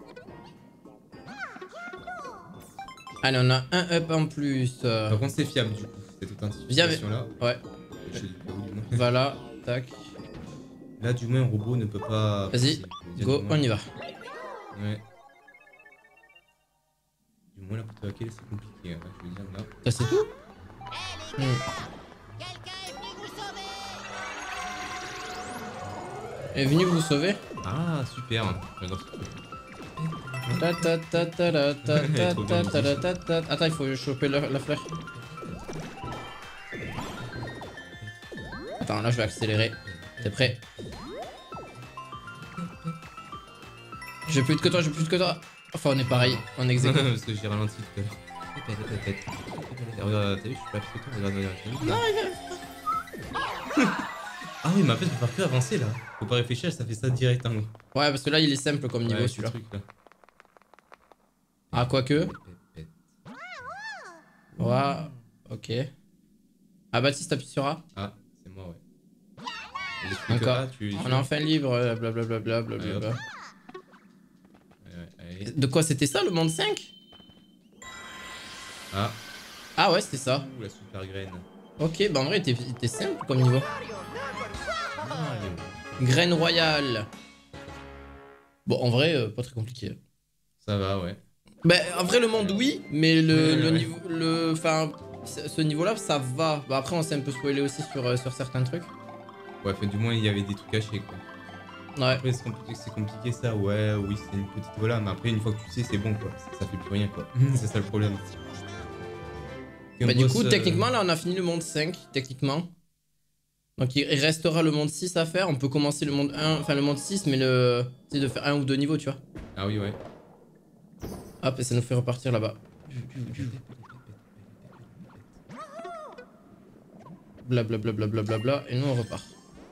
Allez, on a un up en plus. euh. Par contre, c'est fiable du coup, cette authentification là. Ouais, Je te dis pas où, du moins. voilà, tac. Là, du moins, un robot ne peut pas. Vas-y, passer, je veux dire, go, du moins. on y va. Ouais. Du moins, là, pour te hacker, c'est compliqué. Hein. Je veux dire, là. Ça c'est tout? Eh, les Mm. quelqu'un est venu vous sauver? Est venu vous sauver? Ah, super. J'adore ce truc. Ta ta ta ta ta ta ta Trop ta bien, ta ta ta. Attends, il faut choper la, la fleur. Attends, là je vais accélérer. T'es prêt? J'ai plus vite que toi, j'ai plus vite que toi. Enfin, on est pareil, on est exécuté. Parce que j'ai ralenti tout à l'heure. Répète, répète, répète. Regarde, t'as vu, je suis pas plus que toi. Regarde, regarde. Non, il va. Ah oui, mais en fait, faut faire que avancer là. Faut pas réfléchir, ça fait ça direct en haut. Ouais, parce que là, il est simple comme niveau Ouais, celui-là. truc, là. Ah, quoique. Pète, pète. Ouais, ok. Ah, Baptiste, t'appuies sur A. Ah, c'est moi, ouais. Et le truc Encore. A, tu... On est enfin libre, blablabla. Blablabla. Allez, hop. Ouais, ouais, allez. De quoi c'était ça le monde cinq? Ah. Ah, ouais, c'était ça. Ouh, la super graine. Ok, bah en vrai, il était, il était simple comme niveau. Ah, Graine royale. Bon, en vrai, euh, pas très compliqué. ça va, ouais. Bah, en vrai, le monde, oui, mais le, Ouais, le ouais. niveau. Le, enfin, ce niveau-là, ça va. Bah, après, on s'est un peu spoilé aussi sur, euh, sur certains trucs. Ouais, fait, du moins, il y avait des trucs cachés, quoi. Ouais. Après, c'est compliqué, c'est compliqué ça, ouais, oui, c'est une petite voilà, mais après, une fois que tu sais, c'est bon, quoi. Ça, ça fait plus rien, quoi. C'est ça le problème. Bah, du boss, coup, euh... techniquement, là, on a fini le monde cinq, techniquement. Donc, il restera le monde six à faire. On peut commencer le monde un, enfin, le monde six, mais le. Tu sais, de faire un ou deux niveaux, tu vois. Ah oui, ouais. Hop, et ça nous fait repartir là-bas. Blablabla, bla bla bla bla, et nous, on repart.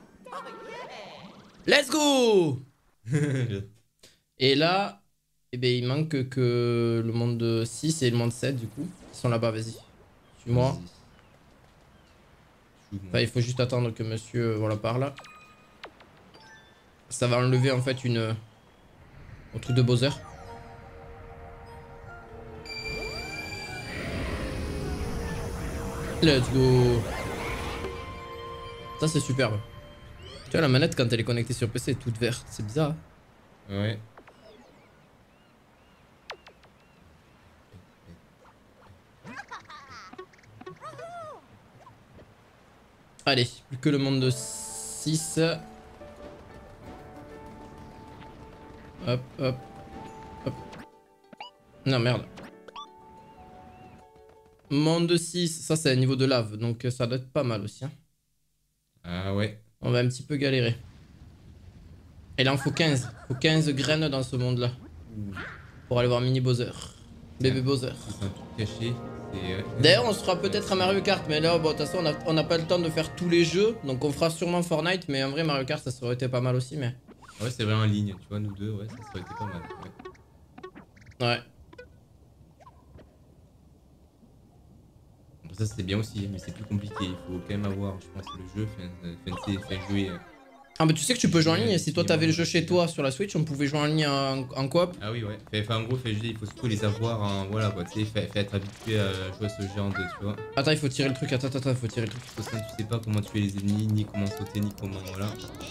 Let's go! Et là, eh ben, il manque que le monde six et le monde sept, du coup. Ils sont là-bas, vas-y. Suis-moi. Enfin, il faut juste attendre que monsieur, euh, voilà, par là. Ça va enlever, en fait, une... Euh, un truc de Bowser. Let's go! Ça, c'est superbe. Tu vois, la manette, quand elle est connectée sur P C, est toute verte. C'est bizarre. Hein. Ouais. Allez, plus que le monde de six. Hop, hop, hop. Non, merde. Monde de six, ça c'est un niveau de lave, donc ça doit être pas mal aussi. Hein. Ah ouais. On va un petit peu galérer. Et là, il en faut quinze. Il faut quinze graines dans ce monde-là. Pour aller voir Mini Bowser. Bébé Bowser. C'est un truc caché. Euh... D'ailleurs, on sera peut-être à Mario Kart, mais là, bon, de toute façon, on n'a pas le temps de faire tous les jeux. Donc, on fera sûrement Fortnite, mais en vrai, Mario Kart, ça aurait été pas mal aussi. Mais ouais, c'est vrai en ligne, tu vois, nous deux, ouais, ça aurait été pas mal. Ouais. ouais. Bon, ça, c'était bien aussi, mais c'est plus compliqué. Il faut quand même avoir, je pense, le jeu, faire jouer. Ah, mais tu sais que tu peux jouer en ligne. Si toi, t'avais le jeu chez toi sur la Switch, on pouvait jouer en ligne en, en coop. Ah oui, ouais. Enfin, en gros, fait, il faut surtout les avoir en. Voilà, quoi. Tu sais, fait, fait être habitué à jouer à ce genre de. Tu vois. Attends, il faut tirer le truc. Attends, attends, il faut tirer le truc. De toute façon, tu sais pas comment tuer les ennemis, ni comment sauter, ni comment. Voilà.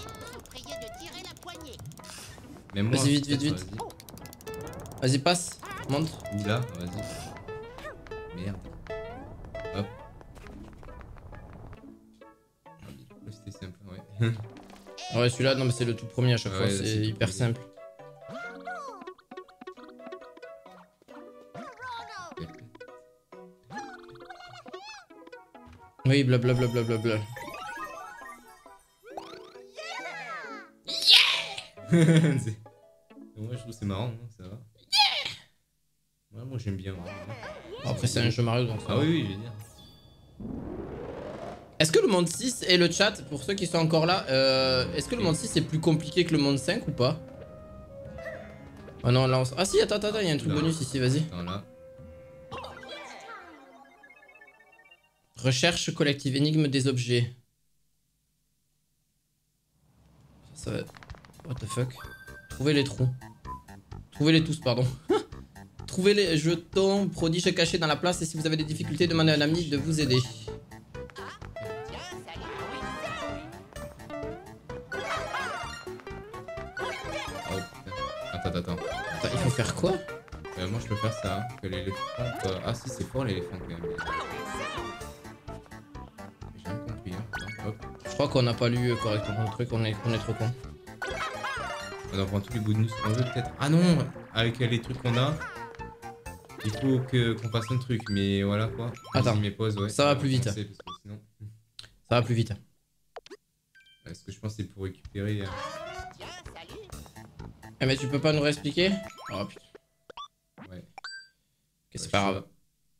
Même moi. Vas-y, vite, vite, vite. Vas-y, passe. Monte. Ou là, vas-y. Merde. Hop. C'était simple, ouais. Ouais, celui-là, non, mais c'est le tout premier à chaque ah fois. Ouais, c'est hyper simple. Oui, blablabla. Bla, bla, bla, bla. Yeah. Moi, je trouve c'est marrant, hein, ça va. Yeah. Ouais, moi, j'aime bien. Ouais. Après, c'est un jeu Mario, donc ça Ah va. oui, oui, je veux dire. Est-ce que le monde six et le chat, pour ceux qui sont encore là, euh, est-ce que le monde six est plus compliqué que le monde cinq ou pas? Ah non, là on... Ah si, attends, attends, il y a un truc là. Bonus ici, vas-y. Recherche collective, énigme des objets. Ça va... What the fuck? Trouvez les trous. Trouvez-les tous, pardon. Trouvez les jetons, prodiges cachés dans la place et si vous avez des difficultés, demandez à un ami de vous aider. Attends, attends. Attends, il faut faire quoi? euh, Moi je peux faire ça, hein, que l'éléphant... Euh... Ah si, c'est fort l'éléphant quand même. J'ai rien compris, hein. Hop. Je crois qu'on n'a pas lu correctement le truc, on est, on est trop con. On en prend tous les bonus qu'on veut peut-être. Ah non, avec les trucs qu'on a, il faut que qu'on fasse un truc, mais voilà quoi. Attends, mes pauses, ouais, ça va plus vite. Parce que sinon... Ça va plus vite. Ouais, ce que je pense c'est pour récupérer... Euh... Eh mais tu peux pas nous réexpliquer? Oh putain. Ouais. Ok, c'est pas grave.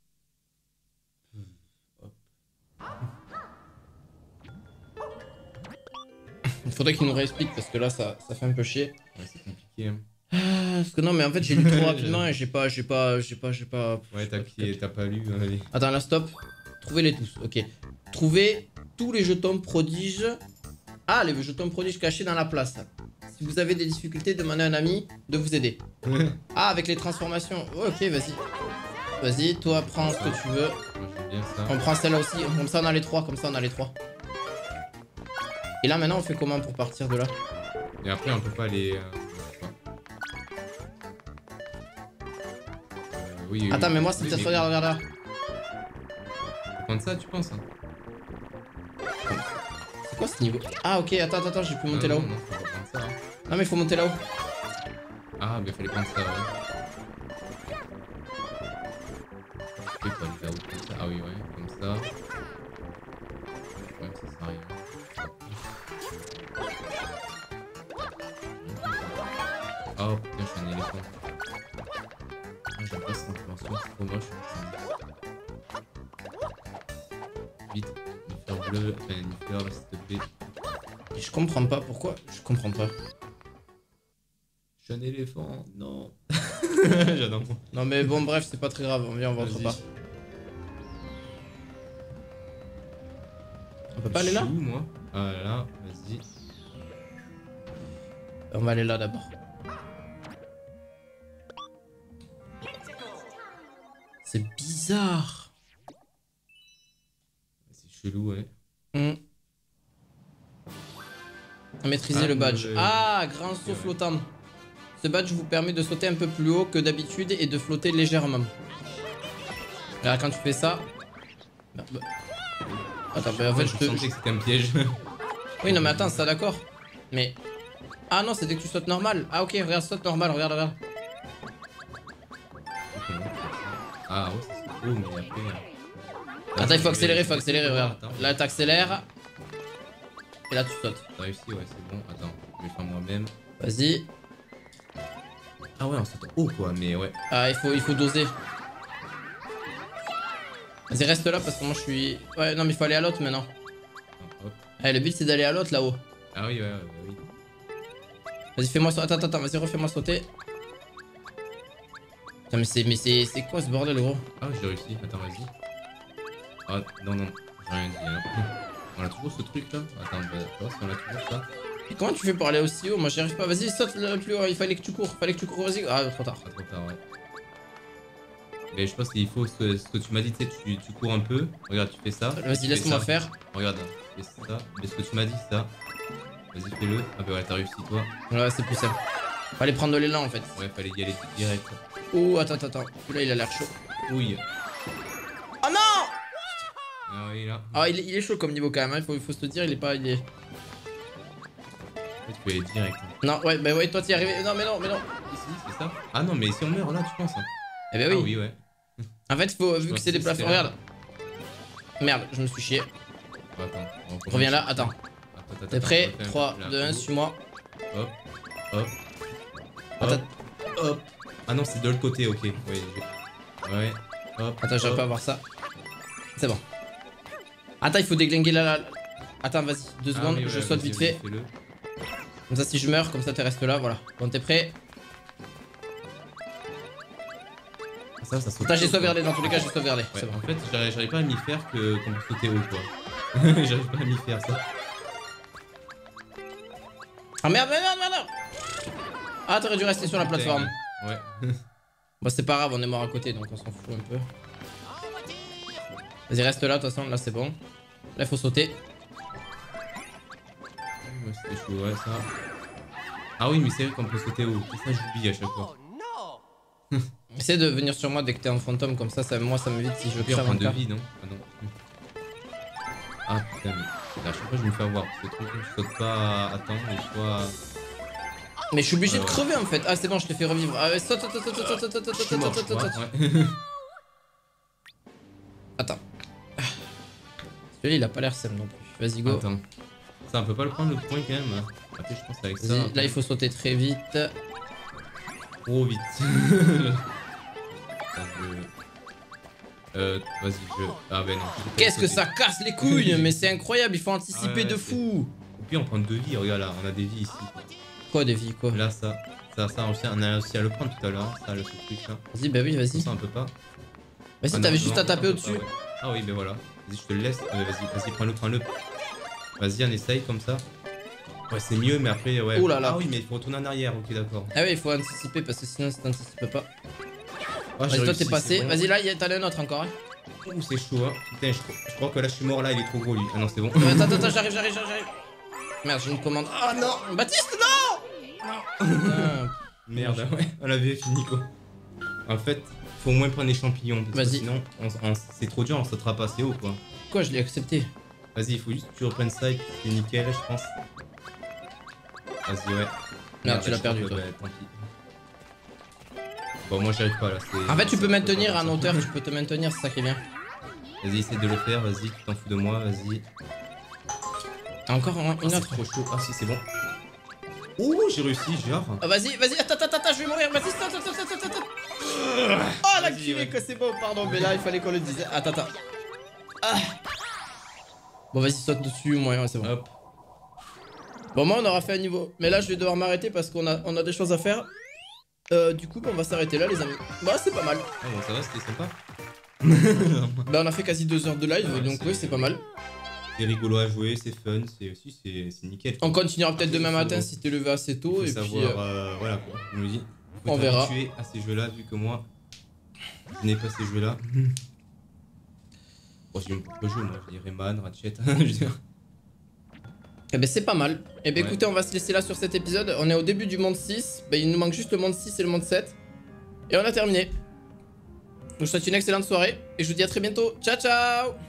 Il faudrait qu'il nous réexplique parce que là ça, ça fait un peu chier. Ouais, c'est compliqué. Hein. Ah, parce que non mais en fait j'ai lu trop rapidement et j'ai pas, j'ai pas, j'ai pas, j'ai pas... Ouais, t'as qui- t'as pas lu. euh, les- Attends là stop. Trouvez-les tous, ok. Trouvez tous les jetons prodiges. Ah, les jetons prodiges cachés dans la place. Si vous avez des difficultés, demandez à un ami de vous aider. Ah, avec les transformations. Oh, ok, vas-y. Vas-y, toi prends ce que tu veux. Moi j'aime bien ça. On prend celle-là aussi. Comme ça on a les trois, comme ça on a les trois. Et là maintenant on fait comment pour partir de là? Et après on peut pas les. Euh... Oui, oui, Attends, oui. mais moi c'est Oui, peut-être... mais- Regarde, regarde là. Faut prendre ça, tu penses hein? C'est quoi ce niveau? Ah ok, attends, attends, attends, j'ai pu monter Non, là-haut. non, non, faut pas prendre ça. Hein. Non mais il faut monter là-haut. Ah, mais fallait prendre ça, ouais. Ok, faut aller là-haut comme ça. Ah oui, ouais, comme ça. Ouais, ça sert à rien. Oh putain, je suis un éléphant. Ah, j'aime pas cette influence, c'est trop moche. Vite, Nifleur bleu, enfin Nifleur, s'il te plaît. Et je comprends pas, pourquoi? Je comprends pas. Je suis un éléphant, non. J'adore. Non mais bon bref, c'est pas très grave, on vient, on va autre Vas-y. part. On peut pas aller là? Je suis où, moi? Ah là, vas-y. On va aller là d'abord. C'est bizarre. C'est chelou, ouais. Hmm. Maîtriser Ah, le badge. le- Ah, grand saut Ouais. flottant. Ce badge vous permet de sauter un peu plus haut que d'habitude et de flotter légèrement. Alors quand tu fais ça... Bah, bah. Attends, bah, en fait Ouais, je je te... sentais que c'était un piège. Oui non mais attends, ça d'accord. Mais... Ah non, c'est dès que tu sautes normal. Ah ok, regarde, saute normal, regarde, regarde. Ah ouais, ça c'est cool, mais après. euh, Attends, il faut je accélérer, vais- il faut accélérer, regarde. Attends, Là t'accélères. Et là tu sautes. t'as réussi, ouais, c'est bon. Attends, je vais le faire moi-même. Vas-y. Ah ouais, on saute haut quoi, mais ouais. Ah, il faut, il faut doser. Vas-y, reste là parce que moi je suis... Ouais, non mais il faut aller à l'autre maintenant. Ah, hop. Allez, le but c'est d'aller à l'autre là-haut. Ah oui, ouais, ouais, ouais, oui. Vas-y, fais-moi sauter. Attends, attends, vas-y, refais-moi sauter. Putain, mais c'est mais c'est c'est quoi ce bordel, gros? Ah, j'ai réussi, attends, vas-y. Ah, non, non, j'ai rien dit. Hein. On a toujours ce truc là. Attends, on va voir si on a toujours ça. Et comment tu fais pour aller aussi haut? Moi j'y arrive pas. Vas-y, saute le plus haut. Il fallait que tu cours. Fallait que tu cours. Vas-y. Ah, trop tard. Pas trop tard, ouais. Mais je pense qu'il faut ce, ce que tu m'as dit, tu sais, tu, tu cours un peu. Regarde, tu fais ça. Vas-y, tu laisse-moi fais ça. faire. Regarde, tu fais ça. Mais ce que tu m'as dit, ça. Vas-y, fais-le. Ah bah ouais, t'as réussi toi. Ouais, c'est plus simple. Fallait prendre de l'élan en fait. Ouais, fallait y aller direct. Oh, attends, attends, attends. Celui-là il a l'air chaud. Oui. Oh non! Ah oui, là. Ah, il est, il est chaud comme niveau quand même. Hein. Il faut, il faut se le dire, il est pas. Il est... En fait, tu peux aller direct. Hein. Non, ouais, bah ouais, toi t'y es arrivé. Non, mais non, mais non. Ici, c'est ça. Ah non, mais si on meurt là, tu penses. Hein. Eh ben oui. Ah oui, ouais. En fait, faut, vu que pense c'est des que plafonds. c'était là. Regarde. Merde, je me suis chié. Bon, attends. on recommence. Reviens là, attends. Attends, attends, T'es prêt? attends, on va faire trois, là. deux, un, suis-moi. Hop. Hop. Attends. Hop. Hop. Ah non, c'est de l'autre côté, ok. Ouais. j'ai- Ouais. Hop. Attends, j'arrive hop. pas à voir ça. C'est bon. Attends, il faut déglinguer là, là. Attends, vas-y, deux Ah secondes, oui, ouais, je saute vas-y, vite vas-y, fait. fais-le. Comme ça, si je meurs, comme ça, tu restes là, voilà. Bon, t'es prêt? Ça, ça saute. Attends, j'ai sauvegardé, dans tous les cas, j'ai sauvegardé. Ouais, C'est bon. en fait, j'arrive j'arrive pas à m'y faire que qu'on peut sauter haut, quoi. J'arrive pas à m'y faire, ça. Ah merde, merde, merde, merde! Ah, t'aurais dû rester sur la plateforme. Ouais. Bon, c'est pas grave, on est mort à côté, donc on s'en fout un peu. Vas-y, reste là, de toute façon, là, c'est bon. Là, il faut sauter. Ouais, c'était chaud, ouais, ça. Ah oui, mais c'est vrai qu'on peut sauter haut. Et ça, j'oublie à chaque fois. Essaie de venir sur moi dès que t'es en fantôme, comme ça, ça moi, ça m'évite si je Pire crève point en de cas. vie, non? Ah non. Ah putain, mais à chaque fois, je me fais avoir. Ce truc, je saute pas à temps, et soit. Mais je suis obligé de Alors. crever en fait. Ah, c'est bon, je t'ai fait revivre. Ah, ouais, saute, saute, saute, saute, saute, saute, saute, Je suis saute, mort, saute, je crois, saute. ouais. Attends. Celui-là, il a pas l'air simple non plus. Vas-y, go. Attends. Ça, on peut pas le prendre le point quand même. Après, je pense avec ça. Vas-y, là, il faut sauter très vite. trop vite. Euh, vas-y, je... Ah ben non. Qu'est-ce que ça casse les couilles? Mais c'est incroyable, il faut anticiper Ah ouais, de c'est- fou. Et puis on prend deux vies, regarde là, on a des vies ici. Quoi. Quoi des vies quoi? Là, ça, ça, ça, aussi, on a aussi à le prendre tout à l'heure, ça, le ce truc là. Vas-y, bah oui, Comme vas-y. ça, on peut pas. Vas-y, Ah, t'avais non, juste non, à taper on peut pas, au-dessus. ouais. Ah oui, ben voilà. Vas-y, je te le laisse. Ouais, vas-y, vas-y, prends-le, prends-le. Vas-y, on essaye comme ça. Ouais, c'est mieux, mais après, ouais. Oh là là. Ah oui, mais il faut retourner en arrière, ok, d'accord. Ah oui, il faut anticiper parce que sinon, si t'anticipes pas. Ah, j'ai Vas-y, toi réussi, t'es passé. c'est bon. Vas-y, là, y a- t'en as un autre encore. Hein. Ouh, c'est chaud, hein. Putain, je, crois- je crois que là, je suis mort, là, il est trop gros, lui. Ah non, c'est bon. Euh, attends, attends, attends, j'arrive, j'arrive, j'arrive. Merde, j'ai une commande. Ah non. Baptiste, non. Putain. Merde, ouais, on avait fini, quoi. En fait, faut au moins prendre les champignons. Parce que Vas-y. sinon, on, on- c'est trop dur, on sautera pas assez haut, quoi. Quoi, je l'ai accepté. Vas-y, il faut juste que tu reprennes ça et puis c'est nickel, je pense. Vas-y, ouais. Merde, tu l'as je perdu, crois que, toi. ouais, tant pis. Bon, moi, j'y arrive pas là. c'est- En fait, tu peux c'est- maintenir c'est- en hauteur, tu peux te maintenir, c'est ça qui est bien. Vas-y, essaie de le faire, vas-y, tu t'en fous de moi, vas-y. Encore un- une Ah, autre. c'est trop chaud. Ah, si, c'est bon. Oh, j'ai réussi, genre. Ah, vas-y, vas-y, attends, attends, attends, je vais mourir, vas-y, attends, attends, attends, attends, attends. Oh, la Vas-y, culée, ouais. que c'est beau, pardon, mais là, il fallait qu'on le dise. Attends, attends. Ah. Bon, vas-y, saute dessus, moi, ouais, c'est bon. Hop. Bon, moi, on aura fait un niveau. Mais là, je vais devoir m'arrêter parce qu'on a, on a des choses à faire. Euh, du coup, on va s'arrêter là, les amis. Bah, c'est pas mal. Ah, bon, ça va, c'était sympa. Bah, on a fait quasi deux heures de live, Ouais, donc c'est- oui, c'est pas mal. C'est rigolo à jouer, c'est fun, c'est aussi, c'est c'est nickel. On continuera peut-être Après, demain il faut- matin si t'es levé assez tôt. Faut Et puis. savoir, euh, euh, voilà quoi, je me dis. Faut on verra. t'habituer à ces jeux-là, vu que moi, je n'ai pas ces jeux-là. Bon, j'ai mon propre jeu, moi, je dirais Man, Ratchet, je veux dire. Eh ben c'est pas mal. Eh ben Ouais. écoutez, on va se laisser là sur cet épisode. On est au début du monde six. Ben il nous manque juste le monde six et le monde sept. Et on a terminé. Donc je vous souhaite une excellente soirée. Et je vous dis à très bientôt. Ciao ciao.